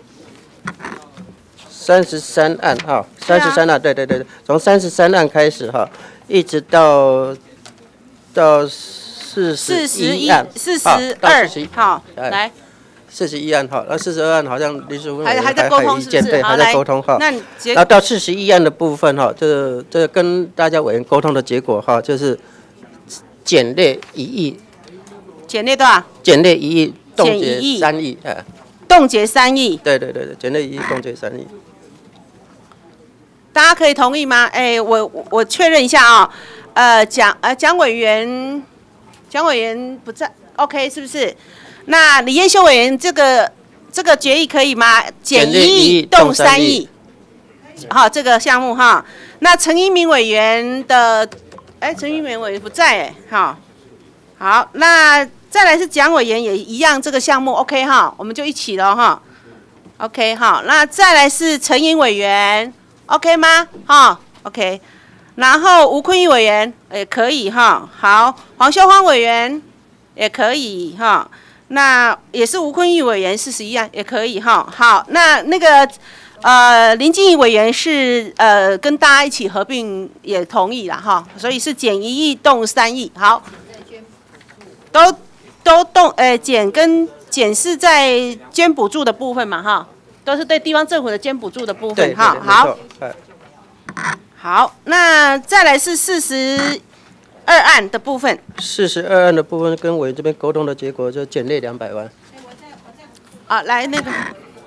[SPEAKER 10] 33案哈，33案，对，从33案开始哈，一直到41案
[SPEAKER 1] ，42，好，来。
[SPEAKER 10] 41案哈，那42案好像林淑芬
[SPEAKER 1] 还在沟通，是不是？
[SPEAKER 10] 对，还在沟通哈。然后到41案的部分哈，这跟大家委员沟通的结果哈，就是减列1亿。
[SPEAKER 1] 减列多少？
[SPEAKER 10] 减列1亿，冻结3亿，
[SPEAKER 1] 冻结3亿。
[SPEAKER 10] 对，减列1亿，冻结3亿。
[SPEAKER 1] 大家可以同意吗？我确认一下啊，蒋委员不在 ，OK 是不是？那李彦秀委员这个决议可以吗？减1亿，冻3亿。好，这个项目哈。那陈一鸣委员的，陈一鸣委员不在好，那再来是蒋委员也一样，这个项目 OK 哈，我们就一起了哈。OK 好，那再来是陈颖委员 OK 吗？OK。然后吴坤玉委员也可以哈。好，黄秀芳委员也可以哈。那也是吴坤玉委员41案也可以哈。好，那个林静怡委员是跟大家一起合并也同意了哈，所以是减1亿冻3亿。好，都动减是在捐补助的部分嘛哈，都是对地方政府的捐补助的部分哈。好，那再来是42案的部分。
[SPEAKER 10] 42案的部分跟委员这边沟通的结果就减列200万。
[SPEAKER 1] 来那个。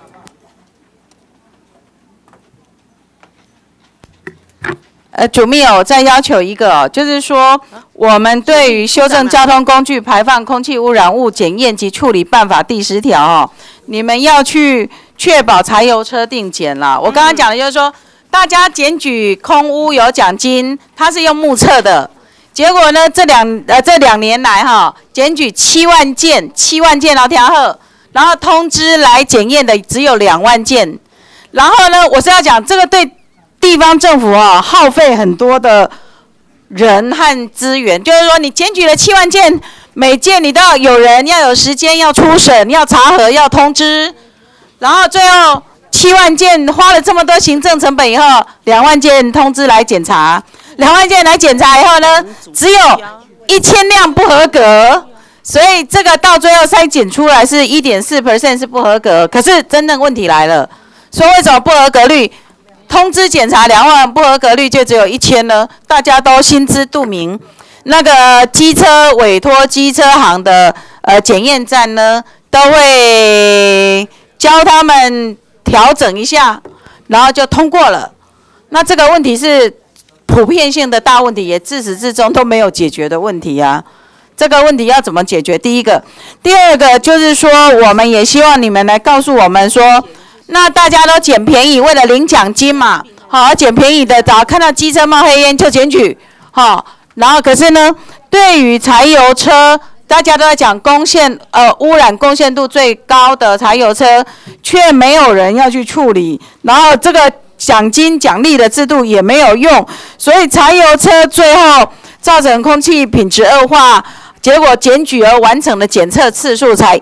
[SPEAKER 17] 主秘我再要求一个就是说，我们对于修正交通工具排放空气污染物检验及处理办法第10条你们要去确保柴油车定检啦。我刚刚讲的就是说，大家检举空污有奖金，它是用目测的，结果呢这两年来检举7万件调核，然后通知来检验的只有2万件，然后呢我是要讲这个对地方政府耗费很多的人和资源，就是说你检举了7万件，每件你都要有人，要有时间，要出审，要查核，要通知，然后最后7万件花了这么多行政成本以后，2万件通知来检查，2万件来检查以后呢，只有1000辆不合格，所以这个到最后筛检出来是1.4% 是不合格。可是真正问题来了，说为什么不合格率？通知检查2万，不合格率就只有1000呢？大家都心知肚明。那个机车委托机车行的检验站呢，都会教他们调整一下，然后就通过了。那这个问题是普遍性的大问题，也自始至终都没有解决的问题啊。这个问题要怎么解决？第一个，第二个就是说，我们也希望你们来告诉我们说。那大家都捡便宜，为了领奖金嘛，捡便宜的，看到机车冒黑烟就检举，然后可是呢，对于柴油车，大家都在讲污染贡献度最高的柴油车，却没有人要去处理，然后这个奖金奖励的制度也没有用，所以柴油车最后造成空气品质恶化，结果检举而完成的检测次数才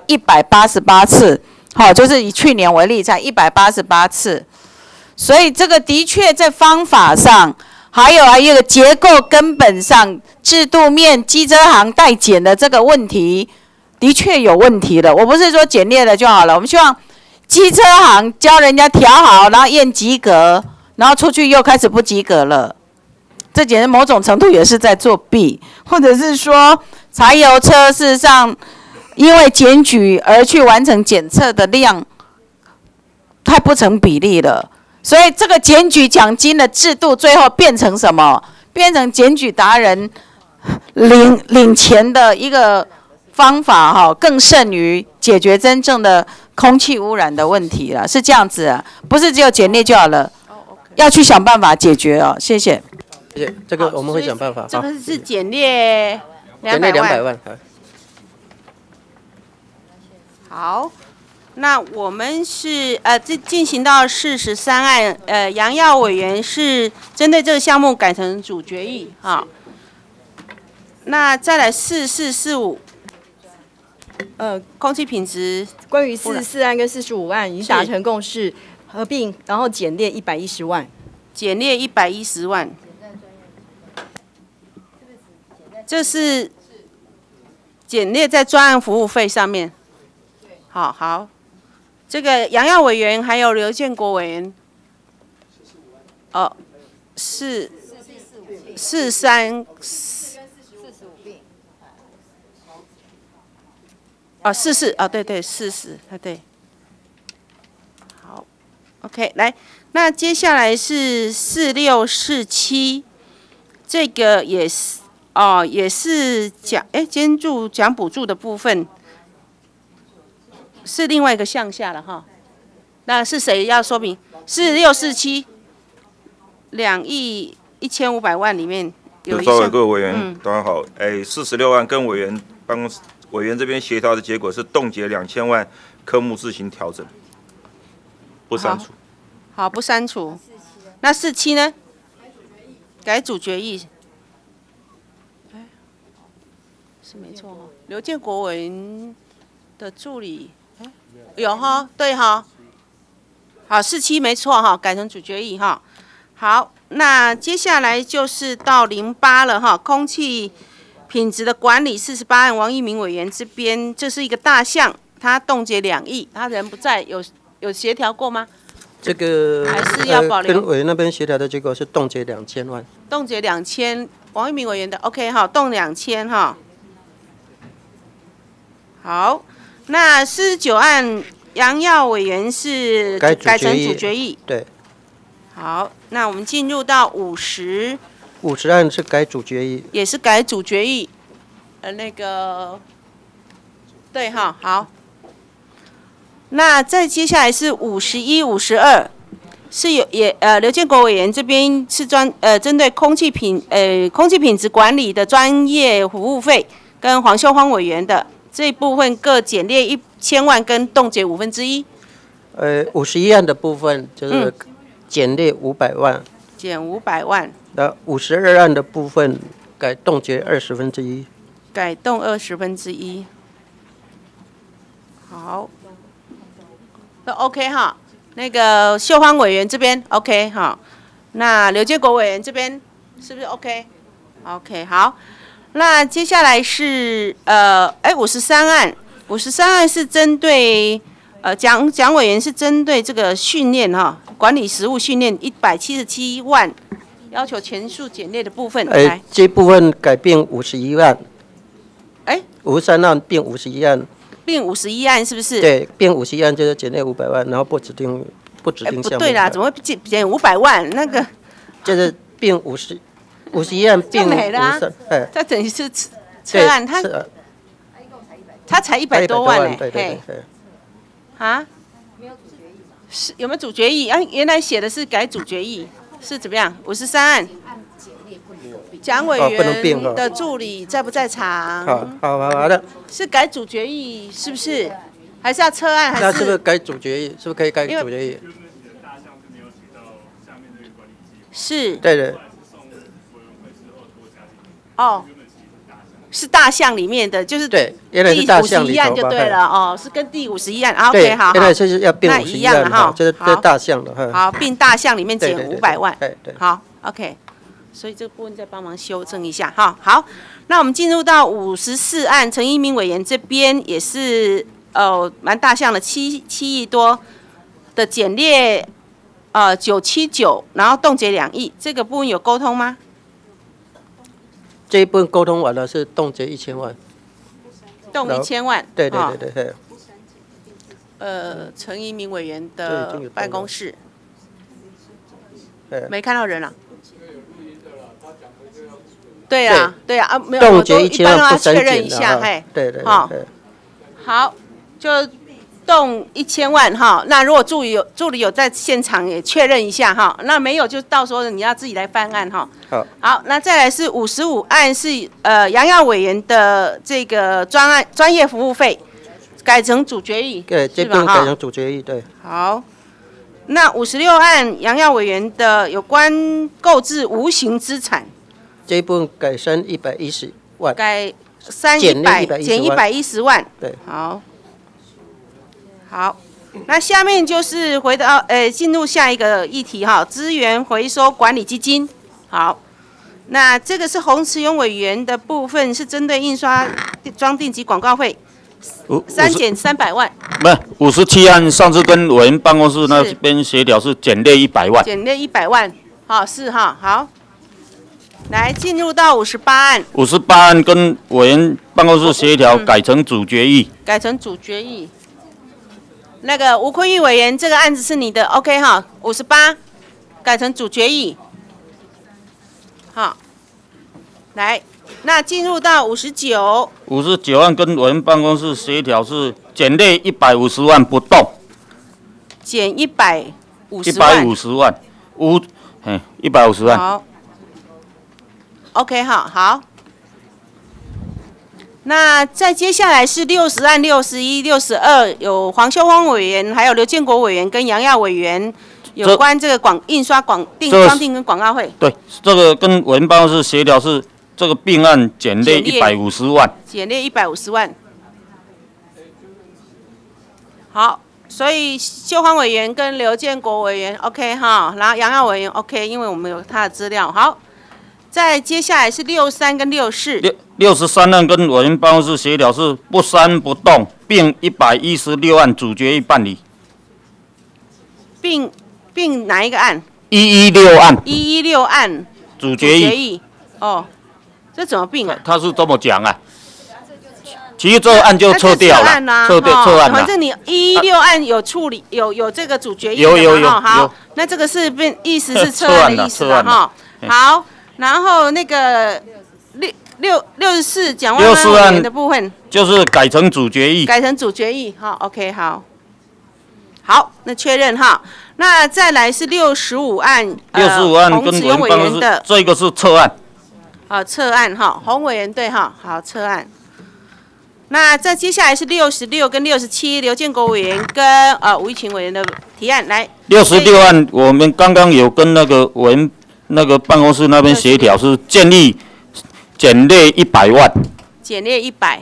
[SPEAKER 17] 188次。就是以去年为例，才188次，所以这个的确在方法上，还有一个结构根本上、制度面、机车行代检的这个问题，的确有问题了。我不是说简略了就好了，我们希望机车行教人家调好，然后验及格，然后出去又开始不及格了，这简直某种程度也是在作弊，或者是说柴油车事实上。因为检举而去完成检测的量太不成比例了，所以这个检举奖金的制度最后变成什么？变成检举达人领钱的一个方法更胜于解决真正的空气污染的问题了，是这样子啊，不是只有检列就好了，要去想办法解决谢谢。
[SPEAKER 10] 这个我们会想办法。
[SPEAKER 1] 这个是减列
[SPEAKER 10] 200万。
[SPEAKER 1] 好，那我们是进行到43案，杨耀委员是针对这个项目改成主决议哈。那再来4445，空气品质
[SPEAKER 3] 关于44案跟45案已经达成共识，合并然后减列110万，
[SPEAKER 1] 减列110万，这是减列在专案服务费上面。好，这个杨耀委员还有刘建国委员，是43。44对40，对。好 ，OK， 来，那接下来是4647，这个也是捐助奖补助的部分。是另外一个项下了哈，那是谁要说明？4647，2亿1500万里面有一项。
[SPEAKER 20] 各位委员，大家好，46案跟委员办公室委员这边协调的结果是冻结2000万科目自行调整，不删除。
[SPEAKER 1] 好，不删除。那47呢？改主决议。是没错哈，刘建国委员的助理。有哈，对哈，好，47没错哈，改成主决议哈。好，那接下来就是到08了哈，空气品质的管理48案，王一鸣委员这边这是一个大项，他冻结2亿，他人不在，有协调过吗？
[SPEAKER 10] 这个
[SPEAKER 1] 还是要保留。
[SPEAKER 10] 跟委员那边协调的结果是冻结2000万。
[SPEAKER 1] 冻结2000，王一鸣委员的 OK 哈，冻2000哈。好。那49案，杨耀委员是改成主决议。
[SPEAKER 10] 对。
[SPEAKER 1] 好，那我们进入到50
[SPEAKER 10] 案是改主决议。
[SPEAKER 1] 也是改主决议。对哈，好。那再接下来是51、52，是刘建国委员这边是针对空气品质管理的专业服务费，跟黄秀芳委员的。这一部分各减列1000万跟冻结1/5。
[SPEAKER 10] 51案的部分就是减列500万，
[SPEAKER 1] 减500万。
[SPEAKER 10] 那52案的部分改冻结1/20。
[SPEAKER 1] 改冻1/20。好，都 OK 哈。那个秀芳委员这边 OK 哈。那刘建国委员这边是不是 OK？OK 好。那接下来是53案，53案是针对蒋委员是针对这个训练哈，管理实务训练177万，要求全数减列的部分。
[SPEAKER 10] 这部分改变51案。53案变51案。
[SPEAKER 1] 变51案是不是？
[SPEAKER 10] 对，变51案就是减列500万，然后不指定项目。
[SPEAKER 1] 不对啦，怎么会减500万？那个
[SPEAKER 10] 就是变51案并53，
[SPEAKER 1] 这等于是车案，他才100多万呢，是有没有主决议？原来写的是改主决议，是怎么样？53案，蒋委员的助理在不在场？
[SPEAKER 10] 好的。
[SPEAKER 1] 是改主决议是不是？还是要车案？
[SPEAKER 10] 那是不是改主决议？是不是可以改主决议？
[SPEAKER 1] 是。
[SPEAKER 10] 对。
[SPEAKER 1] 是大项里面的，就是
[SPEAKER 10] 对，原来是大项里头
[SPEAKER 1] 第51案就对了是跟第51案 ，OK 好，
[SPEAKER 10] 原来是要变51案
[SPEAKER 1] 哈，
[SPEAKER 10] 这是大项的
[SPEAKER 1] 好，并大项里面减500万，
[SPEAKER 10] 对，
[SPEAKER 1] 好 ，OK， 所以这个部分再帮忙修正一下哈，好，那我们进入到54案，陈一鸣委员这边也是蛮大项的7亿多的减列979，然后冻结2亿，这个部分有沟通吗？
[SPEAKER 10] 这一部分沟通完了，是冻结1000万，
[SPEAKER 1] 冻1000万。
[SPEAKER 10] 对。
[SPEAKER 1] 陈一鸣委员的办公室，没看到人了。对啊，没有，我都一般让他确认一下，
[SPEAKER 10] 对，
[SPEAKER 1] 好，就动1000万哈。那如果助理有在现场也确认一下哈，那没有就到时候你要自己来翻案哈。好，那再来是55案是杨耀委员的这个专业服务费改成主决议，
[SPEAKER 10] 对，这边改成主决议，对。
[SPEAKER 1] 好，那56案杨耀委员的有关购置无形资产，
[SPEAKER 10] 这一部分改删110万，
[SPEAKER 1] 改减110万，
[SPEAKER 10] 对，
[SPEAKER 1] 好，那下面就是回到进入下一个议题哈，资源回收管理基金。好，那这个是洪慈庸委员的部分，是针对印刷装订及广告费删减300万。
[SPEAKER 21] 不是57案，上次跟委员办公室那边协调是减列100万。
[SPEAKER 1] 减列100万，好是哈，好。来进入到58案。
[SPEAKER 21] 58案跟委员办公室协调改成主决议。
[SPEAKER 1] 改成主决议。那个吴坤玉委员，这个案子是你的 ，OK 哈，58改成主决议。好，来，那进入到59。
[SPEAKER 21] 59案跟委员办公室协调是减列150万不动。
[SPEAKER 1] 减150万。
[SPEAKER 21] 150万。
[SPEAKER 1] 好。OK 好。那再接下来是60案、61、62，有黄秀芳委员，还有刘建国委员跟杨耀委员，有关这个印刷装订跟广告费。
[SPEAKER 21] 对，这个跟委员办公室协调是这个并案减列150万。
[SPEAKER 1] 减列150万。好，所以秀芳委员跟刘建国委员 OK 哈，然后杨耀委员 OK， 因为我们有他的资料。好。再接下来是63跟64。
[SPEAKER 21] 63案跟委员办公室协调是不删不动，并116案主决议办理。
[SPEAKER 1] 并哪一个案
[SPEAKER 21] ？116案。
[SPEAKER 1] 116案。
[SPEAKER 21] 主决议。
[SPEAKER 1] 哦，这怎么并啊？
[SPEAKER 21] 他是这么讲啊。其实这个案就撤掉了，撤案了。
[SPEAKER 1] 反正你116案有处理，有这个主决议
[SPEAKER 21] 有。
[SPEAKER 1] 好，那这个是意思是撤案的意思了哈。好。然后那个64蒋万安委员的部分，
[SPEAKER 21] 就是改成主决议。
[SPEAKER 1] 改成主决议，好 ，OK， 好，那确认哈。那再来是65案
[SPEAKER 21] ，65案跟
[SPEAKER 1] 洪慈庸委员的，
[SPEAKER 21] 这个是撤案。
[SPEAKER 1] 撤案哈，洪委员对哈，好，撤案。那再接下来是66跟67，刘建国委员跟吴玉琴委员的提案来。
[SPEAKER 21] 66案，我们刚刚有跟那个委员。那个办公室那边协调是建议减列100万，
[SPEAKER 1] 减列100。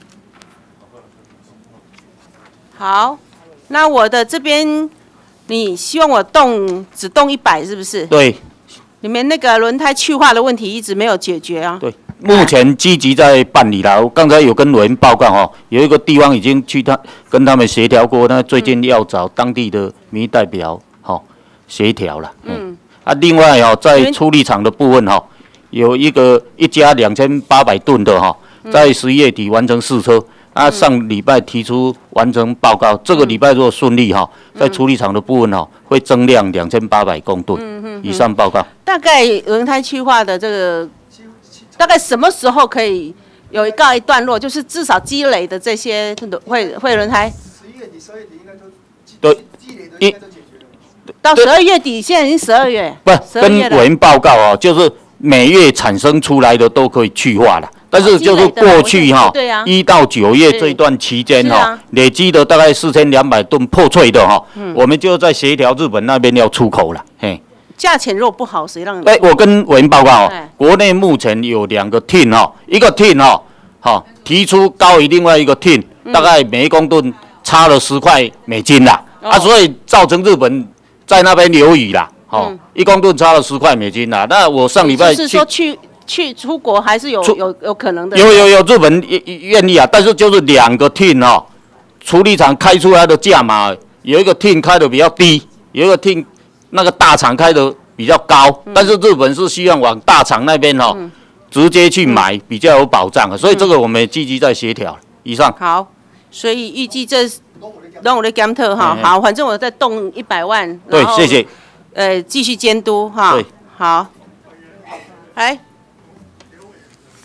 [SPEAKER 1] 好，那我的这边，你希望我只动100是不是？
[SPEAKER 21] 对。
[SPEAKER 1] 你们那个轮胎去化的问题一直没有解决啊？
[SPEAKER 21] 对，目前积极在办理啦。我刚才有跟委员报告哈，有一个地方已经去跟他们协调过，那最近要找当地的民意代表协调了。另外在处理厂的部分有一家2800吨的在11月底完成试车。上礼拜提出完成报告，这个礼拜如果顺利在处理厂的部分会增量2800公吨。以上报告。
[SPEAKER 1] 大概轮胎去化的这个，大概什么时候可以有告一段落？就是至少积累的这些会轮胎。
[SPEAKER 5] 11月底、12月底应该都
[SPEAKER 21] 对，
[SPEAKER 5] 应该都解决了。
[SPEAKER 1] 到12月底，现在已经12月。
[SPEAKER 21] 不，跟委员报告就是每月产生出来的都可以去化了，但是就是过去1到9月这一段期间累积的大概4200吨破碎的我们就在协调日本那边要出口了。
[SPEAKER 1] 价钱如果不好，谁让你？
[SPEAKER 21] 我跟委员报告国内目前有2个 team 一个 team 提出高于另外一个 team，大概每一公吨差了10块美金啦。所以造成日本在那边流雨啦，1公吨差了10块美金啦。那我上礼拜
[SPEAKER 1] 就是说去出国还是有可能的。
[SPEAKER 21] 有日本愿意啊，但是就是2个 team 处理厂开出来的价码，有一个 team 开的比较低，有一个 team 那个大厂开的比较高，但是日本是希望往大厂那边直接去买比较有保障，所以这个我们也积极在协调。以上。
[SPEAKER 1] 好，所以预计这让我的检讨好，反正我再动100万。
[SPEAKER 21] 对，谢谢。
[SPEAKER 1] 继续监督对，好。来，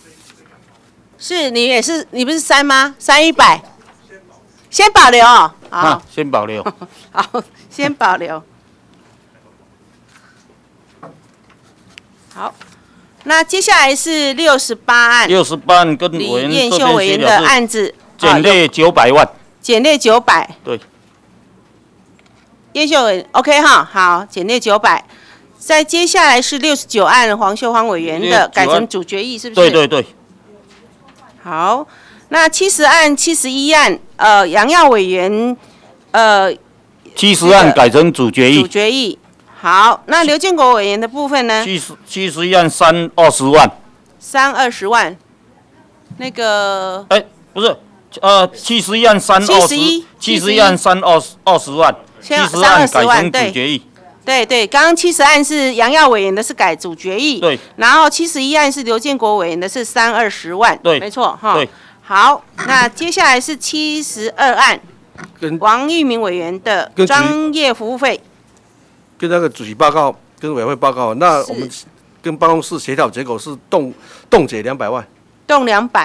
[SPEAKER 1] 是你不是删吗？删100，先保留好，
[SPEAKER 21] 先保留。
[SPEAKER 1] 好，先保留。好，那接下来是68案。
[SPEAKER 21] 68案跟
[SPEAKER 1] 李彦秀委员的案子，
[SPEAKER 21] 减列900万。
[SPEAKER 1] 减列900。
[SPEAKER 21] 对。
[SPEAKER 1] 彦秀委 OK 哈，好，减列900。再接下来是69案黄秀芳委员的，改成主决议，是不是？
[SPEAKER 21] 对对对。
[SPEAKER 1] 好，那70案、71案，杨耀委员
[SPEAKER 21] ，70案改成主决议。
[SPEAKER 1] 主决议。好，那刘建国委员的部分呢
[SPEAKER 21] ？71案320万。
[SPEAKER 1] 320万。那个。
[SPEAKER 21] 不是，71案320，71案320万，70案改成主决议。
[SPEAKER 1] 对对，刚刚70案是杨耀委员的，是改主决议。
[SPEAKER 21] 对。
[SPEAKER 1] 然后71案是刘建国委员的，是320万。
[SPEAKER 21] 对，
[SPEAKER 1] 没错哈。
[SPEAKER 21] 对。
[SPEAKER 1] 好，那接下来是72案，王玉明委员的专业服务费。
[SPEAKER 7] 跟那个主席报告，跟委员会报告，那我们跟办公室协调，结果是冻结200万。
[SPEAKER 1] 冻200，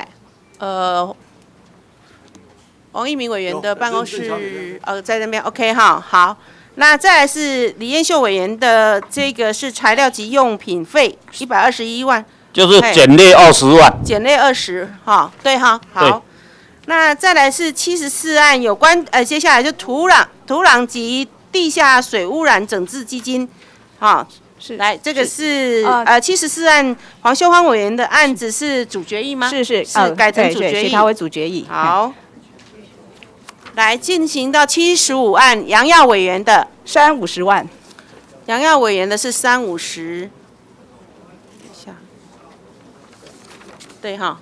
[SPEAKER 1] 王玉明委员的办公室在那边 OK 哈，好。那再来是李彦秀委员的这个是材料及用品费121万，
[SPEAKER 21] 就是减列20万，
[SPEAKER 1] 减列20哈，对哈，好。那再来是74案有关接下来就土壤及地下水污染整治基金，好，是来这个是74案黄秀芳委员的案子是主决议吗？
[SPEAKER 2] 是
[SPEAKER 1] 改成主决议，
[SPEAKER 2] 协调为主决议。
[SPEAKER 1] 好。来进行到75案，杨耀委员的
[SPEAKER 2] 350万，
[SPEAKER 1] 杨耀委员的是350，对哈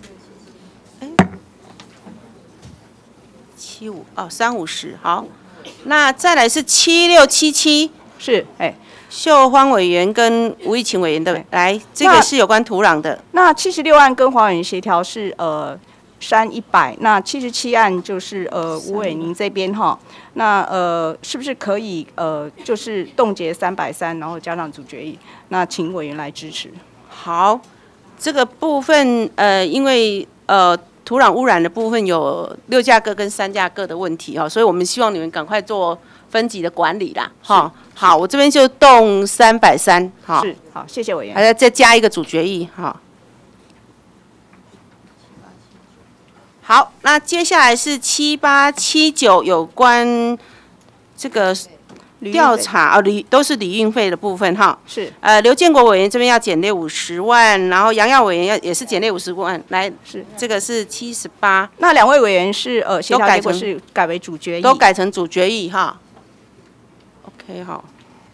[SPEAKER 1] ，75，350，好，那再来是7677，
[SPEAKER 2] 是
[SPEAKER 1] 秀芳委员跟吴义勤委员的，来这个是有关土壤的。
[SPEAKER 2] 那76案跟黄委员协调是300，那77案就是吴伟宁这边哈，那是不是可以就是冻结330，然后加上主决议？那请委员来支持。
[SPEAKER 1] 好，这个部分因为土壤污染的部分有6价各跟3价各的问题哈，所以我们希望你们赶快做分级的管理啦哈。好，我这边就冻330哈。
[SPEAKER 2] 是，好，谢谢委员。
[SPEAKER 1] 还要再加一个主决议哈。好，那接下来是7879有关这个调查都是理运费的部分哈。
[SPEAKER 2] 是。
[SPEAKER 1] 刘建国委员这边要减列50万，然后杨耀委员也是减列50万，来是这个是78。
[SPEAKER 2] 那2位委员是协调结果是改为主决议，
[SPEAKER 1] 都改成主决议哈。OK 好。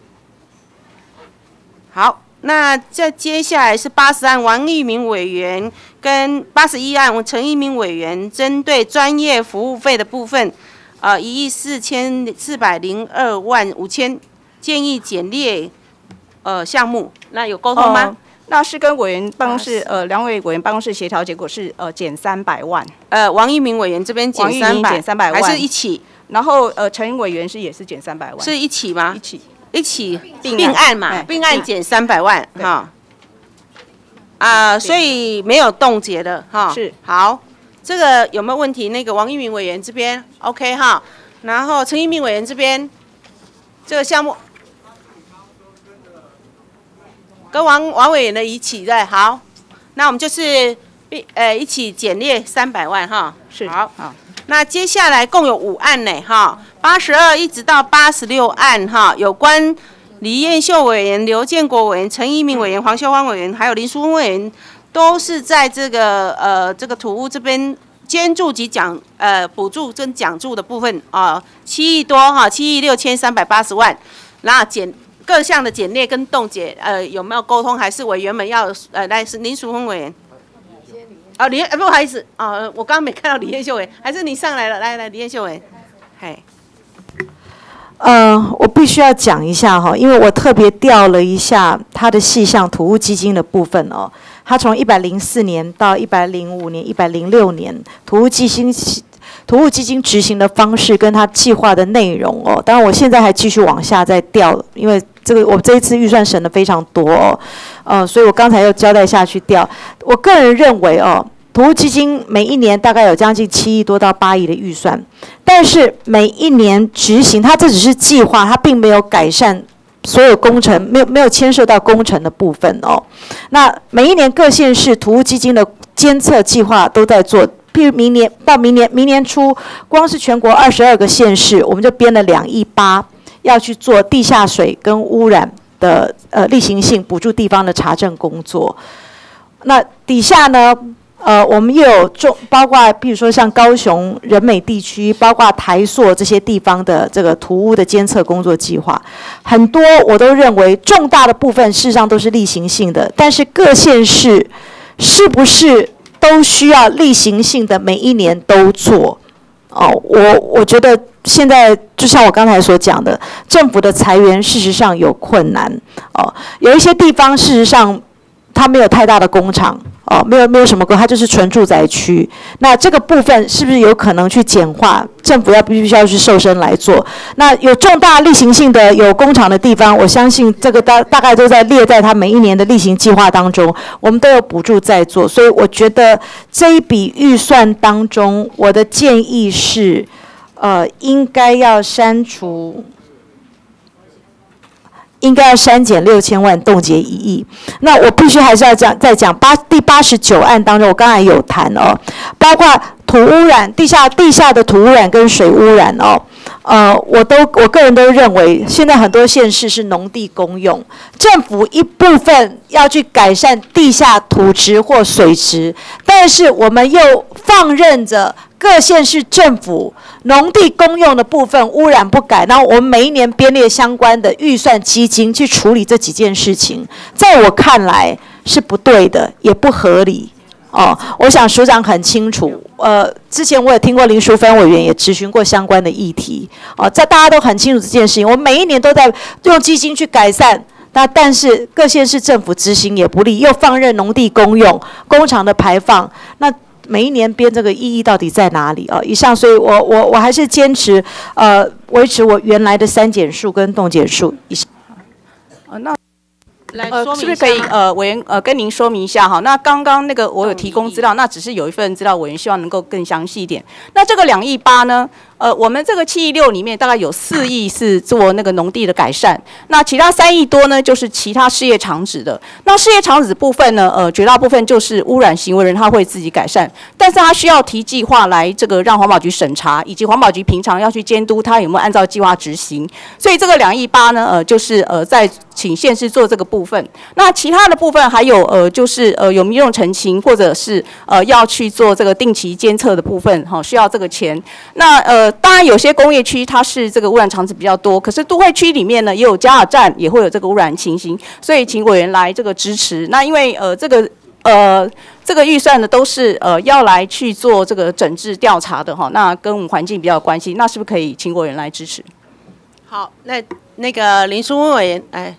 [SPEAKER 1] 好。那再接下来是80案王玉明委员跟81案陈一鸣委员针对专业服务费的部分，14402万5千，建议减列项目，那有沟通吗？
[SPEAKER 2] 那是跟委员办公室2位委员办公室协调结果是减300万。
[SPEAKER 1] 王玉明委员这边减300万，还是一起？
[SPEAKER 2] 然后陈委员也是减300万。
[SPEAKER 1] 是一起吗？一起并案嘛，并案减300万哈，所以没有冻结的哈。
[SPEAKER 2] 是，
[SPEAKER 1] 好，这个有没有问题？那个王玉明委员这边 OK 哈，然后陈一鸣委员这边这个项目跟王委员的一起对，好，那我们就是一起减列300万哈。
[SPEAKER 2] 是，
[SPEAKER 1] 好。那接下来共有5案呢，哈，82一直到86案哈，有关李彦秀委员、刘建国委员、陈一鸣委员、黄秀芳委员，还有林淑芬委员，都是在这个土屋这边捐助及补助跟奖助的部分啊，7亿多哈，7亿6380万，那各项的减列跟冻结，有没有沟通？还是委员们要来是林淑芬委员？不好意思我刚刚没看到李彦秀委，还是你上来了，来李彦秀委，嘿。
[SPEAKER 15] 我必须要讲一下哈，因为我特别调了一下它的细项土屋基金的部分哦，它从104年到105年、106年土屋基金执行的方式跟它计划的内容哦，当然我现在还继续往下再调，因为我这一次预算审的非常多哦，所以我刚才又交代下去调。我个人认为哦， 土木基金每一年大概有将近7亿多到8亿的预算，但是每一年执行，它这只是计划，它并没有改善所有工程，没有牵涉到工程的部分哦。那每一年各县市土木基金的监测计划都在做，譬如明年初，光是全国22个县市，我们就编了2亿8，要去做地下水跟污染的例行性补助地方的查证工作。那底下呢，我们又有包括譬如说像高雄仁美地区，包括台塑这些地方的这个土污的监测工作计划，很多我都认为重大的部分事实上都是例行性的，但是各县市是不是都需要例行性的每一年都做？哦，我觉得现在就像我刚才所讲的，政府的财源事实上有困难哦，有一些地方事实上它没有太大的工厂。哦，没有什么工，它就是纯住宅区。那这个部分是不是有可能去简化？政府必须要去瘦身来做。那有重大例行性的有工厂的地方，我相信这个大概都在列在它每一年的例行计划当中，我们都有补助在做。所以我觉得这一笔预算当中，我的建议是，应该要删减6000万，冻结1亿。那我必须还是要再讲第89案当中，我刚才有谈哦，包括土污染、地下的土污染跟水污染哦，我个人都认为，现在很多县市是农地公用，政府一部分要去改善地下土质或水质，但是我们又放任着各县市政府农地公用的部分污染不改，然后我们每一年编列相关的预算基金去处理这几件事情，在我看来是不对的，也不合理。哦，我想署长很清楚，之前我也听过林淑芬委员也质询过相关的议题，哦，大家都很清楚这件事情，我们每一年都在用基金去改善。但是各县市政府执行也不力，又放任农地公用、工厂的排放，那每一年编这个意义到底在哪里啊？以上，所以我还是坚持维持我原来的删减数跟冻减数。以上。
[SPEAKER 2] 那是不是可以委员跟您说明一下哈？那刚刚那个我有提供资料，那只是有一份资料，委员希望能够更详细一点。那这个2亿8呢？我们这个7亿6里面大概有4亿是做那个农地的改善，那其他3亿多呢，就是其他事业场址的。那事业场址部分呢，绝大部分就是污染行为人他会自己改善，但是他需要提计划来这个让环保局审查，以及环保局平常要去监督他有没有按照计划执行。所以这个2亿8呢，就是在请县市做这个部分。那其他的部分还有就是有民众陈情，或者是要去做这个定期监测的部分，需要这个钱。那当然有些工业区它是这个污染场址比较多，可是都会区里面呢也有加油站也会有这个污染情形，所以请委员来这个支持。那因为这个预算呢都是要来去做这个整治调查的哈，那跟我们环境比较有关系，那是不是可以请委员来支持？
[SPEAKER 1] 好，那个林淑芬委员，哎。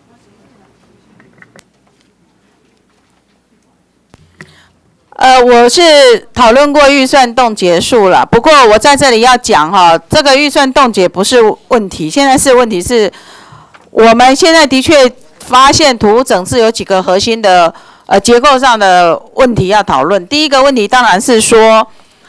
[SPEAKER 17] 我是讨论过预算冻结数了，不过我在这里要讲哈，这个预算冻结不是问题，现在问题是，我们现在的确发现土污整治有几个核心的结构上的问题要讨论。第一个问题当然是说，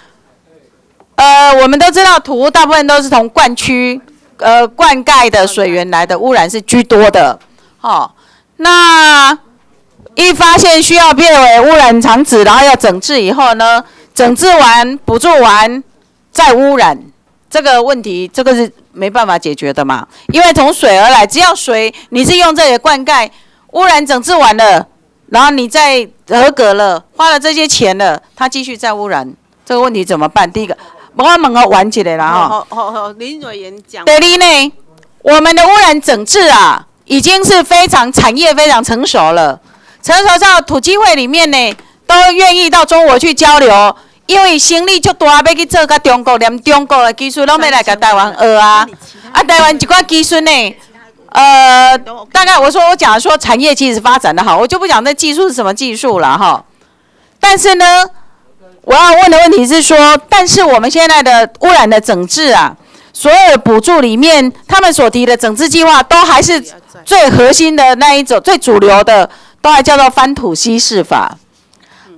[SPEAKER 17] 我们都知道土污大部分都是从灌区灌溉的水源来的污染是居多的，那一发现需要变为污染场址，然后要整治以后呢，整治完、补助完再污染，这个问题这个是没办法解决的嘛？因为从水而来，只要水你是用这里灌溉，污染整治完了，然后你再合格了，花了这些钱了，它继续再污染，这个问题怎么办？第一个，我问个完起来了哈。
[SPEAKER 1] 好，林委员讲。
[SPEAKER 17] 第二呢，我们的污染整治啊，已经是产业非常成熟了。成熟到土基会里面呢，都愿意到中国去交流，因为生意就大，要去做甲中国，连中国的技术拢要来甲台湾学啊。台湾一寡技术呢，大概我讲说产业其实发展的好，我就不讲那技术是什么技术了哈。但是呢，我要问的问题是说，但是我们现在的污染的整治啊，所有的补助里面，他们所提的整治计划，都还是最核心的那一种，最主流的。都还叫做翻土稀释法。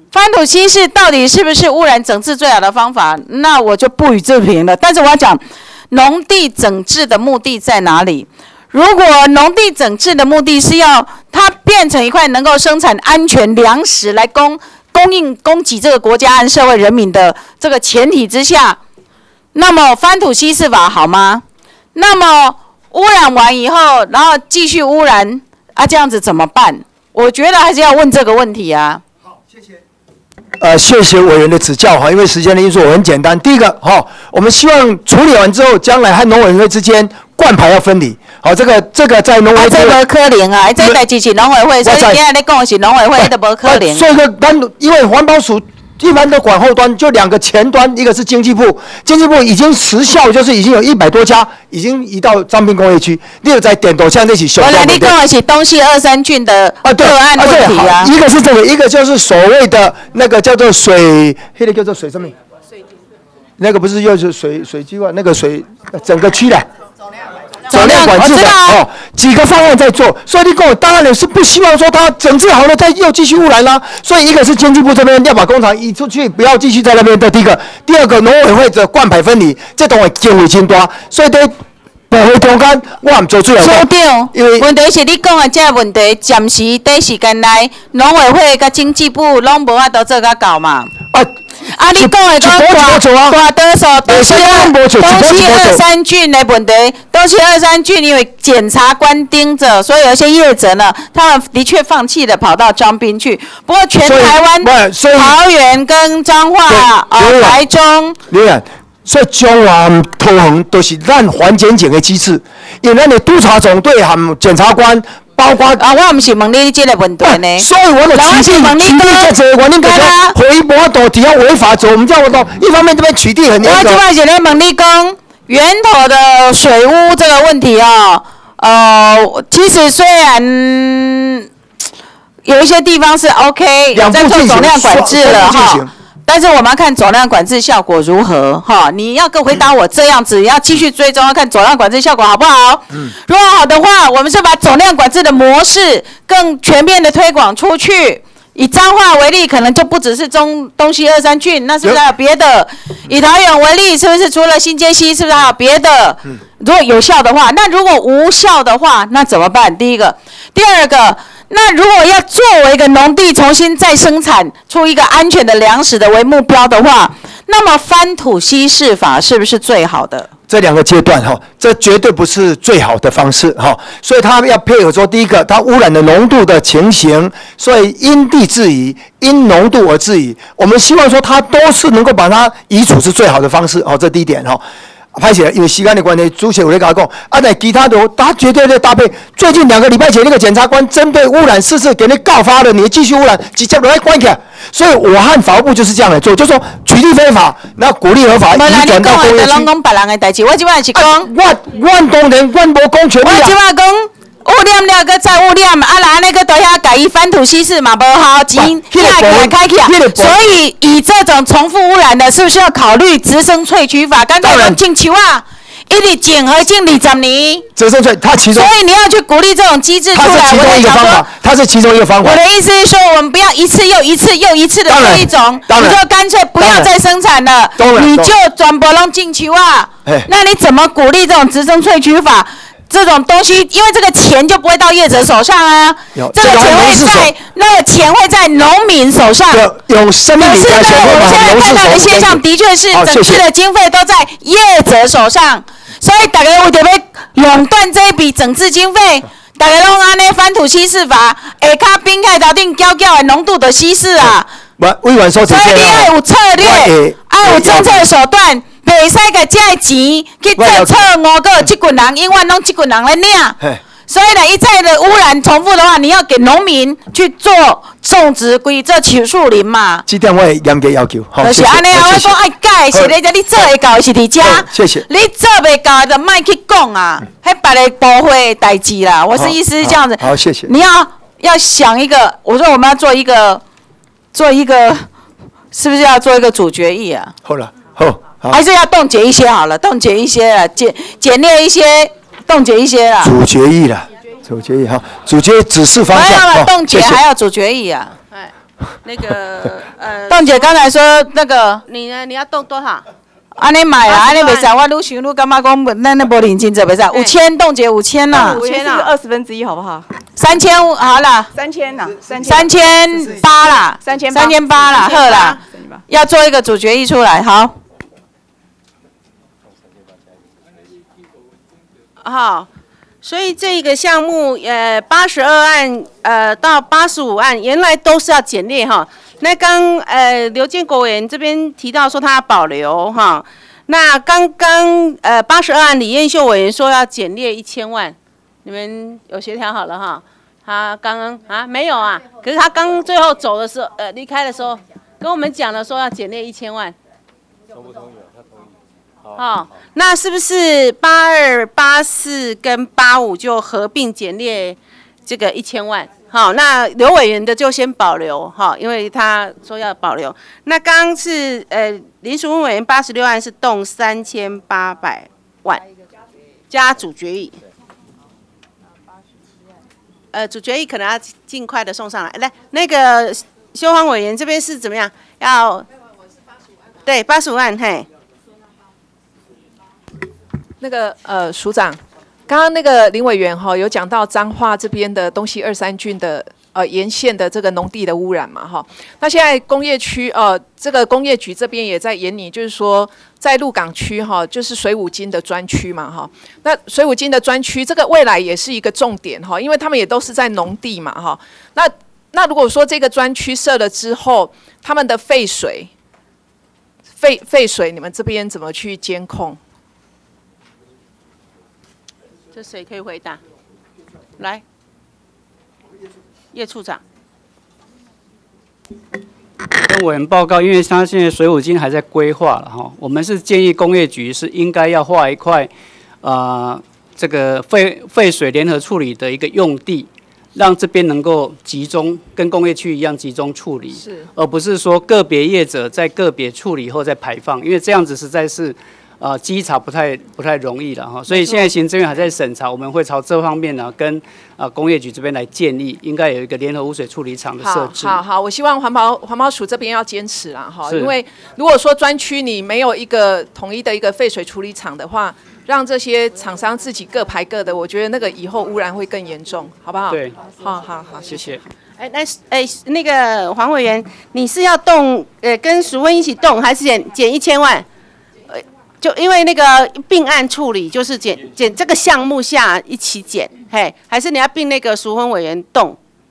[SPEAKER 17] 翻土稀释到底是不是污染整治最好的方法？那我就不予置评了。但是我要讲，农地整治的目的在哪里？如果农地整治的目的是要它变成一块能够生产安全粮食来供给这个国家和社会人民的这个前提之下，那么翻土稀释法好吗？那么污染完以后，然后继续污染啊，这样子怎么办？我觉得还是要问这个问题啊。
[SPEAKER 5] 谢谢委员的指教哈，因为时间的因素，我很简单。第一个哈，我们希望处理完之后，将来和农委会之间灌牌要分离。好，这个在农委会。这无
[SPEAKER 17] 可能啊，这代志是农委会，所以今天你讲的是农委会，都无可能。
[SPEAKER 5] 所以说，因为环保署一般都管后端，就2个前端，一个是经济部，经济部已经时效，就是已经有100多家已经移到彰滨工业区，你有在点头像那起修。
[SPEAKER 17] 原来你讲的是东西23郡的个案问题啊。
[SPEAKER 5] 一个是这个，一个就是所谓的那个叫做水，那个叫做水什么？那个不是又是水计划，那个水整个区的。总量管制的哦，几个方案在做，所以你跟我当然也是不希望说它整治好了再又继续污染啦。所以一个是经济部这边要把工厂移出去，不要继续在那边的第一个，第二个农委会的灌排分离，这种会经费真大，所以在保护中间我唔做出来。
[SPEAKER 17] 所长，问题是你讲的这个问题，暂时短时间内农委会甲经济部拢无法度做甲到嘛。你讲的大多数东西23郡的问题，东西23郡因为检察官盯着，所以有些业者呢，他们的确放弃了跑到彰滨去。不过全台湾桃园跟彰化、台中。
[SPEAKER 5] 所以中华桃园都是咱环检警的机制，因为咱的督察总队和检察官。包括
[SPEAKER 17] 我唔是问你这个问题呢，
[SPEAKER 5] 所以我的取缔在这，我宁可说回波多只要违法走，我们这样活动，一方面这边取缔很严格。
[SPEAKER 17] 我这边是咧问你讲源头的水污这个问题哦，其实虽然有一些地方是 OK， 有在做总量管制了哈。但是我们要看总量管制效果如何哈，你要回答我这样子，要继续追踪，要看总量管制效果好不好？如果好的话，我们是把总量管制的模式更全面的推广出去。以彰化为例，可能就不只是东西23郡，那是不是还有别的？以桃园为例，是不是除了新街西，是不是还有别的？如果有效的话，那如果无效的话，那怎么办？第一个，第二个。那如果要作为一个农地重新再生产出一个安全的粮食的为目标的话，那么翻土稀释法是不是最好的？
[SPEAKER 5] 这2个阶段哈，这绝对不是最好的方式哈，所以他要配合说，第一个，它污染的浓度的情形，所以因地制宜，因浓度而制宜。我们希望说，它都是能够把它移除是最好的方式哦，这第一点哈。拍起来，因为时间的关系，主席有在跟他讲，在其他的，他绝对在搭配。最近2个礼拜前，那个检察官针对污染4次给你告发了，你继续污染，直接把它关起来。所以我和法务部就是这样来做，就是说取缔非法，然后鼓励合法，移转到工业区。
[SPEAKER 17] 拢讲别人的代志，我今摆是讲，
[SPEAKER 5] 我当然我无讲全部。
[SPEAKER 17] 我今摆讲。污染了，搁再污染，安尼搁在遐改伊翻土稀释嘛，无效，钱开起来。所以以这种重复污染的，是不是要考虑直升萃取法？刚才讲种树啊，一直种和种20年。
[SPEAKER 5] 直升萃，它其中。
[SPEAKER 17] 所以你要去鼓励这种机制出来。
[SPEAKER 5] 它是其中一个方法，它是其中一个方法。
[SPEAKER 17] 我的意思是说，我们不要一次又一次又一次的做一种，你就干脆不要再生产了，你就全部拢种树啊。那你怎么鼓励这种直升萃取法？这种东西，因为这个钱就不会到业者手上啊，这个钱会在农民手上。
[SPEAKER 5] 有生命理财权会把农事
[SPEAKER 17] 我现在看到的现象的确是整治的经费都在业者手上，所以大家为着要垄断这一笔整治经费，大家拢安尼翻土稀释法，下骹冰块头顶搅搅的浓度的稀释啊。
[SPEAKER 5] 委员说，
[SPEAKER 17] 所以你要有策略，要有政策手段。袂使甲这个钱去做错误个这群人，永远拢这群人来领。所以呢，一再的污染重复的话，你要给农民去做种植，规做树林嘛。
[SPEAKER 5] 这点我会严格要求。
[SPEAKER 17] 就是安尼啊，我讲爱改，是你你做会到是伫遮。
[SPEAKER 5] 谢谢。
[SPEAKER 17] 你做袂到就莫去讲啊，迄别个部会的代志啦。我是意思是这样子。
[SPEAKER 5] 好，谢谢。
[SPEAKER 17] 你要想一个，我说我们要做一个，是不是要做一个主决议啊？
[SPEAKER 5] 好了，好。
[SPEAKER 17] 还是要冻结一些好了，冻结一些了，简略一些，冻结一些啦。
[SPEAKER 5] 主决议啦，主决议哈，主决议指示方向。
[SPEAKER 17] 冻结还要主决议啊。
[SPEAKER 1] 那个
[SPEAKER 17] 冻姐刚才说那个，
[SPEAKER 1] 你呢？你要冻多少？
[SPEAKER 17] 安尼买啦，安尼袂使，我愈想愈感觉讲，咱无认真做袂使，5000冻结5000啦
[SPEAKER 2] ，5000啊，1/20好不好
[SPEAKER 17] ？3000好啦
[SPEAKER 2] ，3000啦
[SPEAKER 17] ，3800啦，3800啦，好啦，要做一个主决议出来，好。
[SPEAKER 1] 好，所以这个项目，82案到85案，原来都是要减列哈。那刚刘建国委员这边提到说他要保留哈，那刚刚82案李彦秀委员说要减列1000万，你们有协调好了哈？他刚刚没有啊，可是他刚最后走的时候离开的时候跟我们讲了说要减列1000万。
[SPEAKER 21] 同不同意？他同意。
[SPEAKER 1] 好，那是不是82、84跟85就合并减列这个1000万？好，那刘委员的就先保留哈，因为他说要保留。那刚刚是林淑芬委员86案是动3800万，加主决议。主决议可能要尽快的送上来。来，那个修黄委员这边是怎么样？要对85案，嘿。
[SPEAKER 6] 那个署长，刚刚那个林委员有讲到彰化这边的东西2、3郡的沿线的这个农地的污染嘛哈。那现在工业区这个工业局这边也在研拟，就是说在鹿港区就是水五金的专区嘛哈。那水五金的专区这个未来也是一个重点哈，因为他们也都是在农地嘛哈。那如果说这个专区设了之后，他们的废水你们这边怎么去监控？
[SPEAKER 1] 这谁可以回答？来，叶处长。
[SPEAKER 22] 跟委员报告，因为他现在水五金还在规划了哈，我们是建议工业局是应该要划一块，这个废水联合处理的一个用地，让这边能够集中，跟工业区一样集中处理，而不是说个别业者在个别处理后再排放，因为这样子实在是。稽查不太容易了哈，所以现在行政院还在审查，我们会朝这方面呢跟工业局这边来建议，应该有一个联合污水处理厂的设置。
[SPEAKER 6] 好，我希望环保署这边要坚持啦哈，因为如果说专区你没有一个统一的一个废水处理厂的话，让这些厂商自己各排各的，我觉得那个以后污染会更严重，好不好？
[SPEAKER 22] 对，
[SPEAKER 6] 好，谢谢。
[SPEAKER 1] 那个黄委员，你是要动跟淑芬一起动，还是减1000万？就因为那个并案处理，就是减这个项目下一起减，嘿，还是你要并那个淑芬委员动？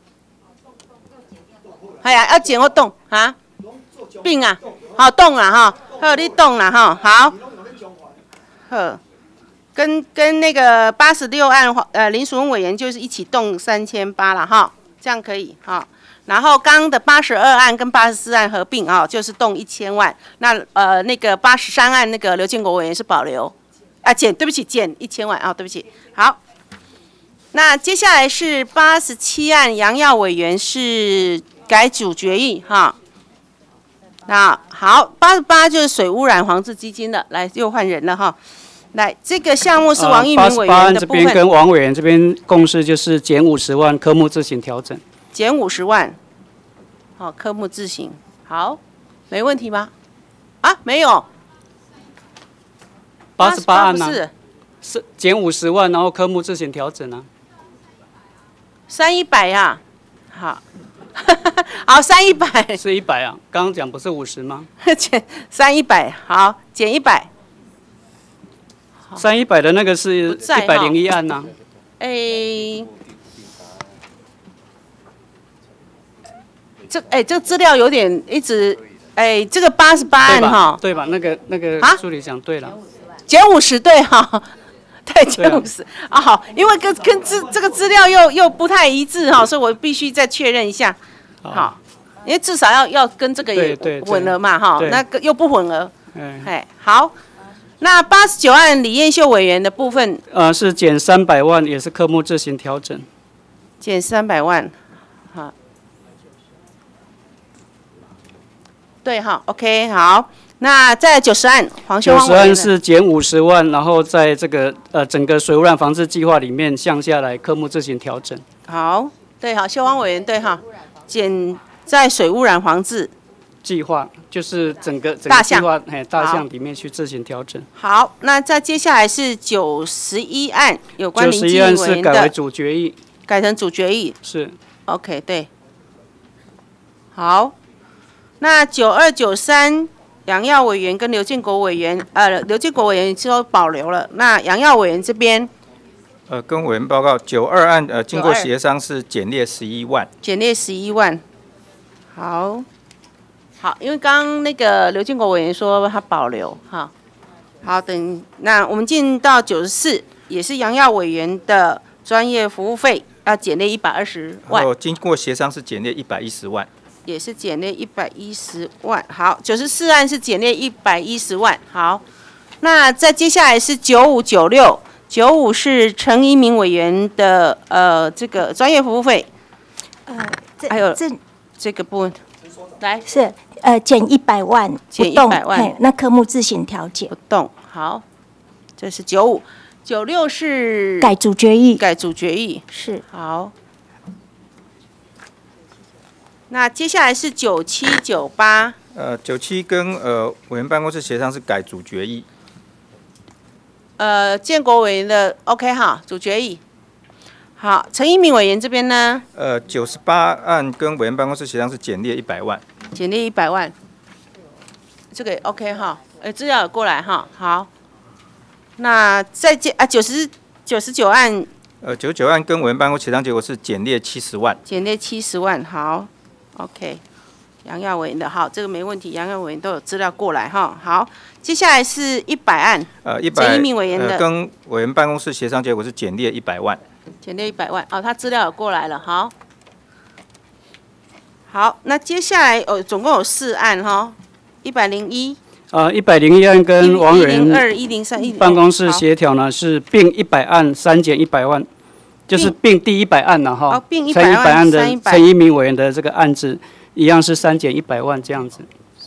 [SPEAKER 1] 哎呀，要减或动啊？并啊，好动啊哈，好你动啦哈，好，好，跟那个86案林淑芬委员就是一起动3800了哈，这样可以哈。然后刚刚的82案跟84案合并就是动1000万。那那个83案那个刘建国委员是保留，对不起，减1000万对不起。好，那接下来是87案杨耀委员是改主决议哈。那好，88就是水污染防治基金的，来又换人了哈。来，这个项目是王一鸣委员的部分。
[SPEAKER 22] 88案这边跟王委员这边共识就是减50万，科目自行调整。
[SPEAKER 1] 减50万，好，科目自行，好，没问题吗？没有。
[SPEAKER 22] 88案呢？
[SPEAKER 1] 是
[SPEAKER 22] 减50万，然后科目自行调整啊。
[SPEAKER 1] 3100呀，好，好3100。
[SPEAKER 22] 是100啊，刚刚讲不是50吗？
[SPEAKER 1] 减3100，好，减100。
[SPEAKER 22] 3100的那个是101案呐。
[SPEAKER 1] 这资料有点一直，这个88案哈，
[SPEAKER 22] 对吧？那个助理讲对了，
[SPEAKER 1] 减50对哈，对减50好，因为跟这个资料又不太一致哈，所以我必须再确认一下，好，因为至少要跟这个也混合嘛哈，那个又不混合，好，那89案李彦秀委员的部分，
[SPEAKER 22] 是减300万，也是科目自行调整，
[SPEAKER 1] 减300万，好。对哈 ，OK， 好，那在90案黄秀芳委员
[SPEAKER 22] 90案是减50万，然后在这个整个水污染防治计划里面向下来科目自行调整。
[SPEAKER 1] 好，对，好，秀芳委员对哈，减在水污染防治
[SPEAKER 22] 计划，就是整个
[SPEAKER 1] 大项
[SPEAKER 22] 计划大项里面去自行调整。
[SPEAKER 1] 好，那再接下来是91案，有关林
[SPEAKER 22] 91案是改为主决议，
[SPEAKER 1] 改成主决议。
[SPEAKER 22] 是
[SPEAKER 1] OK， 对。好，那92、93，杨耀委员跟刘建国委员，刘建国委员都保留了。那杨耀委员这边，
[SPEAKER 4] 跟委员报告，92案经过协商是减列11万，
[SPEAKER 1] 减列11万。好，因为刚刚那个刘建国委员说他保留，好，那我们进到94，也是杨耀委员的专业服务费要减列120万。
[SPEAKER 4] 然后经过协商是减列110万。
[SPEAKER 1] 也是减列110万。好，94案是减列110万。好，那再接下来是95、96。95是陈一鸣委员的这个专业服务费。还有这个部分，来
[SPEAKER 11] 是减100万，
[SPEAKER 1] 减100万。
[SPEAKER 11] 那科目自行调节。
[SPEAKER 1] 不动。好，这是95。96是
[SPEAKER 11] 改主决议。
[SPEAKER 1] 改主决议
[SPEAKER 11] 是。
[SPEAKER 1] 好。那接下来是97、98。
[SPEAKER 4] 97跟委员办公室协商是改主决议。
[SPEAKER 1] 建国委员的 OK 哈，主决议。好，陈一鸣委员这边呢
[SPEAKER 4] ？98案跟委员办公室协商是减列100万。
[SPEAKER 1] 减列100万，这个也 OK 哈。资料有过来哈。好，那再接99案。
[SPEAKER 4] 99案跟委员办公室协商结果是减列70万。
[SPEAKER 1] 减列70万，好。OK， 杨耀委员的好，这个没问题，杨耀委员都有资料过来哈。好，接下来是100案，陈一鸣委员的
[SPEAKER 4] 跟委员办公室协商结果是减列100万，
[SPEAKER 1] 减列100万，他资料有过来了，好，那接下来总共有4案哈，101。
[SPEAKER 22] 101案跟王委员
[SPEAKER 1] 102、103、
[SPEAKER 22] 办公室协调呢是并100案删减100万。就是并第100案了哈，
[SPEAKER 1] 并
[SPEAKER 22] 100案的陈一鸣委员的这个案子一样是删减100万这样子。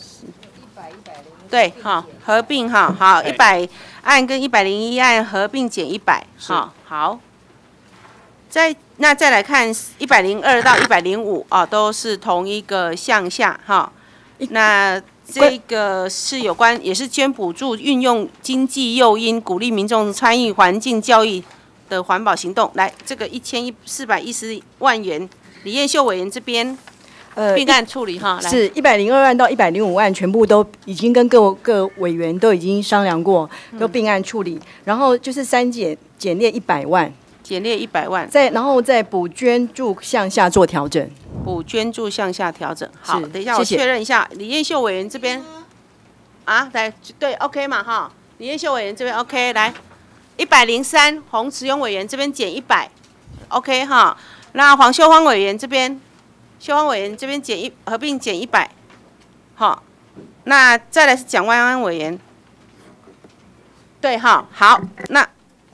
[SPEAKER 1] 对，合并好，100案跟101案合并减100，好。再来看102到105都是同一个项下哈。那这个是有关，也是捐补助，运用经济诱因，鼓励民众参与环境教育的环保行动。来，这个1410万元，李彦秀委员这边并案处理哈。
[SPEAKER 3] 是102案到105案全部都已经跟各委员都已经商量过，都并案处理。然后就是减列100万，
[SPEAKER 1] 减列100万，
[SPEAKER 3] 然后再补捐助向下做调整。
[SPEAKER 1] 补捐助向下调整。好，等一下我确认一下，李彦秀委员这边来对 OK 嘛哈？李彦秀委员这边 OK 来。103，洪慈庸委员这边减100 ，OK 哈。那黄秀芳委员这边，合并减100，好。那再来是蒋万安委员，对哈，好。那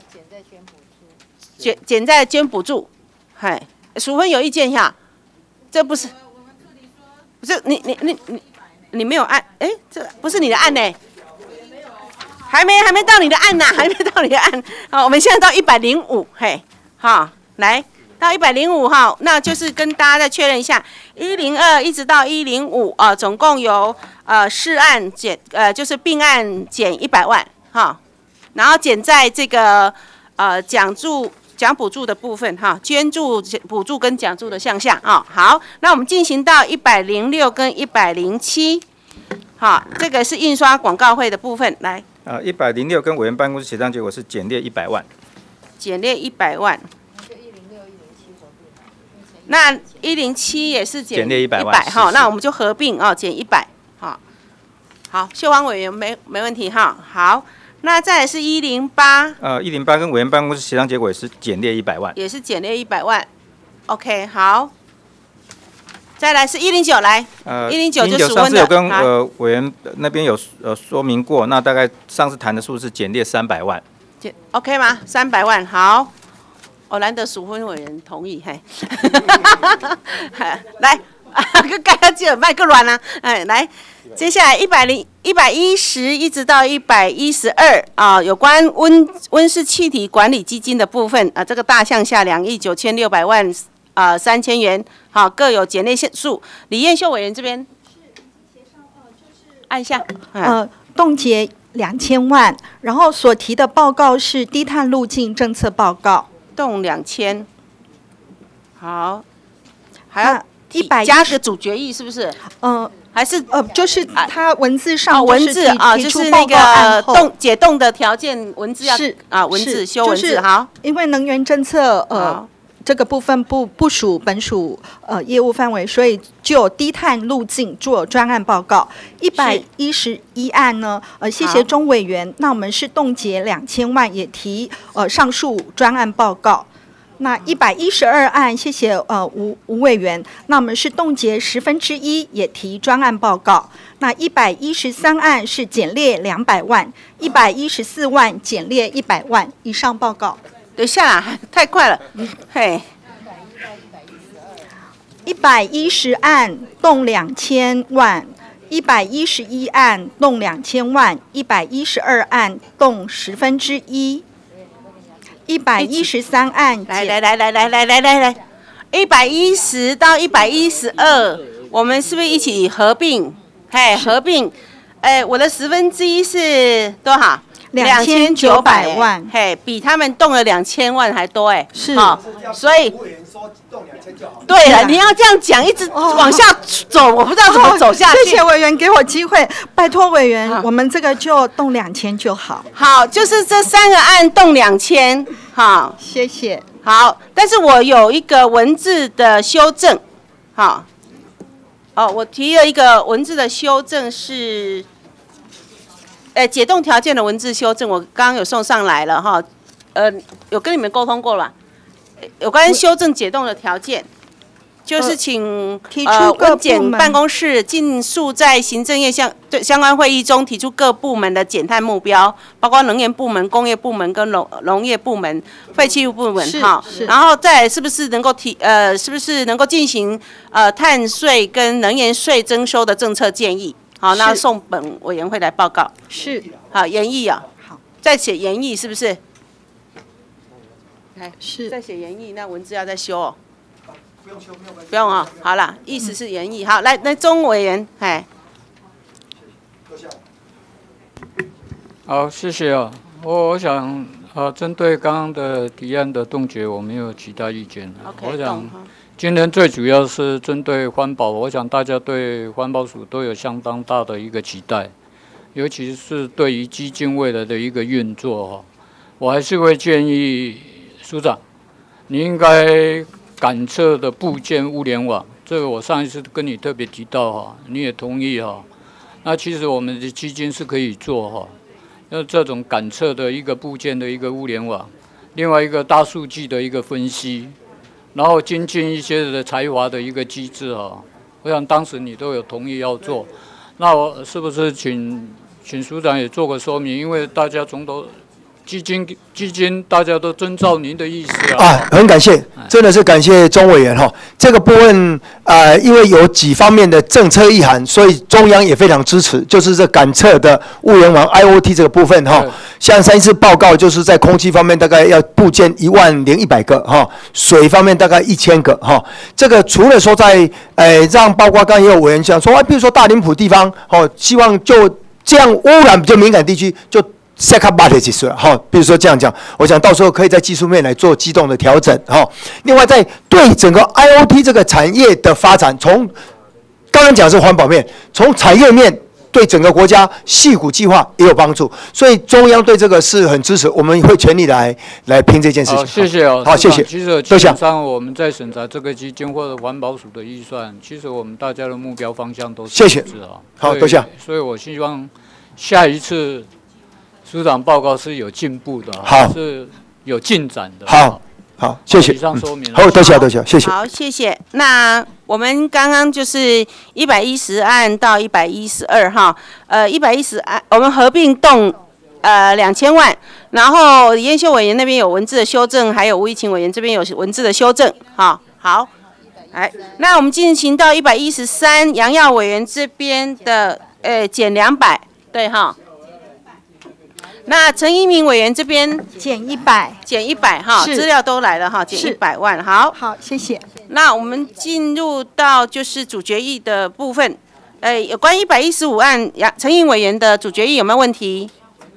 [SPEAKER 1] 减在捐补助，淑芬有意见哈？这不是你没有按，这不是你的按呢？还没到你的案呐，好，我们现在到105，来到105哈，那就是跟大家再确认一下，102一直到105总共有4案就是并案减100万哈，然后减在这个奖补助的部分捐助、补助跟奖助的项下好，那我们进行到106跟107，这个是印刷广告费的部分，来。
[SPEAKER 4] 106跟委员办公室协商结果是减列100万，
[SPEAKER 1] 减列100万。那107也是减列100万哈，那我们就合并减100好，秀芳委员没问题哈。好，那再来是108。
[SPEAKER 4] 108跟委员办公室协商结果也是减列100万，
[SPEAKER 1] 也是减列100万。OK， 好。再来是109，来109就淑芬的。
[SPEAKER 4] 上次有跟委员那边有说明过，那大概上次谈的数是减列300万。
[SPEAKER 1] OK 吗？300万，好。难得淑芬委员同意，来，个盖个这卖个软啦，来，接下来110一直到112有关温室气体管理基金的部分这个大项下2亿9600万 3000元，好，各有减列数。李彦秀委员这边，按一下。
[SPEAKER 8] 冻结2000万，然后所提的报告是低碳路径政策报告，
[SPEAKER 1] 冻2000，好，还要加个主决议是不是？还是
[SPEAKER 8] 就是它文字上
[SPEAKER 1] 文字就是那个解冻的条件文字要文字修文字好，
[SPEAKER 8] 因为能源政策这个部分不属本署业务范围，所以就低碳路径做专案报告。111案呢，谢谢钟委员，那我们是冻结2000万，也提上述专案报告。那112案，谢谢吴委员，那我们是冻结1/10，也提专案报告。那113案是减列200万，114万减列100万，以上报告。
[SPEAKER 1] 等一下啦，太快了，嘿。
[SPEAKER 8] 110案冻2000万，111案冻2000万，112案冻1/10。113案，
[SPEAKER 1] 来，110到112，我们是不是一起合并？合并，我的1/10是多少？2900万，比他们动了2000万还多，
[SPEAKER 8] 是，
[SPEAKER 1] 所以，对了，你要这样讲，一直往下走，我不知道怎么走下去。
[SPEAKER 8] 谢谢委员给我机会，拜托委员，我们这个就动2000就好。
[SPEAKER 1] 好，就是这3个案动2000，好，
[SPEAKER 8] 谢谢。
[SPEAKER 1] 好，但是我有一个文字的修正，好，我提了一个文字的修正是。解冻条件的文字修正，我刚刚有送上来了哈，有跟你们沟通过了吧？有关修正解冻的条件，就是请
[SPEAKER 8] 提出各
[SPEAKER 1] 文检办公室尽速在行政院相关会议中提出各部门的减碳目标，包括能源部门、工业部门跟农业部门、废弃物部门哈。然后再来是不是能够是不是能够进行碳税跟能源税征收的政策建议？好，那送本委员会来报告。
[SPEAKER 8] 是。
[SPEAKER 1] 好，研议啊。好。再写研议是不是？
[SPEAKER 8] 是。
[SPEAKER 1] 再写研议，那文字要再修哦。不用修，不用啊。好了，意思是研议。好，来，那钟委员，
[SPEAKER 22] 好，谢谢啊。我想针对刚刚的提案的冻结，我没有其他意见。我想。今天最主要是针对环保，我想大家对环保署都有相当大的一个期待，尤其是对于基金未来的一个运作我还是会建议署长，你应该感测的部件物联网，这个我上一次跟你特别提到你也同意那其实我们的基金是可以做那这种感测的一个部件的一个物联网，另外一个大数据的一个分析。然后精进一些的才华的一个机制我想当时你都有同意要做，那我是不是请署长也做个说明？因为大家总都基金大家都遵照您的意思
[SPEAKER 5] 很感谢，真的是感谢钟委员这个部分因为有几方面的政策意涵，所以中央也非常支持，就是这感测的物联网 IoT 这个部分像上一次报告就是在空气方面大概要部件10100个水方面大概1000个这个除了说在让包括刚刚也有委员讲说比如说大林埔地方希望就这样污染比较敏感地区就set up budget 就是比如说这样讲，我想到时候可以在技术面来做机动的调整另外，在对整个 IoT 这个产业的发展，从刚刚讲是环保面，从产业面对整个国家矽谷计划也有帮助，所以中央对这个是很支持，我们会全力来拼这件事情。
[SPEAKER 22] 谢谢
[SPEAKER 5] 好，谢谢。
[SPEAKER 22] 其实基本上我们在审查这个基金或者环保署的预算，其实我们大家的目标方向都是一致
[SPEAKER 5] 好，多谢。
[SPEAKER 22] 所以我希望下一次署长报告是有进步的，是有进展的。
[SPEAKER 5] 好，谢谢。
[SPEAKER 22] 以上说明。
[SPEAKER 5] 好，多谢，谢谢。
[SPEAKER 1] 好，谢谢。那我们刚刚就是110案到112哈，110案我们合并动2000万，然后李彦秀委员那边有文字的修正，还有吴怡晴委员这边有文字的修正，好，来，那我们进行到113，杨耀委员这边的减200，对那陈一鸣委员这边
[SPEAKER 8] 减100，
[SPEAKER 1] 减100哈，资料都来了哈，减100万。好，
[SPEAKER 8] 好，谢谢。
[SPEAKER 1] 那我们进入到就是主决议的部分。有关115案陈颖委员的主决议有没有问题？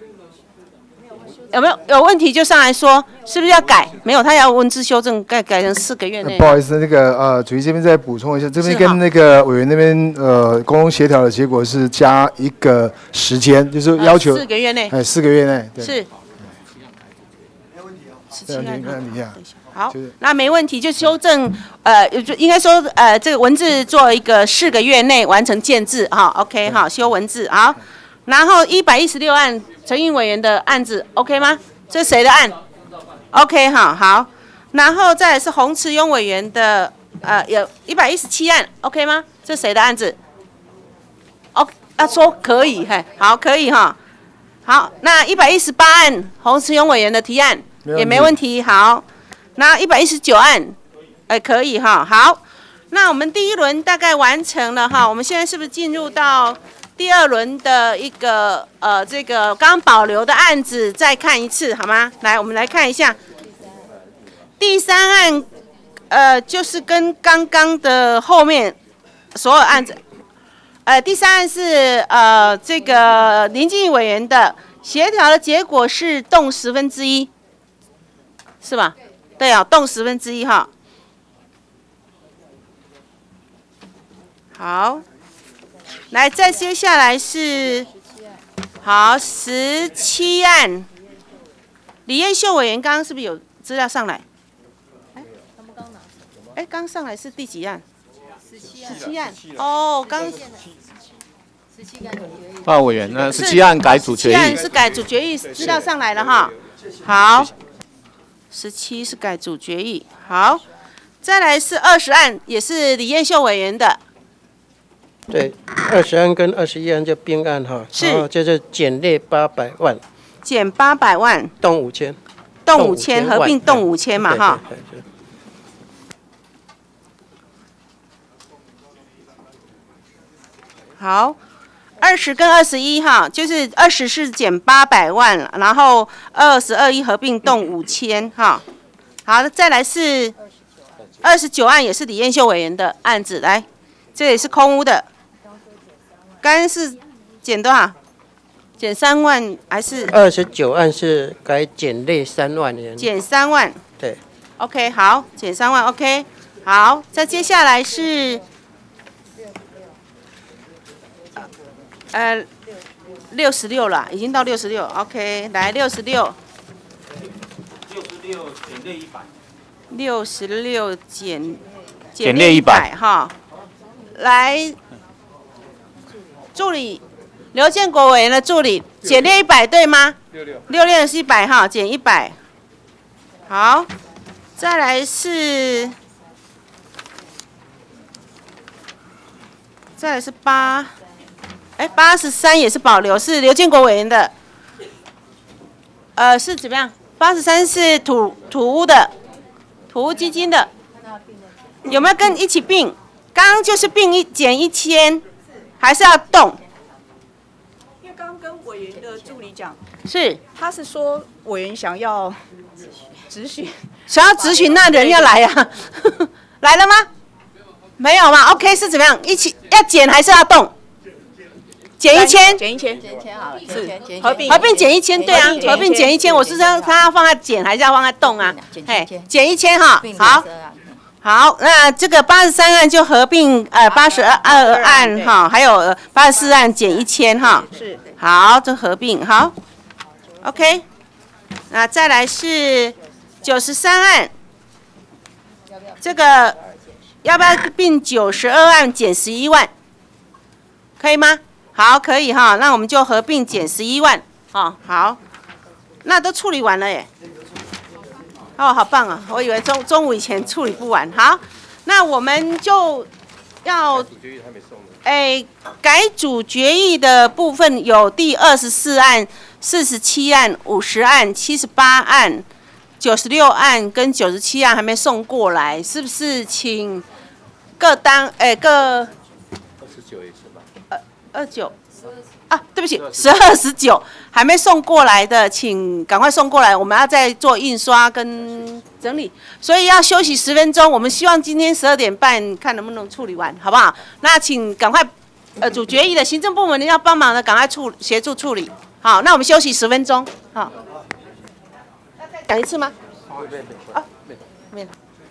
[SPEAKER 1] 有问题就上来说，是不是要改？没有，他要文字修正，改成4个月内。
[SPEAKER 9] 不好意思，那个主席这边再补充一下，这边跟那个委员那边沟通协调的结果是加一个时间，就是要求
[SPEAKER 1] 4个月内。
[SPEAKER 9] 4个月内，对。
[SPEAKER 1] 是。
[SPEAKER 9] 17案。看一下。
[SPEAKER 1] 好，那没问题，就修正，应该说，这个文字做一个4个月内完成建制，哈 ，OK， 哈，修文字，好。然后116案陈颖委员的案子 ，OK 吗？这是谁的案 ？OK， 哈，好。然后再来是洪慈庸委员的，有117案 ，OK 吗？这是谁的案子 ？OK， 说可以，嘿，好，可以哈。好，那118案洪慈庸委员的提案也没问题，好。那119案，可以哈，好。那我们第一轮大概完成了哈，我们现在是不是进入到第2轮的一个这个刚保留的案子再看一次好吗？来，我们来看一下第3案，就是跟刚刚的后面所有案子，第3案是这个林静怡委员的协调的结果是动1/10，是吧？对啊，动1/10哈。好。来，再接下来是好17案，李彦秀委员刚刚是不是有资料上来？刚上来是第几案？17案。哦，刚。
[SPEAKER 13] 报告委员，那17案改主决议。17案
[SPEAKER 1] 是改主决议，资料上来了哈。好，17是改主决议。好，再来是20案，也是李彦秀委员的。
[SPEAKER 10] 对，20案跟21案就并案哈，然后就是减列800万，
[SPEAKER 1] 减800万，
[SPEAKER 10] 动5000，
[SPEAKER 1] 动5000合并动5000嘛哈。好，20跟21哈，就是20是减800万，然后22合并动5000哈。好，再来是29案，也是李彦秀委员的案子，来，这也是空屋的。刚刚是减多少？减3万还是
[SPEAKER 10] ？29案是改减列3万元。
[SPEAKER 1] 减3万。
[SPEAKER 10] 对。
[SPEAKER 1] OK， 好，减3万 ，OK， 好，再接下来是66了，已经到66 ，OK， 来66。66减列100哈，来。助理刘建国委员的助理，减列100对吗？66是100哈，减100。好，再来是83也是保留，是刘建国委员的。是怎么样？83是土屋的，土屋基金的，有没有跟一起并？刚刚就是并减1000。还是要动，
[SPEAKER 2] 因为刚刚跟委员的助理讲，
[SPEAKER 1] 是
[SPEAKER 2] 他是说委员想要质询，
[SPEAKER 1] 那人要来呀，来了吗？没有吗 ？OK 是怎么样？一起要减还是要动？减1000，
[SPEAKER 2] 减1000好了，
[SPEAKER 1] 是合并减1000，对啊，合并减1000，我是说他要放在减还是要放在动啊？嘿，减1000哈，好。好，那这个83案就合并82案哈，还有84案减1000哈。是。好，这合并好 ，OK。那再来是93案，这个要不要并92案减11万？可以吗？好，可以哈。那我们就合并减11万。哦，好，那都处理完了耶。哦，好棒啊！我以为中午以前处理不完。好，那我们就要改主决议的部分有第24案、47案、50案、78案、96案跟97案还没送过来，是不是？请各29也是吧？29 啊，对不起，12、19还没送过来的，请赶快送过来，我们要再做印刷跟整理，所以要休息10分钟。我们希望今天12点半看能不能处理完，好不好？那请赶快，主决议的行政部门要帮忙的，赶快协助处理。好，那我们休息10分钟。好，要再讲一次吗？啊，没了。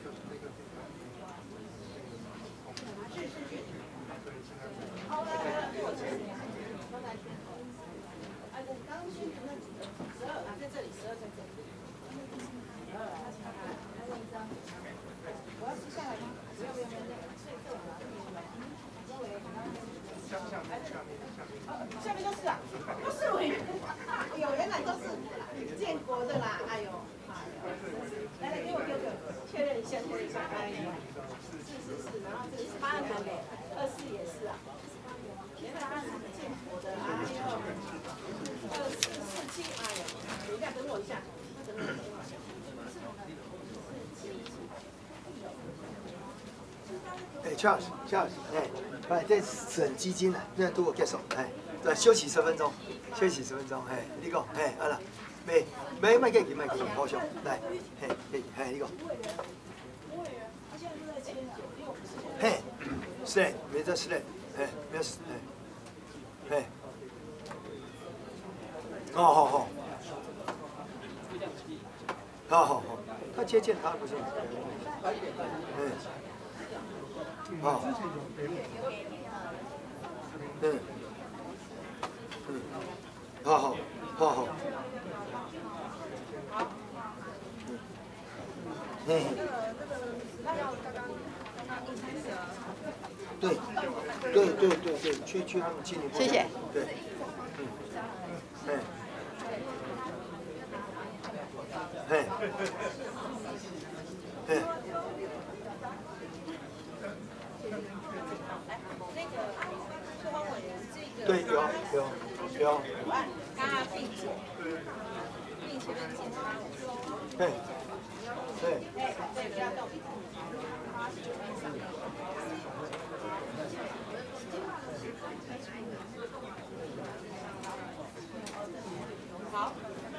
[SPEAKER 1] 下面都是啊，都是委员，有原来都是建国的啦，哎呦，来给我确认一下，哎呦，是，然后这是8案的，24也是啊，原来案是建国的，哎呦，2447，哎呦，等一下，等我一下，
[SPEAKER 5] Charles，哎，这省基金啊，现在都有结束，哎，对，休息10分钟，哎，你讲，哎，好了，卖给你，好笑，来，嘿，你讲，嘿，是，没这是嘞，哎，没有事，哎，好，他接见他不是，好，好，对，去他们经理部，
[SPEAKER 1] 谢谢，
[SPEAKER 5] 对，对，有。
[SPEAKER 1] 刚刚并前面检查。
[SPEAKER 5] 对，
[SPEAKER 1] 不要动。好。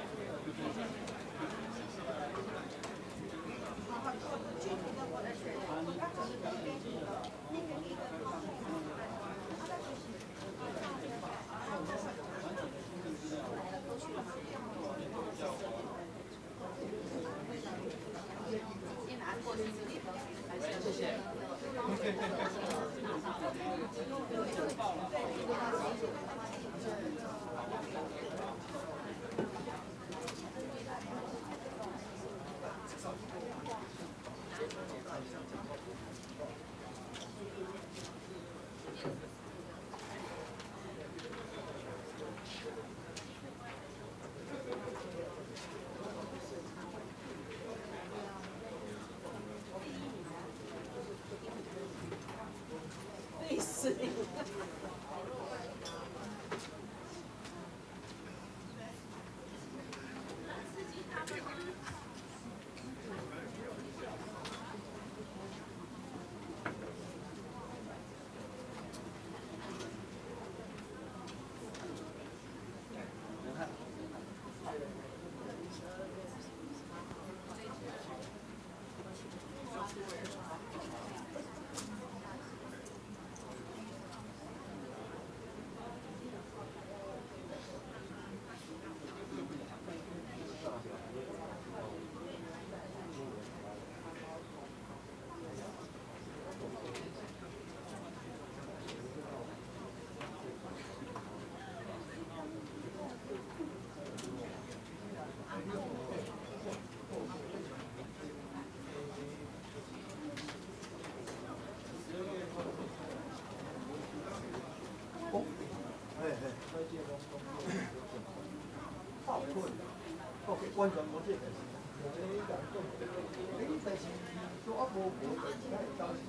[SPEAKER 5] 完全冇这个，你但是做啊无当时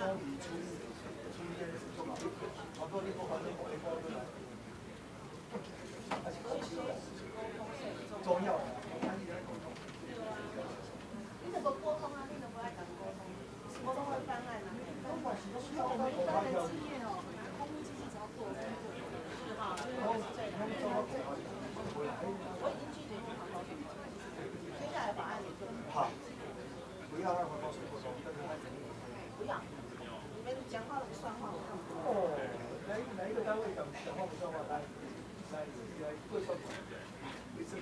[SPEAKER 5] 中药。
[SPEAKER 1] 你怎么沟通啊？你怎么爱讲沟通？沟通的方案啊？因为我们一般的经验哦，空屋机器只要做工作，是哈，我已经拒绝用环保水，接下来法案也就
[SPEAKER 5] 好，不要让环保水沟通，但是它
[SPEAKER 1] 不要，你们讲话都不算话，我看不懂。
[SPEAKER 5] 哦，哪一个单位讲话不算话？来，贵算法，贵正。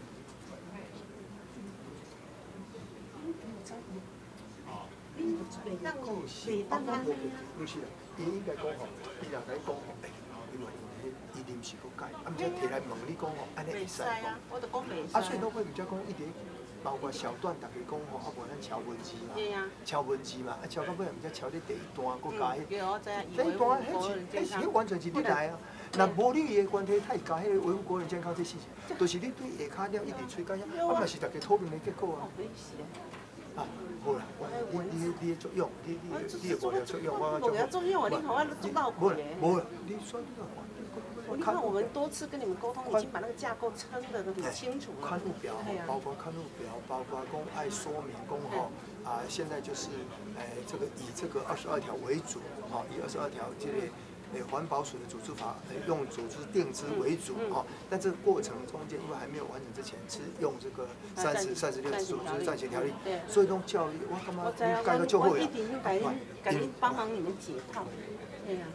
[SPEAKER 1] 北当够北当啊，
[SPEAKER 5] 不是啊，伊应该讲吼，伊若甲你讲吼，因为伊临时搁改，啊，毋则摕来问你讲吼，安尼会使
[SPEAKER 1] 啊，我就讲袂使。
[SPEAKER 5] 啊，所以都会比较讲一点，包括桥段，大家讲吼，啊，无咱桥文字嘛，桥文字嘛，啊，桥到尾毋则桥伫第一段，搁加迄，第一段迄完全是你来啊。那无你的关系太加迄个维护国人健康这事情，就是你对下骹了一直吹干遐，啊，嘛是大家讨论的结果啊。啊，好啦，你的作用，你的无聊作用，
[SPEAKER 1] 无聊作用，你看我做到过嘞。
[SPEAKER 5] 无，你说这个
[SPEAKER 1] 你看我们多次跟你们沟通，已经把那个架构撑得都很清楚了。
[SPEAKER 5] 刊物表，包括刊物表，包括公爱说明公吼啊，现在就是这个以这个22条为主，哈，以22条这个。环保署的组织法，用组织定之为主哈，但这个过程中间因为还没有完成之前，是用这个36组织暂行条例，所以种教育我干嘛改个就会啊？
[SPEAKER 1] 我一定改你帮忙你们解套，对呀。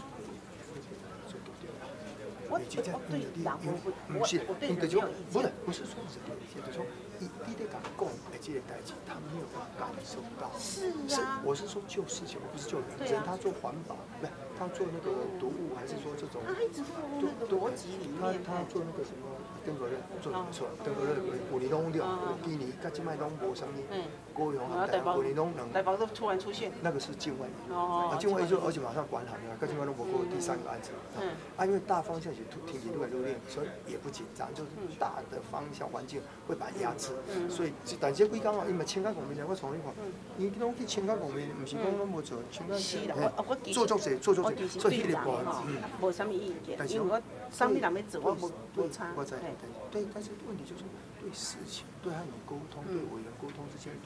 [SPEAKER 1] 我对养蜂不是，我对你没有意见。
[SPEAKER 5] 不是说是就是说你得讲共这个代志，他没有办法感受到。
[SPEAKER 1] 是啊。
[SPEAKER 5] 我是说就事情，我不是就人。人他做环保，不是他做那个毒物，还是说这种？
[SPEAKER 1] 他一直在那个逻辑里面。
[SPEAKER 5] 他做那个什么登革热做得不错，登革热5年拢掉，今年甲即摆拢无什么。高雄和台北5年拢
[SPEAKER 1] 台北都突然出现。
[SPEAKER 5] 那个是境外移。境外移就而且马上管好了，甲即摆拢无过第3个案子。因为大方向是天气越来越热，所以也不紧张，就是大的方向环境会把它压制。所以但这几天哦，因为清干公民我从你看，你拢去清干公民，唔是讲拢无做，清干做作者，所以迄个部分
[SPEAKER 1] 无什么意见，因为我上面人要做，我无差。
[SPEAKER 5] 我在对，但是问题就是对事情、对和你沟通、对委员沟通之间。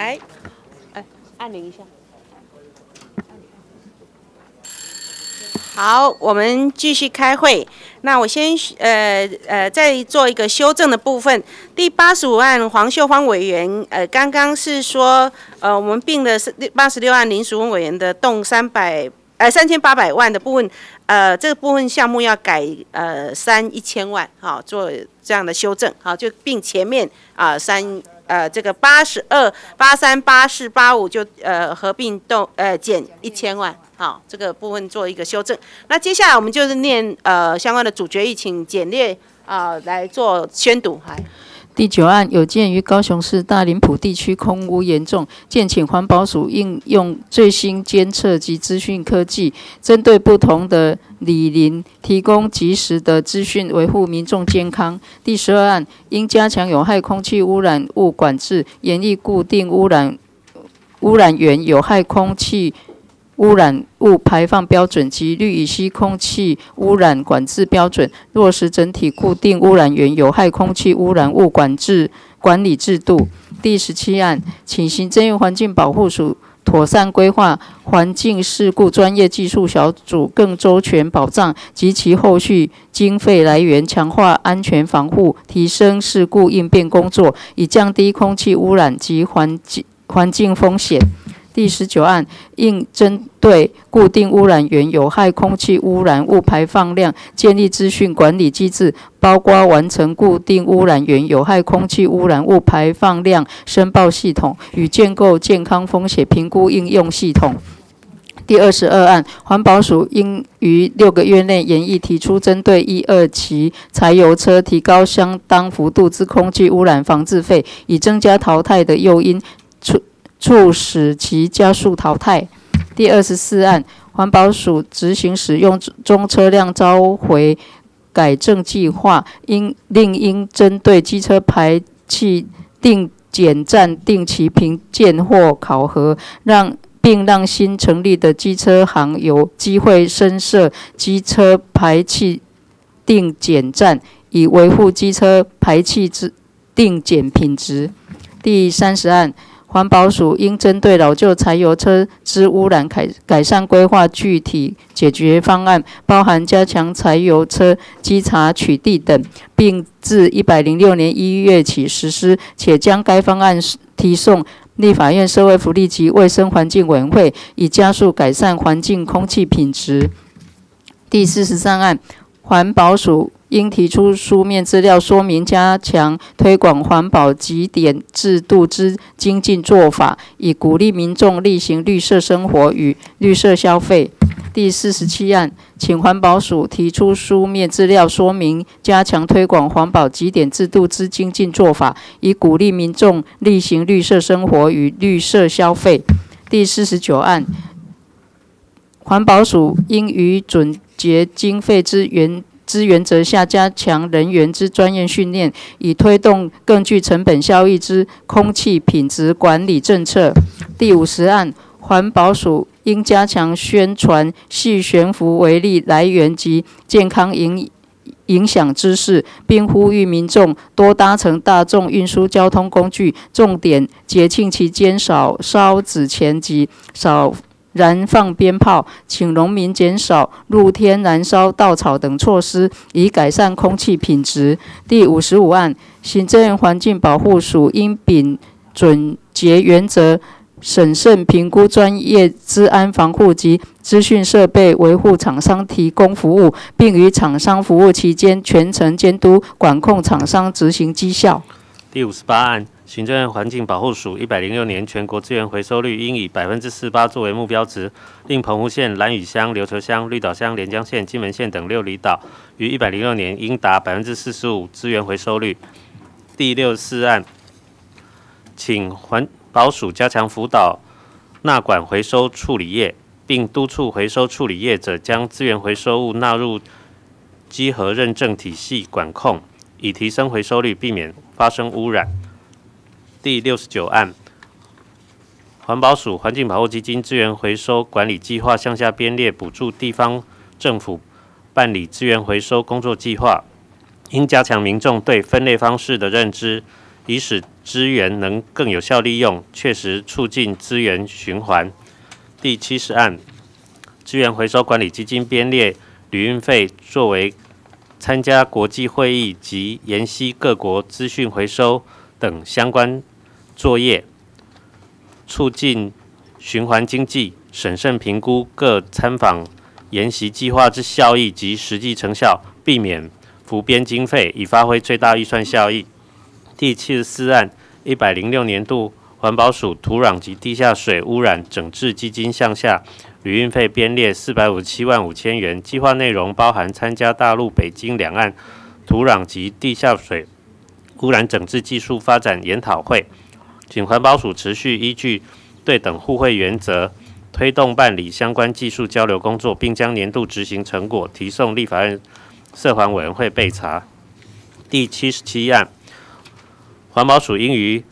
[SPEAKER 1] 按铃一下。好，我们继续开会。那我先再做一个修正的部分。第85案黄秀芳委员，刚刚是说，我们并的是86案林淑芬委员的动3800万的部分，这个部分项目要改1000万，好，做这样的修正，好，就并前面这个82、83、84、85就合并减1000万。好，这个部分做一个修正。那接下来我们就是念相关的主决议，请简略来做宣读。
[SPEAKER 12] 第9案有鉴于高雄市大林埔地区空污严重，建请环保署应用最新监测及资讯科技，针对不同的里邻提供及时的资讯，维护民众健康。第12案应加强有害空气污染物管制，严厉固定污染源有害空气污染物排放标准及氯乙烯空气污染管制标准，落实整体固定污染源有害空气污染物管理制度。第17案，请行政院环境保护署妥善规划环境事故专业技术小组，更周全保障及其后续经费来源，强化安全防护，提升事故应变工作，以降低空气污染及环境风险。第19案应针对固定污染源有害空气污染物排放量建立资讯管理机制，包括完成固定污染源有害空气污染物排放量申报系统与建构健康风险评估应用系统。第22案，环保署应于6个月内研议提出针对1、2期柴油车提高相当幅度之空气污染防治费，以增加淘汰的诱因，促使其加速淘汰。第24案，环保署执行使用中车辆召回改正计划，应针对机车排气定检站定期评鉴或考核，并让新成立的机车行有机会增设机车排气定检站，以维护机车排气之定检品质。第30案，环保署应针对老旧柴油车之污染改善规划具体解决方案，包含加强柴油车稽查取缔等，并自106年1月起实施，且将该方案提送立法院社会福利及卫生环境委员会，以加速改善环境空气品质。第43案，环保署应提出书面资料说明加强推广环保集点制度之精进做法，以鼓励民众力行绿色生活与绿色消费。第47案，请环保署提出书面资料说明加强推广环保集点制度之精进做法，以鼓励民众力行绿色生活与绿色消费。第49案，环保署应于准结经费之原则下，加强人员之专业训练，以推动更具成本效益之空气品质管理政策。第50案，环保署应加强宣传细悬浮微粒来源及健康影响知识，并呼吁民众多搭乘大众运输交通工具，重点节庆期间少烧纸钱及少燃放鞭炮，请农民减少露天燃烧稻草等措施，以改善空气品质。第55案，行政院环境保护署应秉准结原则，审慎评估专业资安防护及资讯设备维护厂商提供服务，并于厂商服务期间全程监督管控厂商执行绩效。
[SPEAKER 18] 第58案，行政院环境保护署106年全国资源回收率应以48%作为目标值，令澎湖县、兰屿乡、琉球乡、绿岛乡、连江县、金门县等6离岛于106年应达45%资源回收率。第64案，请环保署加强辅导纳管回收处理业，并督促回收处理业者将资源回收物纳入稽核认证体系管控，以提升回收率，避免发生污染。第69案，环保署环境保护基金资源回收管理计划向下编列补助地方政府办理资源回收工作计划，应加强民众对分类方式的认知，以使资源能更有效利用，确实促进资源循环。第70案，资源回收管理基金编列旅运费作为参加国际会议及研析各国资讯回收等相关作业，促进循环经济，审慎评估各参访研习计划之效益及实际成效，避免浮编经费，以发挥最大预算效益。第74案，106年度环保署土壤及地下水污染整治基金项下旅运费编列457万5千元，计划内容包含参加大陆北京两岸土壤及地下水污染整治技术发展研讨会，请环保署持续依据对等互惠原则，推动办理相关技术交流工作，并将年度执行成果提送立法院涉环委员会备查。第77案，环保署应于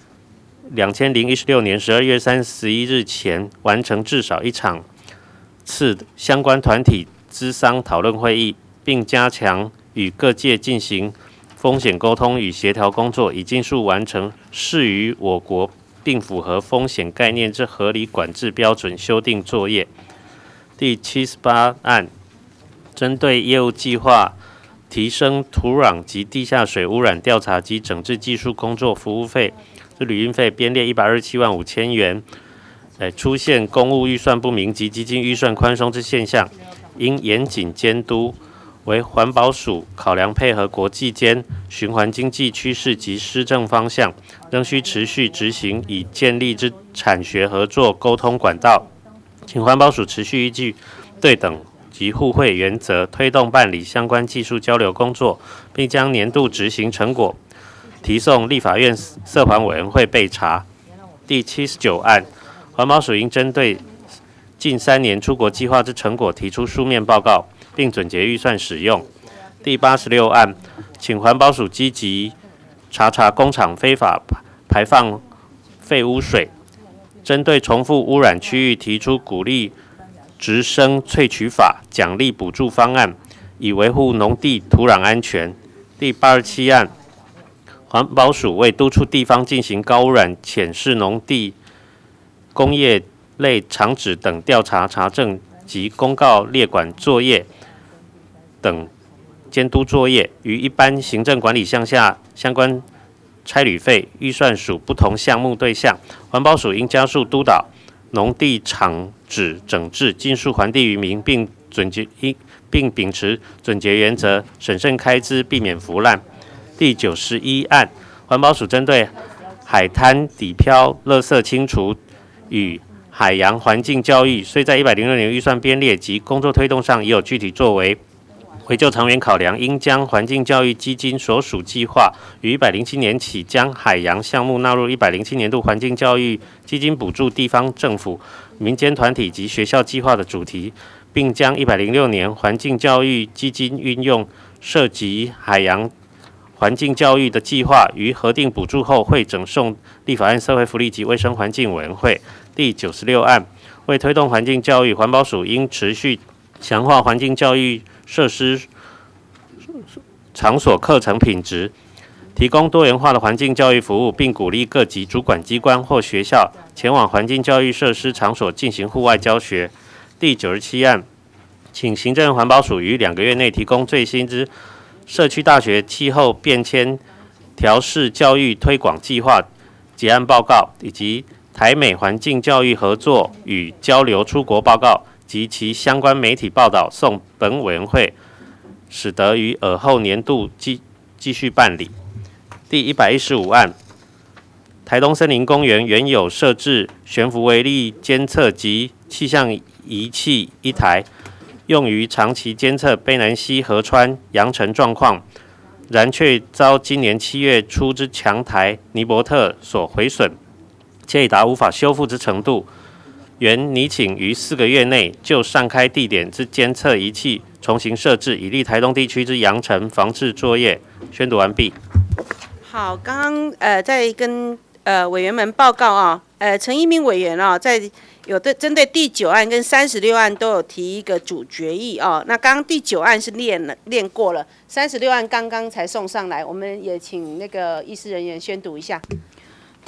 [SPEAKER 18] 2016年12月31日前完成至少一场次相关团体咨商讨论会议，并加强与各界进行风险沟通与协调工作，以尽速完成适于我国并符合风险概念之合理管制标准修订作业。第78案，针对业务计划提升土壤及地下水污染调查及整治技术工作服务费之旅运费编列127万5千元，出现公务预算不明及基金预算宽松之现象，应严谨监督，为环保署考量配合国际间循环经济趋势及施政方向，仍需持续执行以建立之产学合作沟通管道，请环保署持续依据对等及互惠原则，推动办理相关技术交流工作，并将年度执行成果提送立法院涉环委员会备查。第79案，环保署应针对近3年出国计划之成果提出书面报告，并总结预算使用。第86案，请环保署积极查工厂非法排放废污水，针对重复污染区域提出鼓励直升萃取法奖励补助方案，以维护农地土壤安全。第87案，环保署为督促地方进行高污染浅式农地、工业类厂址等调查查证及公告列管作业等监督作业，于一般行政管理项下相关差旅费预算属不同项目对象，环保署应加速督导农地厂址整治，尽速还地于民，并秉持准结原则，审慎开支，避免腐烂。第91案，环保署针对海滩底漂、垃圾清除与海洋环境教育，虽在106年预算编列及工作推动上已有具体作为，为就长远考量，应将环境教育基金所属计划于107年起将海洋项目纳入107年度环境教育基金补助地方政府、民间团体及学校计划的主题，并将106年环境教育基金运用涉及海洋环境教育的计划于核定补助后，会整送立法院社会福利及卫生环境委员会。第96案，为推动环境教育，环保署应持续强化环境教育设施场所课程品质，提供多元化的环境教育服务，并鼓励各级主管机关或学校前往环境教育设施场所进行户外教学。第97案，请行政环保署于2个月内提供最新之社区大学气候变迁调试教育推广计划结案报告，以及台美环境教育合作与交流出国报告及其相关媒体报道送本委员会，使得于尔后年度继续办理。第115案，台东森林公园原有设置悬浮微粒监测及气象仪器1台，用于长期监测卑南溪河川扬尘状况，然却遭今年7月初之强台尼伯特所毁损，且已达无法修复之程度。原拟请于4个月内就上开地点之监测仪器重新设置，以利台东地区之扬尘防治作业。宣读完毕。
[SPEAKER 1] 好，刚刚在跟委员们报告啊，陈一鸣委员啊，在针对第9案跟36案都有提一个主决议啊。那刚刚第9案是练过了，36案刚刚才送上来，我们也请那个议事人员宣读一下。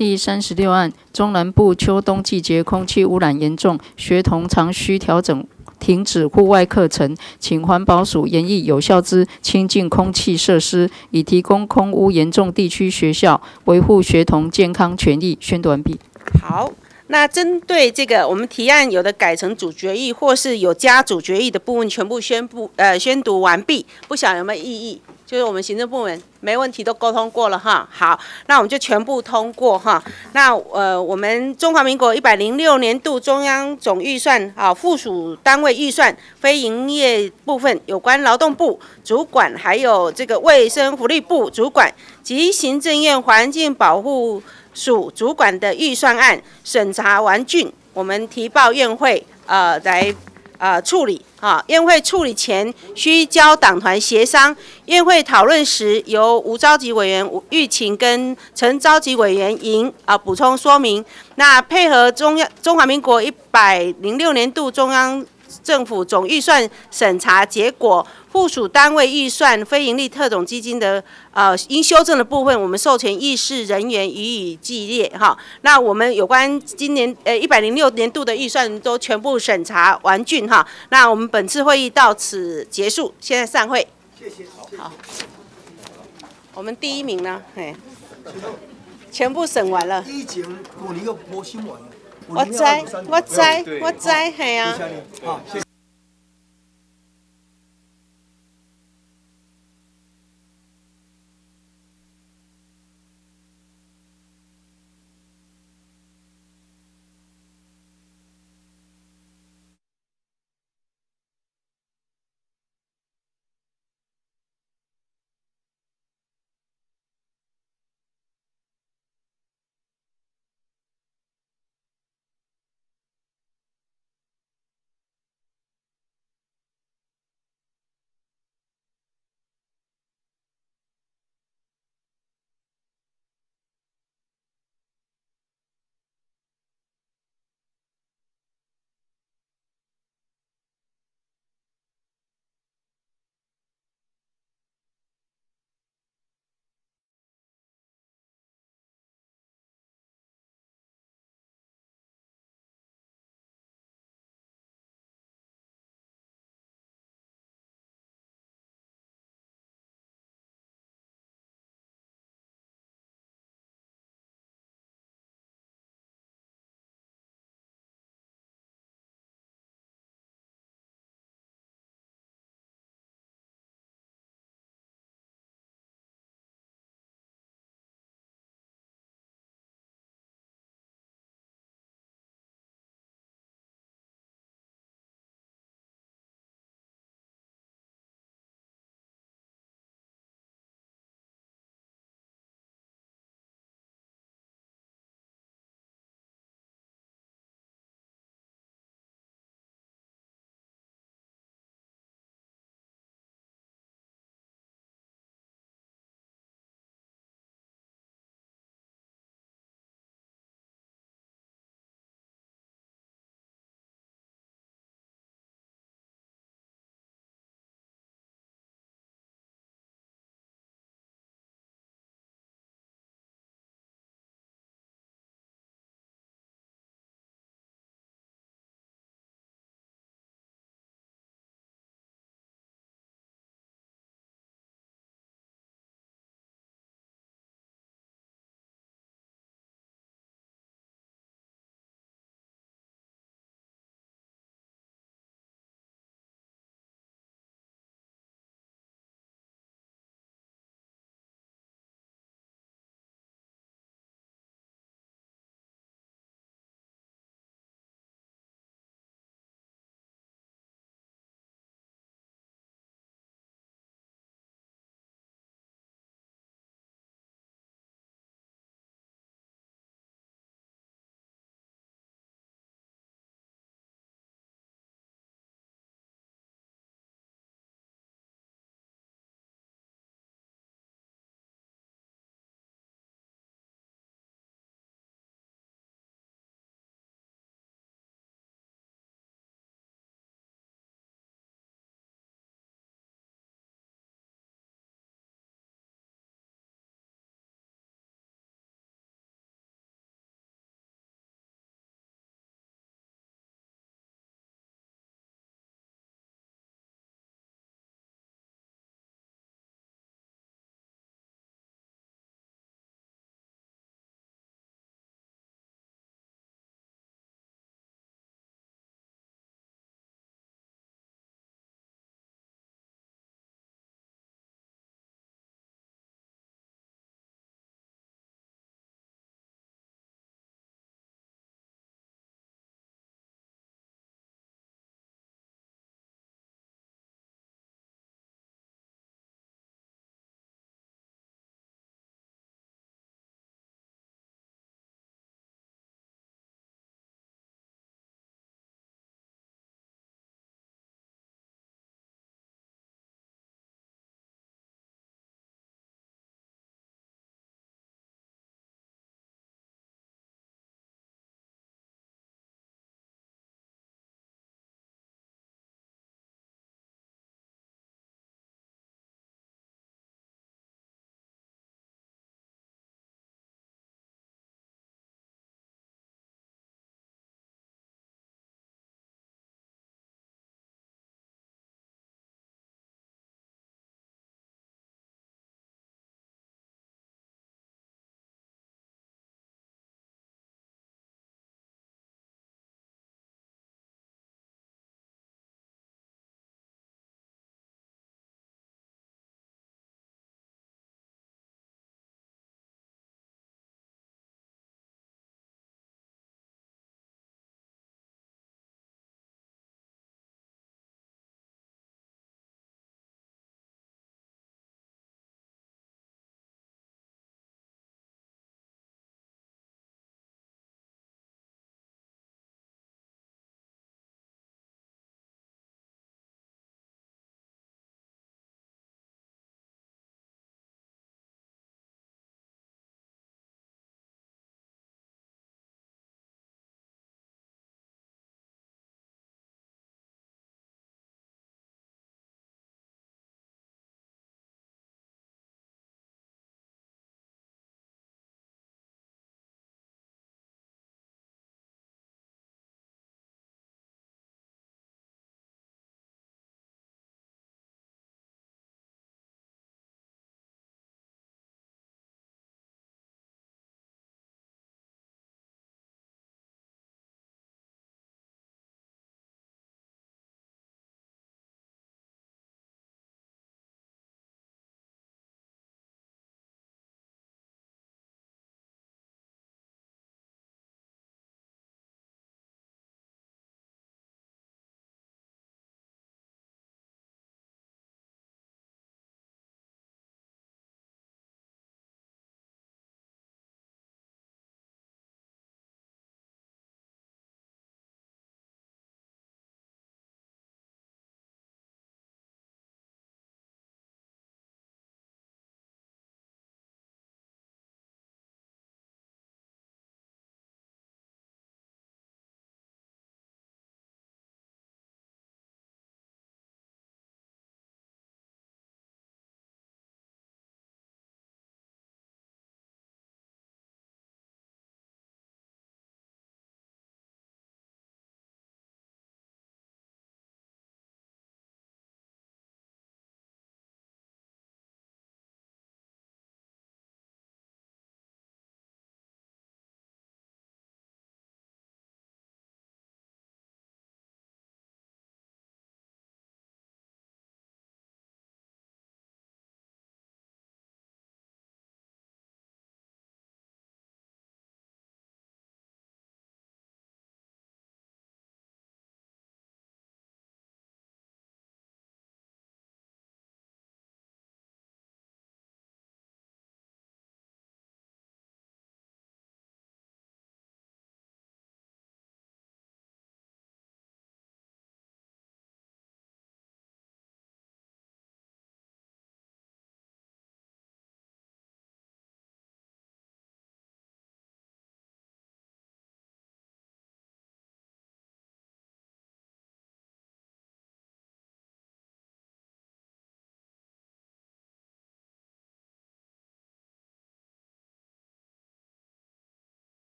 [SPEAKER 12] 第36案，中南部秋冬季节空气污染严重，学童常需调整停止户外课程，请环保署研议有效之清净空气设施，以提供空污严重地区学校维护学童健康权益。宣读完毕。
[SPEAKER 1] 好。那针对这个，我们提案有的改成主决议，或是有加主决议的部分，全部宣读完毕，不晓得有没有异议？就是我们行政部门没问题，都沟通过了哈。好，那我们就全部通过哈。那我们中华民国106年度中央总预算附属单位预算非营业部分，有关劳动部主管，还有这个卫生福利部主管及行政院环境保护署主管的预算案审查完竣，我们提报院会来处理院会处理前需交党团协商，院会讨论时由吴召集委员玉琴跟陈召集委员莹补充说明。那配合中华民国106年度中央政府总预算审查结果，附属单位预算非营利特种基金的应修正的部分，我们授权议事人员予以记列哈。那我们有关今年106年度的预算都全部审查完竣哈。那我们本次会议到此结束，现在散会。谢谢。好，我们第1名呢？全部审完了。
[SPEAKER 5] 以前5年个无审完。
[SPEAKER 1] 我知，嘿啊。